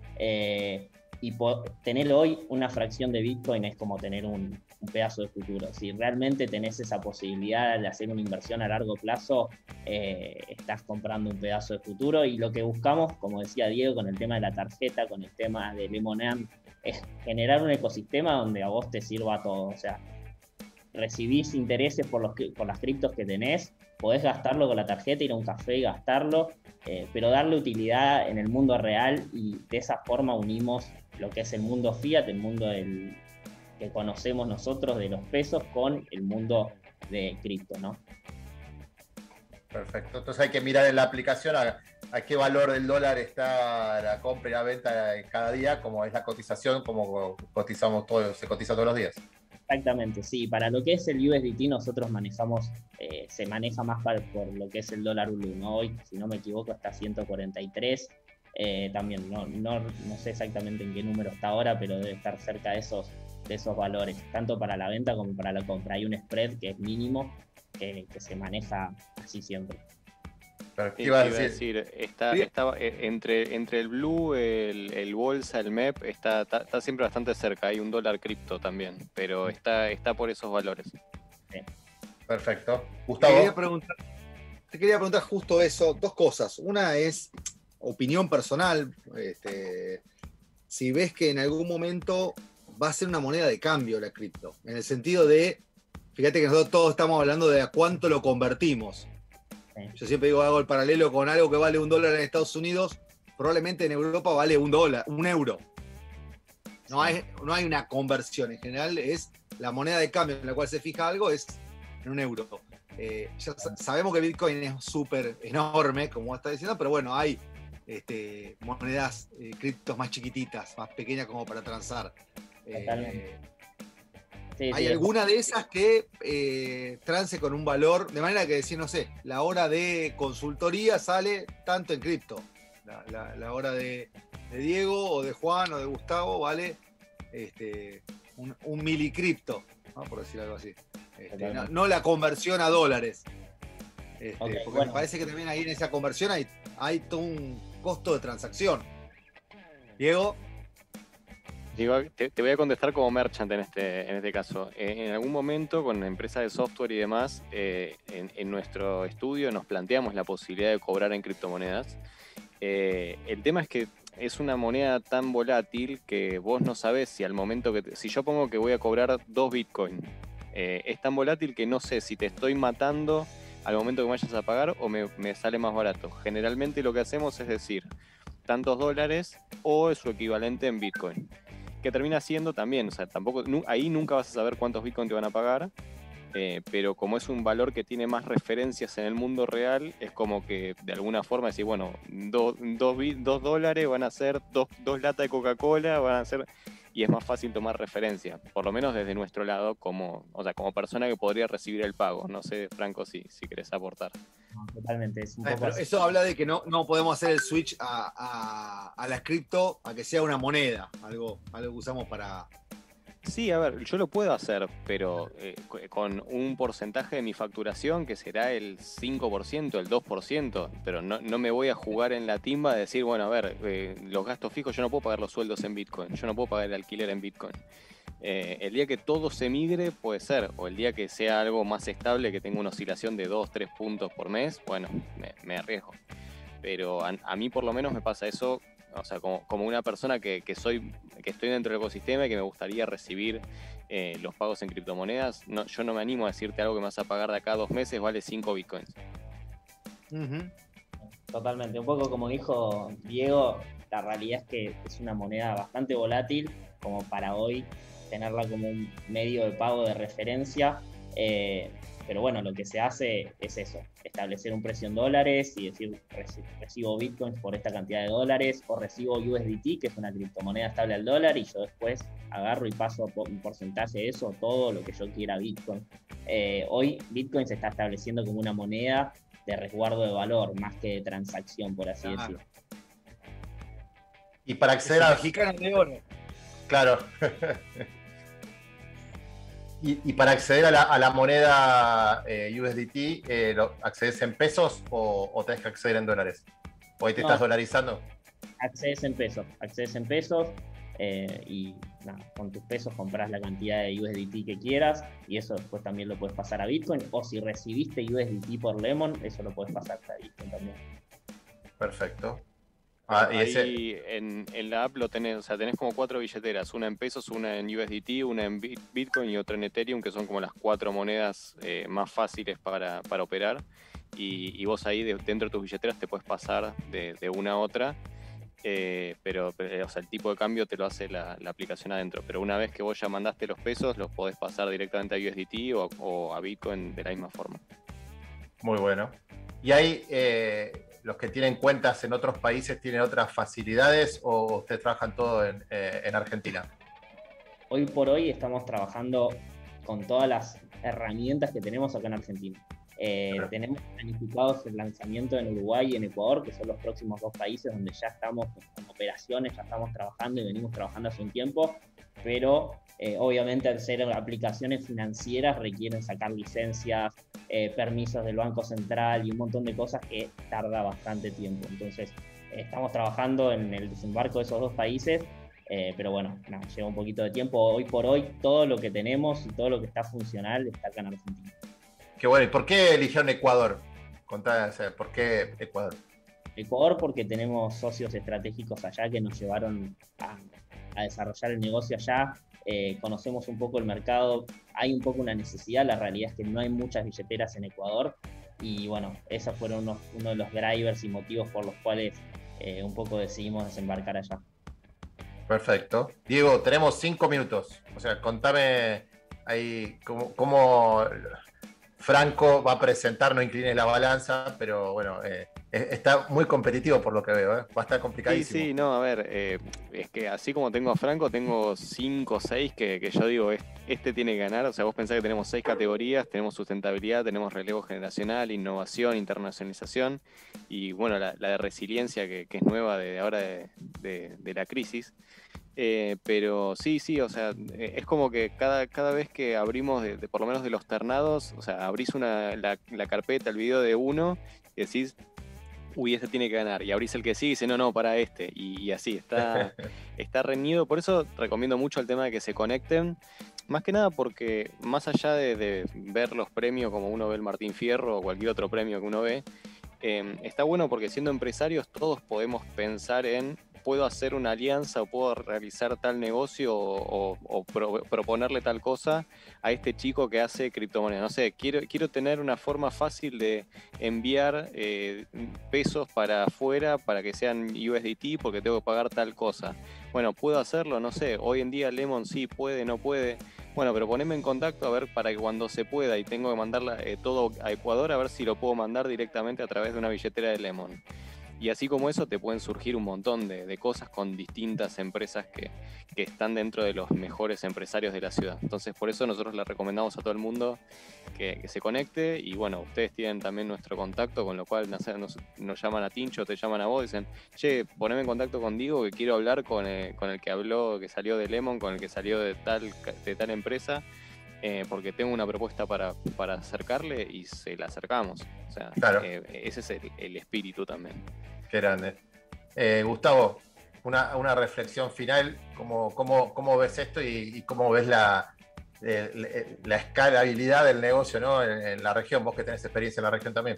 Y tener hoy una fracción de Bitcoin es como tener un pedazo de futuro. Si realmente tenés esa posibilidad de hacer una inversión a largo plazo, estás comprando un pedazo de futuro. Y lo que buscamos, como decía Diego, con el tema de la tarjeta, con el tema de Lemonade, es generar un ecosistema donde a vos te sirva todo. O sea, recibís intereses por las criptos que tenés, podés gastarlo con la tarjeta, ir a un café y gastarlo, pero darle utilidad en el mundo real, y de esa forma unimos lo que es el mundo fiat, el mundo que conocemos nosotros de los pesos, con el mundo de cripto, ¿no? Perfecto, entonces hay que mirar en la aplicación, a qué valor del dólar está la compra y la venta cada día, como es la cotización, como cotizamos todos, se cotiza todos los días. Exactamente, sí. Para lo que es el USDT nosotros manejamos, se maneja más por lo que es el dólar blue, ¿no? Hoy, si no me equivoco, está 143. También no sé exactamente en qué número está ahora, pero debe estar cerca de esos valores, tanto para la venta como para la compra. Hay un spread que es mínimo, que se maneja así siempre. ¿Qué iba a decir? Está entre el Blue, el Bolsa, el MEP, está siempre bastante cerca. Hay un dólar cripto también, pero está por esos valores. Sí. Perfecto. Gustavo. Te quería preguntar justo eso, dos cosas. Una es opinión personal. Si ves que en algún momento va a ser una moneda de cambio la cripto, en el sentido de, fíjate que nosotros todos estamos hablando de a cuánto lo convertimos. Yo siempre digo, hago el paralelo con algo que vale $1 en Estados Unidos, probablemente en Europa vale $1, $1. No hay una conversión, en general es la moneda de cambio en la cual se fija algo, es en $1. Ya sabemos que Bitcoin es súper enorme, como está diciendo, pero bueno, hay monedas criptos más chiquititas, más pequeñas como para transar. ¿Hay alguna de esas que trance con un valor, de manera que decir, no sé, la hora de consultoría sale tanto en cripto, la hora de Diego o de Juan o de Gustavo vale un milicripto, ¿no? Por decir algo así, no la conversión a dólares, porque bueno, me parece que también ahí en esa conversión hay todo un costo de transacción. Diego. Te voy a contestar como merchant en este caso. En algún momento, con empresas de software y demás, en nuestro estudio nos planteamos la posibilidad de cobrar en criptomonedas. El tema es que es una moneda tan volátil que vos no sabés si al momento si yo pongo que voy a cobrar 2 Bitcoin, es tan volátil que no sé si te estoy matando al momento que me vayas a pagar o me sale más barato. Generalmente lo que hacemos es decir, tantos dólares o su equivalente en Bitcoin. Que termina siendo también, o sea, tampoco, ahí nunca vas a saber cuántos Bitcoin te van a pagar, pero como es un valor que tiene más referencias en el mundo real, es como que de alguna forma decir, bueno, $2 van a ser dos latas de Coca-Cola, van a ser, y es más fácil tomar referencia, por lo menos desde nuestro lado, como persona que podría recibir el pago. No sé, Franco, si querés aportar. No, totalmente, es un poco pero así. eso habla de que no podemos hacer el switch a la cripto, a que sea una moneda, algo que usamos para... Sí, a ver, yo lo puedo hacer, pero con un porcentaje de mi facturación que será el 5%, el 2%, pero no me voy a jugar en la timba de decir, bueno, a ver, los gastos fijos, yo no puedo pagar los sueldos en Bitcoin, yo no puedo pagar el alquiler en Bitcoin. El día que todo se migre puede ser, o el día que sea algo más estable, que tenga una oscilación de 2-3 puntos por mes, bueno, me arriesgo. Pero a mí por lo menos me pasa eso, o sea, como una persona que estoy dentro del ecosistema y que me gustaría recibir los pagos en criptomonedas. Yo no me animo a decirte algo que me vas a pagar de acá a 2 meses, vale 5 Bitcoins. Totalmente, un poco como dijo Diego, la realidad es que es una moneda bastante volátil, como para hoy tenerla como un medio de pago de referencia, pero bueno, lo que se hace es eso, establecer un precio en dólares y decir, recibo Bitcoins por esta cantidad de dólares, o recibo USDT, que es una criptomoneda estable al dólar, y yo después agarro y paso un porcentaje de eso, todo lo que yo quiera Bitcoin. Hoy Bitcoin se está estableciendo como una moneda de resguardo de valor, más que de transacción, por así decirlo. Y para acceder a... mexicana de oro. Claro. Y para acceder a la moneda USDT, ¿accedes en pesos o tenés que acceder en dólares? ¿O ahí te estás dolarizando? Accedes en pesos y nada, con tus pesos compras la cantidad de USDT que quieras y eso después también lo puedes pasar a Bitcoin, o si recibiste USDT por Lemon, eso lo puedes pasar a Bitcoin también. Perfecto. Ahí en la app lo tenés, o sea, tenés como 4 billeteras, una en pesos, una en USDT, una en Bitcoin y otra en Ethereum, que son como las 4 monedas más fáciles para operar, y vos ahí dentro de tus billeteras te puedes pasar de una a otra, pero o sea, el tipo de cambio te lo hace la aplicación adentro, pero una vez que vos ya mandaste los pesos, los podés pasar directamente a USDT o a Bitcoin de la misma forma. Muy bueno. Y hay... los que tienen cuentas en otros países tienen otras facilidades o ustedes trabajan todo en Argentina? Hoy por hoy estamos trabajando con todas las herramientas que tenemos acá en Argentina. Tenemos planificados el lanzamiento en Uruguay y en Ecuador, que son los próximos 2 países donde ya estamos con operaciones, ya estamos trabajando y venimos trabajando hace un tiempo, pero obviamente al ser aplicaciones financieras requieren sacar licencias, permisos del Banco Central y un montón de cosas que tarda bastante tiempo. Entonces estamos trabajando en el desembarco de esos 2 países, pero bueno, lleva un poquito de tiempo. Hoy por hoy todo lo que tenemos y todo lo que está funcional está acá en Argentina. Qué bueno, ¿y por qué eligieron Ecuador? Contá, ¿por qué Ecuador? Ecuador porque tenemos socios estratégicos allá que nos llevaron a desarrollar el negocio allá. Conocemos un poco el mercado, hay un poco una necesidad, la realidad es que no hay muchas billeteras en Ecuador y bueno, esos fueron uno de los drivers y motivos por los cuales un poco decidimos desembarcar allá. Perfecto. Diego, tenemos 5 minutos, o sea, contame ahí cómo Franco va a presentar, no inclines la balanza, pero bueno, está muy competitivo por lo que veo, va a estar complicadísimo. Sí, no, a ver, es que así como tengo a Franco, tengo 5 o 6 que yo digo, este tiene que ganar. O sea, vos pensás que tenemos 6 categorías, tenemos sustentabilidad, tenemos relevo generacional, innovación, internacionalización y bueno, la de resiliencia que es nueva de ahora de la crisis. Pero sí, o sea, es como que cada vez que abrimos, por lo menos de los ternados, o sea, abrís la carpeta, el video de uno y decís, uy, este tiene que ganar, y abrís el que sí y dice, no, para este, y así, está reñido. Por eso recomiendo mucho el tema de que se conecten, más que nada porque más allá de ver los premios como uno ve el Martín Fierro o cualquier otro premio que uno ve, está bueno porque siendo empresarios todos podemos pensar en puedo hacer una alianza o puedo realizar tal negocio o proponerle tal cosa a este chico que hace criptomonedas. No sé, quiero tener una forma fácil de enviar pesos para afuera para que sean USDT porque tengo que pagar tal cosa. Bueno, ¿puedo hacerlo? No sé, hoy en día Lemon sí puede, no puede. Bueno, pero poneme en contacto a ver para que cuando se pueda y tengo que mandarla todo a Ecuador, a ver si lo puedo mandar directamente a través de una billetera de Lemon. Y así como eso te pueden surgir un montón de cosas con distintas empresas que están dentro de los mejores empresarios de la ciudad. Entonces por eso nosotros le recomendamos a todo el mundo que se conecte y bueno, ustedes tienen también nuestro contacto, con lo cual nos llaman a Tincho, te llaman a vos, dicen, che, poneme en contacto con Diego que quiero hablar con el que habló, que salió de Lemon, con el que salió de tal empresa. Porque tengo una propuesta para acercarle y se la acercamos. O sea, claro. Ese es el espíritu también. Qué grande. Gustavo, una reflexión final. ¿Cómo ves esto y cómo ves la escalabilidad del negocio, ¿no? en la región? Vos que tenés experiencia en la región también.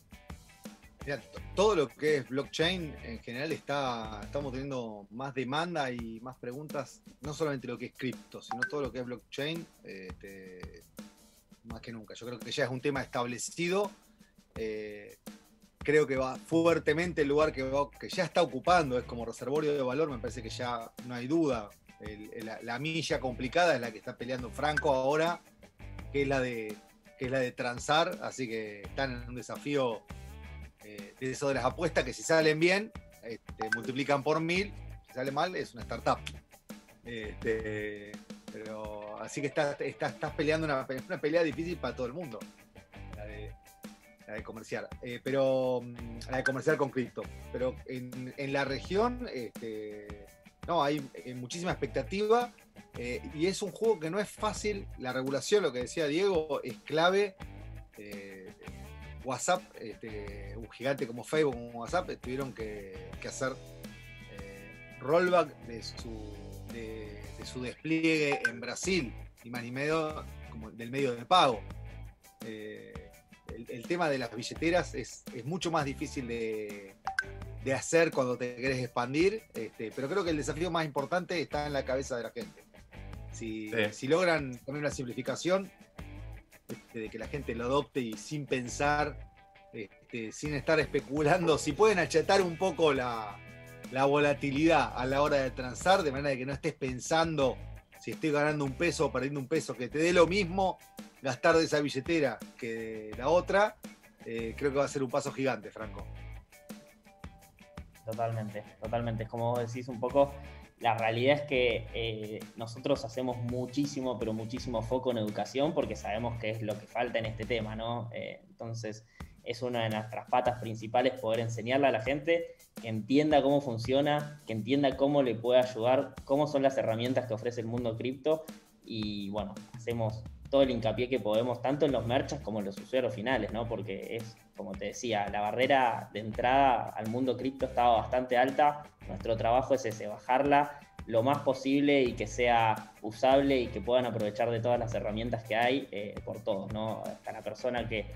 Mira, todo lo que es blockchain en general estamos teniendo más demanda y más preguntas, no solamente lo que es cripto, sino todo lo que es blockchain, más que nunca. Yo creo que ya es un tema establecido, creo que va fuertemente el lugar que ya está ocupando, es como reservorio de valor, me parece que ya no hay duda. La milla complicada es la que está peleando Franco ahora, que es la de transar, así que están en un desafío de eso de las apuestas que si salen bien multiplican por 1000, si sale mal es una startup, pero así que estás peleando una pelea difícil para todo el mundo, la de comerciar, pero la de comerciar con cripto, pero en la región no hay muchísima expectativa, y es un juego que no es fácil. La regulación, lo que decía Diego, es clave. WhatsApp, un gigante como Facebook, como WhatsApp, tuvieron que hacer rollback de su despliegue en Brasil, y más ni medio como del medio de pago. El tema de las billeteras es mucho más difícil de hacer cuando te querés expandir, pero creo que el desafío más importante está en la cabeza de la gente. Si logran poner una simplificación, de que la gente lo adopte y sin pensar, sin estar especulando, si pueden achatar un poco la volatilidad a la hora de transar, de manera de que no estés pensando si estoy ganando un peso o perdiendo un peso, que te dé lo mismo gastar de esa billetera que de la otra, creo que va a ser un paso gigante, Franco. Totalmente. Es como vos decís un poco, la realidad es que nosotros hacemos muchísimo, pero muchísimo foco en educación porque sabemos que es lo que falta en este tema, ¿no? Entonces, es una de nuestras patas principales poder enseñarle a la gente que entienda cómo funciona, que entienda cómo le puede ayudar, cómo son las herramientas que ofrece el mundo cripto y bueno, hacemos todo el hincapié que podemos, tanto en los merchants como en los usuarios finales, ¿no? Porque es, como te decía, la barrera de entrada al mundo cripto estaba bastante alta. Nuestro trabajo es ese, bajarla lo más posible y que sea usable y que puedan aprovechar de todas las herramientas que hay por todos, ¿no? Hasta la persona que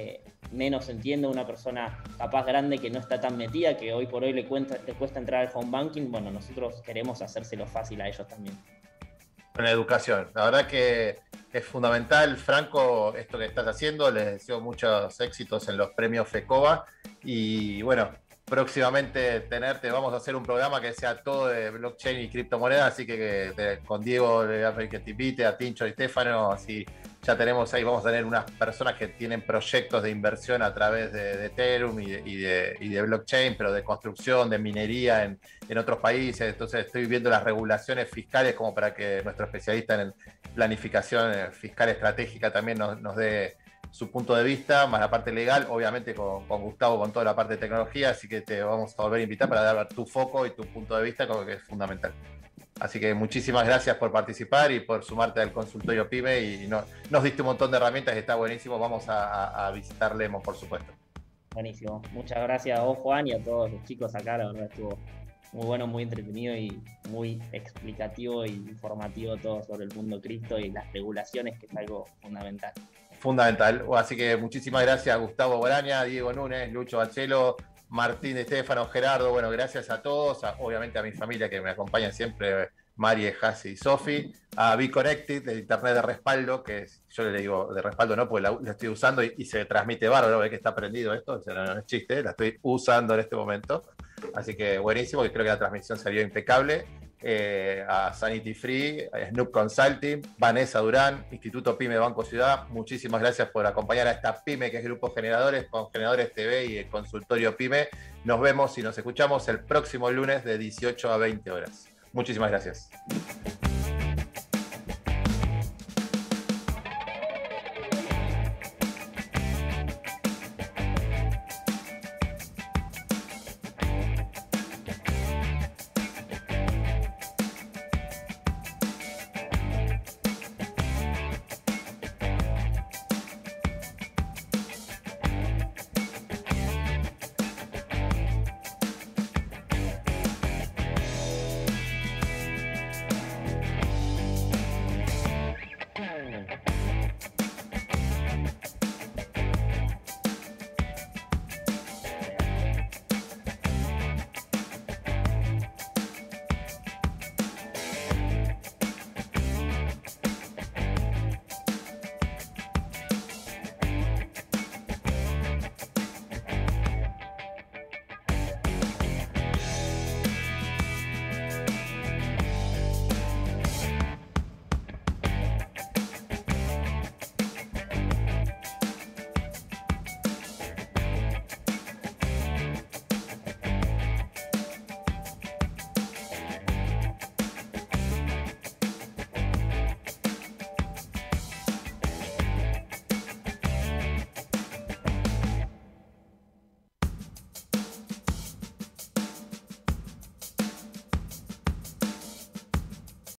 menos entiende, una persona capaz grande que no está tan metida, que hoy por hoy le cuesta entrar al home banking, bueno, nosotros queremos hacérselo fácil a ellos también. En la educación, la verdad que es fundamental, Franco, esto que estás haciendo. Les deseo muchos éxitos en los premios FECOBA y bueno, próximamente vamos a hacer un programa que sea todo de blockchain y criptomonedas, así que con Diego le voy a pedir que te invite, a Tincho y Estefano, así ya tenemos ahí, vamos a tener unas personas que tienen proyectos de inversión a través de Ethereum y de blockchain, pero de construcción, de minería en otros países. Entonces estoy viendo las regulaciones fiscales como para que nuestro especialista en planificación fiscal estratégica también nos dé su punto de vista, más la parte legal, obviamente con Gustavo, con toda la parte de tecnología, así que te vamos a volver a invitar para dar tu foco y tu punto de vista, como que es fundamental. Así que muchísimas gracias por participar y por sumarte al consultorio PYME y nos diste un montón de herramientas y está buenísimo. Vamos a visitar Lemon, por supuesto. Buenísimo. Muchas gracias a vos, Juan, y a todos los chicos acá. La verdad estuvo muy bueno, muy entretenido y muy explicativo e informativo todo sobre el mundo cripto y las regulaciones, que es algo fundamental. Fundamental. Así que muchísimas gracias a Gustavo Boraña, Diego Núñez, Lucho Bachelo, Martín de Estefano, Gerardo. Bueno, gracias a todos, obviamente a mi familia que me acompañan siempre, Mari, Hasi y Sofi, a BeConnected, de Internet de respaldo, que yo le digo de respaldo no, porque la estoy usando y se transmite bárbaro, ve que está prendido esto, no es chiste, la estoy usando en este momento. Así que buenísimo, y creo que la transmisión salió impecable. A Sanity Free, a Snoop Consulting, Vanessa Durán, Instituto PYME Banco Ciudad, muchísimas gracias por acompañar a esta PYME que es Grupo Generadores, con Generadores TV y el consultorio PYME. Nos vemos y nos escuchamos el próximo lunes de 18 a 20 horas. Muchísimas gracias.